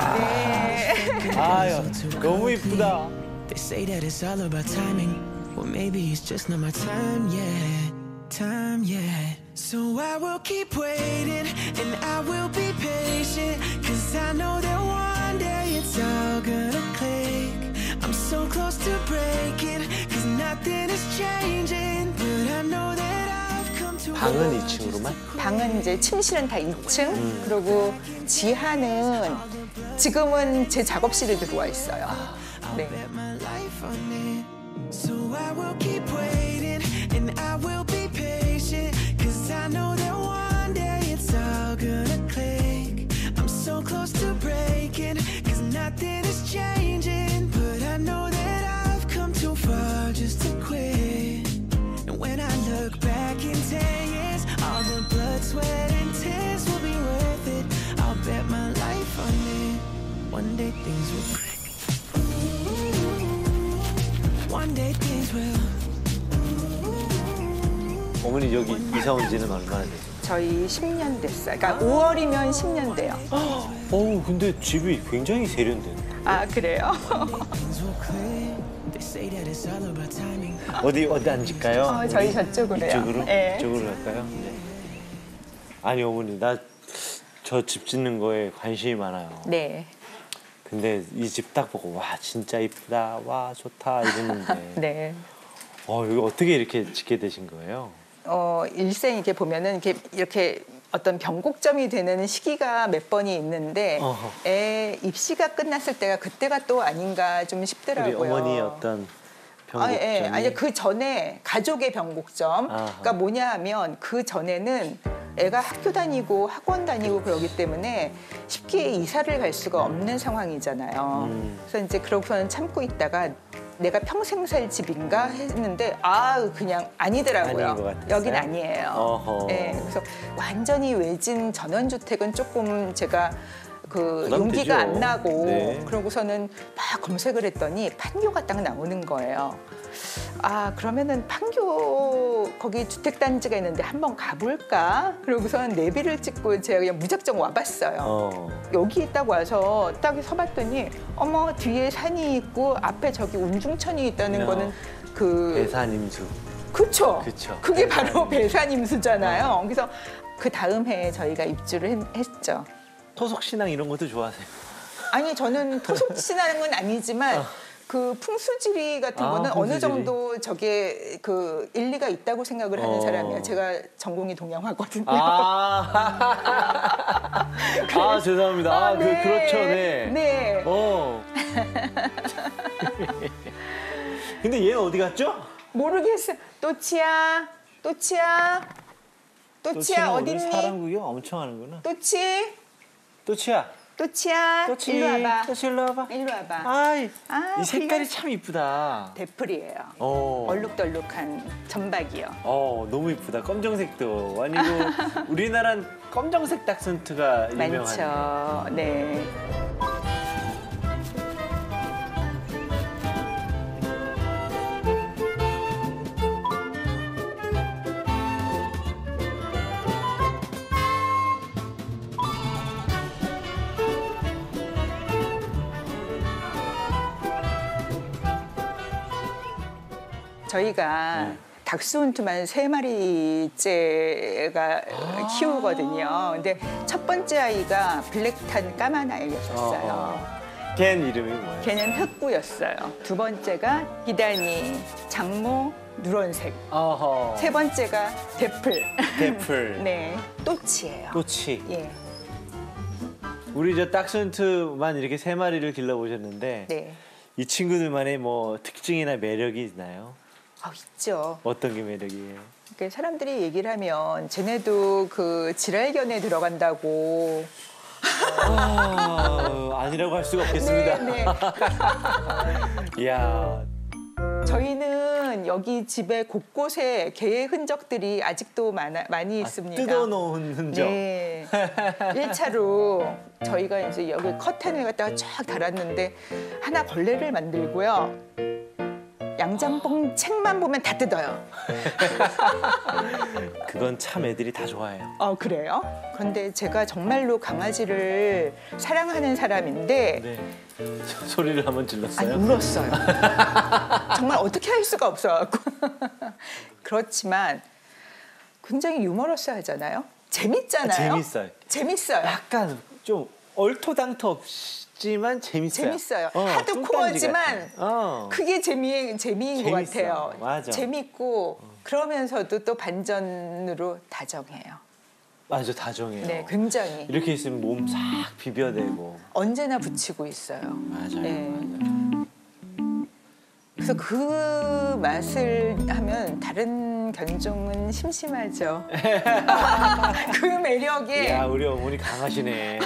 아유, 너무 이쁘다. They say that it's all about timing. Well, maybe it's just not my time yet. Time yet. So I will keep waiting, and I will be patient. Cause I know that one day it's all gonna click. I'm so close to breaking, cause nothing is changing. But I know that I've come to. 방은 2층으로만? 방은 이제 침실은 다 2층. 그리고 지하는 지금은 제 작업실에 들어와 있어요. 네. So I will keep waiting, and I will be patient. Cause I know that one day it's all gonna click. I'm so close to breaking, cause nothing is changing. But I know that I've come too far just to quit. And when I look back in 10 years, all the blood, sweat, and tears will be worth 어머니 여기 이사 온 지는 얼마나 됐어요? 저희 10년 됐어요. 그러니까 5월이면 10년 돼요. 어우, 근데 집이 굉장히 세련되네. 아, 그래요? 어디 앉을까요? 저희 저쪽으로요. 이쪽으로? 네. 이쪽으로 갈까요? 네. 아니 어머니 나 저 집 짓는 거에 관심이 많아요. 네. 근데 이 집 딱 보고 와 진짜 이쁘다, 와 좋다 이랬는데 네. 여기 어떻게 이렇게 짓게 되신 거예요? 일생 이렇게 보면은 이렇게 어떤 변곡점이 되는 시기가 몇 번이 있는데 애 입시가 끝났을 때가 그때가 또 아닌가 좀 싶더라고요. 우리 어머니의 어떤 변곡점이? 아니 그 전에 가족의 변곡점. 그러니까 뭐냐 하면 그 전에는 애가 학교 다니고 학원 다니고 그러기 때문에 쉽게 이사를 갈 수가 없는 상황이잖아요. 그래서 이제 그러고서는 참고 있다가 내가 평생 살 집인가 했는데 그냥 아니더라고요. 아닌 것 같았어요? 여긴 아니에요. 네, 그래서 완전히 외진 전원주택은 조금 제가 용기가 안 나고 네. 그러고서는 막 검색을 했더니 판교가 딱 나오는 거예요. 그러면은 판교 거기 주택단지가 있는데 한번 가볼까? 그러고서는 내비를 찍고 제가 그냥 무작정 와봤어요. 여기 딱 와서 딱 서봤더니 어머 뒤에 산이 있고 앞에 저기 운중천이 있다는 거는 배산임수. 그쵸? 그쵸. 그게 바로 배산임수잖아요. 그래서 그 다음 해에 저희가 입주를 했죠. 토속신앙 이런 것도 좋아하세요? 아니 저는 토속신앙은 건 아니지만 그 풍수지리 같은 거는 어느 정도 저게 일리가 있다고 생각을 하는 사람이에요. 제가 전공이 동양화거든요. 죄송합니다. 네. 그렇죠, 네. 네. 근데 얘는 어디 갔죠? 모르겠어요. 또치야 어딨니? 사람 구경 엄청 하는구나. 또치야. 일로 와봐. 또치 일로 와봐. 일로 와봐. 이 색깔이 참 이쁘다. 대풀이에요. 어. 얼룩덜룩한 점박이요. 너무 이쁘다. 검정색도 아니고 우리나라는 검정색 닥슨트가 유명하네요. 많죠. 네. 저희가 닥스훈트만 3마리째가 키우거든요. 근데 첫 번째 아이가 블랙탄 까만 아이였어요. 걔는 이름이 뭐예요? 걔는 흑구였어요. 두 번째가 기다니, 장모, 누런색. 세 번째가 대풀. 대풀. 네, 또치예요. 또치. 예. 우리 저 닥스훈트만 이렇게 3마리를 길러보셨는데 네. 이 친구들만의 뭐 특징이나 매력이 있나요? 있죠. 어떤 게 매력이에요? 그러니까 사람들이 얘기를 하면 쟤네도 그 지랄견에 들어간다고. 아니라고 할 수가 없겠습니다. 네. 이야. 저희는 여기 집에 곳곳에 개의 흔적들이 아직도 많이 있습니다. 뜯어놓은 흔적. 네. 1차로 저희가 이제 여기 커튼을 갖다가 쫙 달았는데 하나 걸레를 만들고요. 양장봉 책만 보면 다 뜯어요. 그건 참 애들이 다 좋아해요. 그래요? 그런데 제가 정말로 강아지를 사랑하는 사람인데 네. 소리를 한번 질렀어요? 울었어요. 정말 어떻게 할 수가 없어갖고. 그렇지만 굉장히 유머러스하잖아요. 재밌잖아요. 재밌어요. 약간 좀 얼토당토 없지만 재밌어요. 하드코어지만 그게 재미인 것 같아요. 맞아. 재밌고 그러면서도 또 반전으로 다정해요. 맞아, 다정해요. 네, 굉장히. 이렇게 있으면 몸 싹 비벼대고. 언제나 붙이고 있어요. 맞아요. 네. 그래서 그 맛을 하면 다른 견종은 심심하죠. 그 매력에. 야, 우리 어머니 강하시네.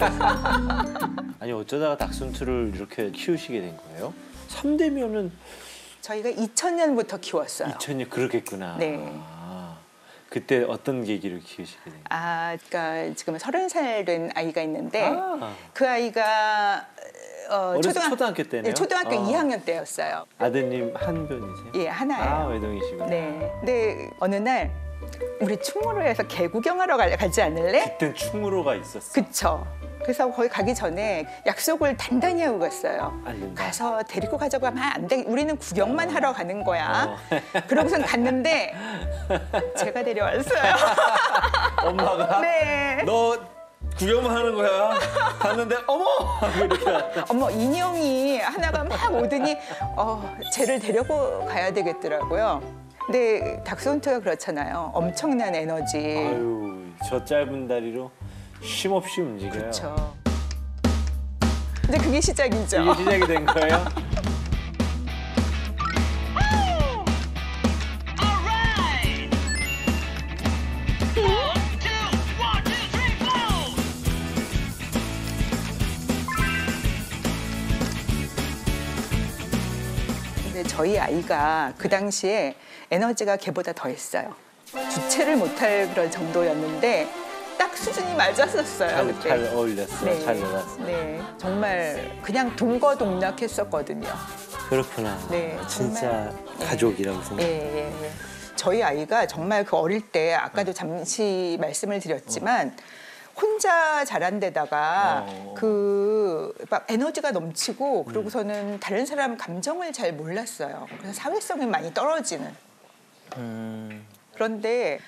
아니 어쩌다가 닥스훈트를 이렇게 키우시게 된 거예요? 3대면은 저희가 2000년부터 키웠어요. 2000년 그렇겠구나. 네. 그때 어떤 계기를 키우시게 된 거예요? 그러니까 지금 30살 된 아이가 있는데 그 아이가 초등학교 때네요? 네, 초등학교 2학년 때였어요. 아드님 한 분이세요? 예, 하나예요. 외동이시구나. 네. 근데 어느 날 우리 충무로에서 개 구경하러 가지 않을래? 그땐 충무로가 있었어. 그쵸. 그래서 거기 가기 전에 약속을 단단히 하고 갔어요. 안 된다. 가서 데리고 가자고 하면 안 돼. 우리는 구경만 하러 가는 거야. 그러고선 갔는데 제가 데려왔어요. 엄마가? 네. 너 구경만 하는 거야. 갔는데 어머! 하고 이렇게 왔다. 어머 인형이 하나가 막 오더니 쟤를 데리고 가야 되겠더라고요. 근데 닥스훈트가 그렇잖아요. 엄청난 에너지. 아유, 저 짧은 다리로 쉼없이 움직여요. 그렇죠. 근데 그게 시작이죠. 이게 시작이 된 거예요? 근데 저희 아이가 그 당시에 에너지가 걔보다 더했어요. 주체를 못할 그런 정도였는데 딱 수준이 맞았었어요. 그때. 잘 어울렸어요. 네. 잘 놀았어요. 네, 정말 그냥 동거동락했었거든요. 그렇구나. 네, 진짜 정말. 가족이라고 생각. 예. 저희 아이가 정말 그 어릴 때 아까도 잠시 말씀을 드렸지만 혼자 자란 데다가 그 막 에너지가 넘치고 그러고서는 다른 사람 감정을 잘 몰랐어요. 그래서 사회성이 많이 떨어지는. 그런데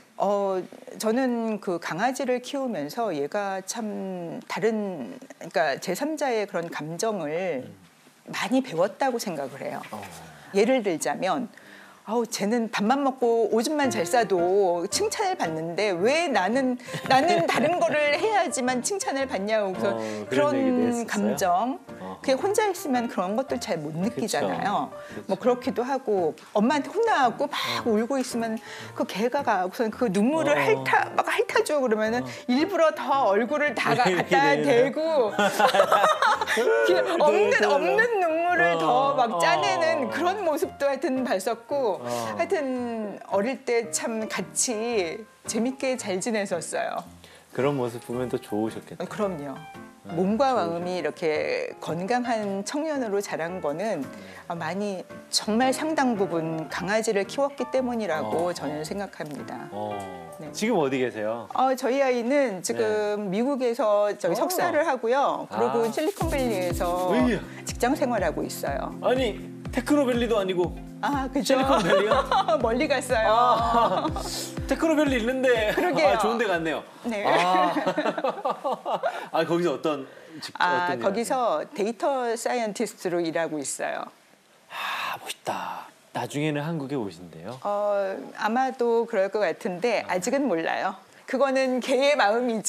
저는 그 강아지를 키우면서 얘가 참 다른 그러니까 제3자의 그런 감정을 많이 배웠다고 생각을 해요. 예를 들자면 쟤는 밥만 먹고 오줌만 잘 싸도 칭찬을 받는데 왜 나는 다른 거를 해야지만 칭찬을 받냐고 그런 감정. 그냥 혼자 있으면 그런 것도 잘 못 느끼잖아요. 뭐 그렇기도 하고 엄마한테 혼나고 막 울고 있으면 그 개가 가고선 그 눈물을 핥아줘 그러면은 일부러 더 얼굴을 다 갖다 대고 없는 눈물을 더 막 짜내는 그런 모습도 하여튼 봤었고 하여튼 어릴 때 참 같이 재밌게 잘 지냈었어요. 그런 모습 보면 더 좋으셨겠다. 그럼요. 몸과 마음이 이렇게 건강한 청년으로 자란 거는 많이 정말 상당 부분 강아지를 키웠기 때문이라고 저는 생각합니다. 네. 지금 어디 계세요? 저희 아이는 지금 미국에서 석사를 하고요. 그리고 실리콘밸리에서 직장 생활하고 있어요. 아니 테크노밸리도 아니고 그죠? 실리콘밸리요? 멀리 갔어요. 테크노밸리 있는데 그러게요. 좋은 데 갔네요. 네. 거기서 어떤 어떤 거기서 데이터 사이언티스트로 일하고 있어요. 멋있다. 나중에는 한국에 오신대요? 아마도 그럴 것 같은데 아직은 몰라요. 그거는 개의 마음이죠.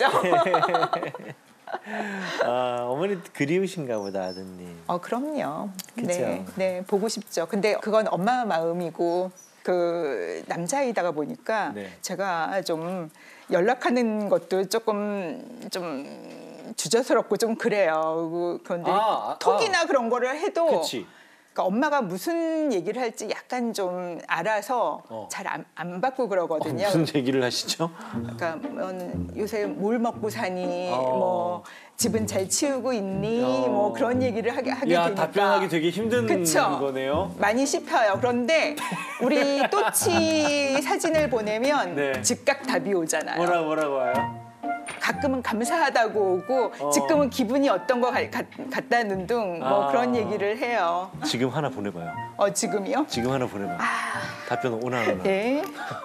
어머니 그리우신가 보다 아드님. 그럼요. 그쵸? 네, 보고 싶죠. 근데 그건 엄마 마음이고 그 남자이다가 보니까 제가 좀 연락하는 것도 조금 좀 주저스럽고 좀 그래요. 그런데 톡이나 그런 거를 해도 그러니까 엄마가 무슨 얘기를 할지 약간 좀 알아서 잘 안 받고 그러거든요. 무슨 얘기를 하시죠? 그러니까 요새 뭘 먹고 사니, 뭐 집은 잘 치우고 있니, 뭐 그런 얘기를 하게 되니까 답변하기 되게 힘든 거네요. 많이 씹혀요. 그런데 우리 또치 사진을 보내면 즉각 답이 오잖아요. 뭐라고 와요? 가끔은 감사하다고 오고 지금은 기분이 어떤 거 같다는 등 뭐 그런 얘기를 해요. 지금 하나 보내봐요. 지금이요? 지금 하나 보내봐. 답변 오나. 네.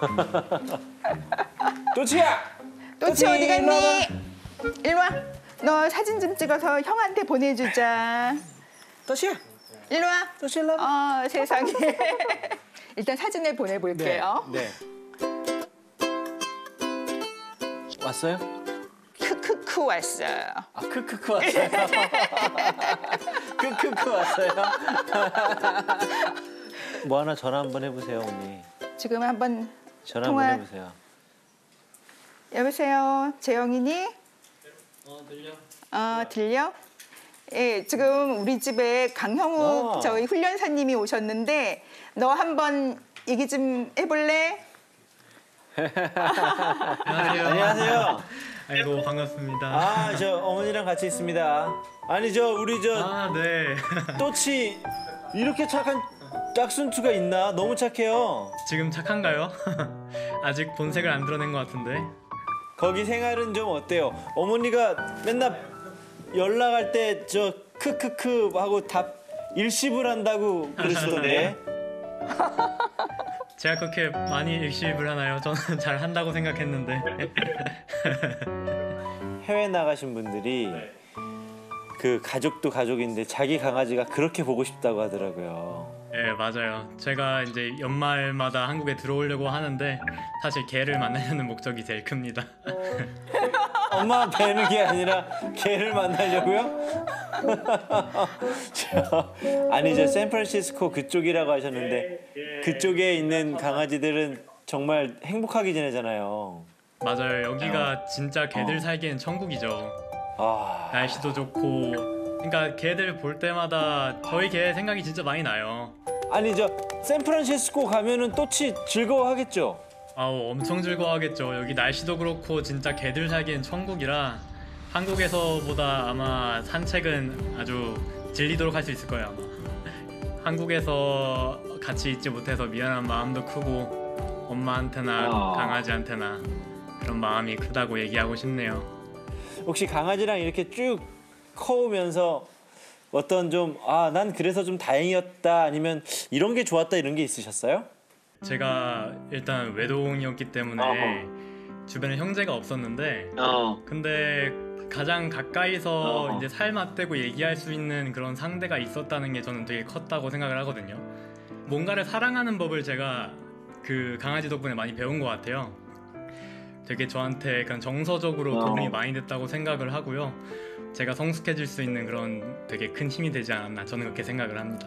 또치야! 또치 어디 갔니? 일로 와. 너 사진 좀 찍어서 형한테 보내주자. 또치야! 일로 와. 또치 일로 와. 세상에. 일단 사진을 보내볼게요. 네. 왔어요? 크크크 왔어요. 크크크 왔어요? 크크크 왔어요? 뭐 하나 전화 한번 해보세요, 언니. 지금 한번 전화 한번 해보세요. 여보세요, 재영이니? 들려. 들려? 예, 지금 우리 집에 강형욱 저희 훈련사님이 오셨는데 너 한번 얘기 좀 해볼래? 안녕하세요. 아이고 반갑습니다. 저 어머니랑 같이 있습니다. 아니 우리 네. 또치 이렇게 착한 짝순투가 있나? 너무 착해요. 지금 착한가요? 아직 본색을 안 드러낸 것 같은데. 거기 생활은 좀 어때요? 어머니가 맨날 연락할 때 저 크크크 하고 답 일십을 한다고 그러시던데. 제가 그렇게 많이 일십을 하나요? 저는 잘 한다고 생각했는데. 해외 나가신 분들이 그 가족도 가족인데 자기 강아지가 그렇게 보고 싶다고 하더라고요. 네, 맞아요. 제가 이제 연말마다 한국에 들어오려고 하는데 사실 개를 만나려는 목적이 제일 큽니다. 엄마 뵈는 게 아니라 개를 만나려고요? 아니 저 샌프란시스코 그쪽이라고 하셨는데 그쪽에 있는 강아지들은 정말 행복하게 지내잖아요. 맞아요. 여기가 진짜 개들 살기엔 천국이죠. 날씨도 좋고. 그러니까 개들 볼 때마다 저희 개 생각이 진짜 많이 나요. 아니 저 샌프란시스코 가면은 또치 즐거워하겠죠? 아우 엄청 즐거워하겠죠. 여기 날씨도 그렇고 진짜 개들 살기엔 천국이라 한국에서보다 아마 산책은 아주 질리도록 할 수 있을 거예요. 아마. 한국에서 같이 있지 못해서 미안한 마음도 크고 엄마한테나 강아지한테나 그런 마음이 크다고 얘기하고 싶네요. 혹시 강아지랑 이렇게 쭉 커오면서 어떤 좀 난 그래서 좀 다행이었다 아니면 이런 게 좋았다 이런 게 있으셨어요? 제가 일단 외동이었기 때문에 주변에 형제가 없었는데 근데 가장 가까이서 이제 살 맞대고 얘기할 수 있는 그런 상대가 있었다는 게 저는 되게 컸다고 생각을 하거든요. 뭔가를 사랑하는 법을 제가 그 강아지 덕분에 많이 배운 것 같아요. 되게 저한테 그냥 정서적으로 도움이 많이 됐다고 생각을 하고요. 제가 성숙해질 수 있는 그런 되게 큰 힘이 되지 않았나 저는 그렇게 생각을 합니다.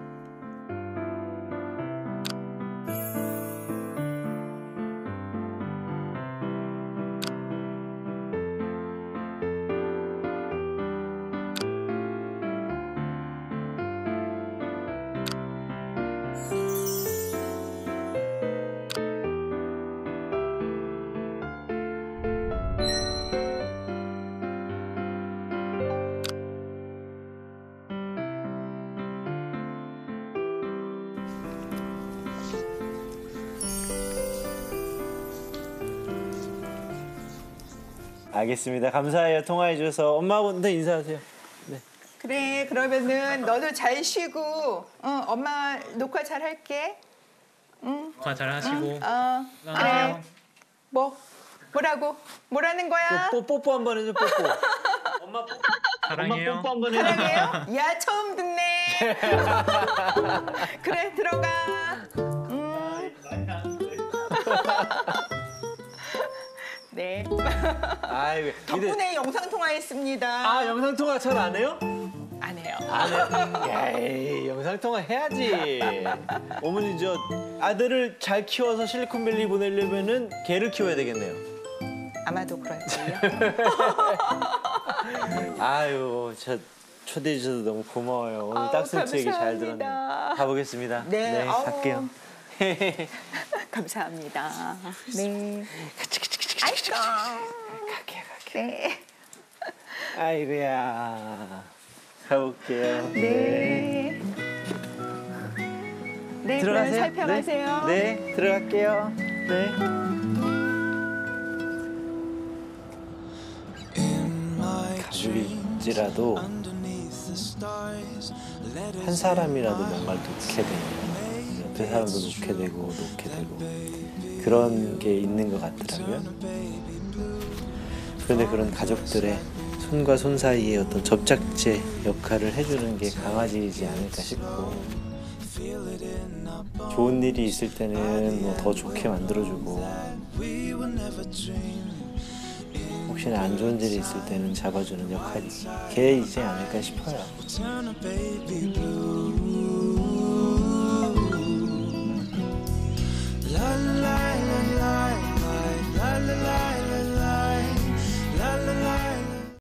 알겠습니다. 감사해요. 통화해 주셔서. 엄마한테 인사하세요. 네. 그래, 그러면은 너도 잘 쉬고 엄마 녹화 잘 할게. 녹화 잘 하시고. 그래. 뭐라는 거야? 뽀뽀 한번 해줘. 뽀뽀. 엄마 사랑해요. 엄마 뽀뽀 한번 해줘. 사랑해요? 야, 처음 듣네. 그래, 들어가. 네. 덕분에 영상 통화했습니다. 영상 통화 잘 안 해요? 안 해요. 안 해요? 에이, 영상 통화 해야지. 어머니 저 아들을 잘 키워서 실리콘밸리 보내려면은 개를 키워야 되겠네요. 아마도 그럴걸요. 아유, 저 초대해 주셔서 너무 고마워요. 오늘 딱새치 얘기 잘 들었네. 가보겠습니다. 네, 갈게요. 감사합니다. 네. 아이고. 갈게요. 네. 아이고야. 가볼게요. 네. 네, 그럼 살펴가세요. 네, 들어갈게요. 네. 가족일지라도 한 사람이라도 뭔가를 놓게 되면 옆에 사람도 놓게 되고 그런 게 있는 것 같더라고요. 그런데 그런 가족들의 손과 손 사이에 어떤 접착제 역할을 해주는 게 강아지이지 않을까 싶고, 좋은 일이 있을 때는 뭐 더 좋게 만들어주고, 혹시나 안 좋은 일이 있을 때는 잡아주는 역할이 개이지 않을까 싶어요.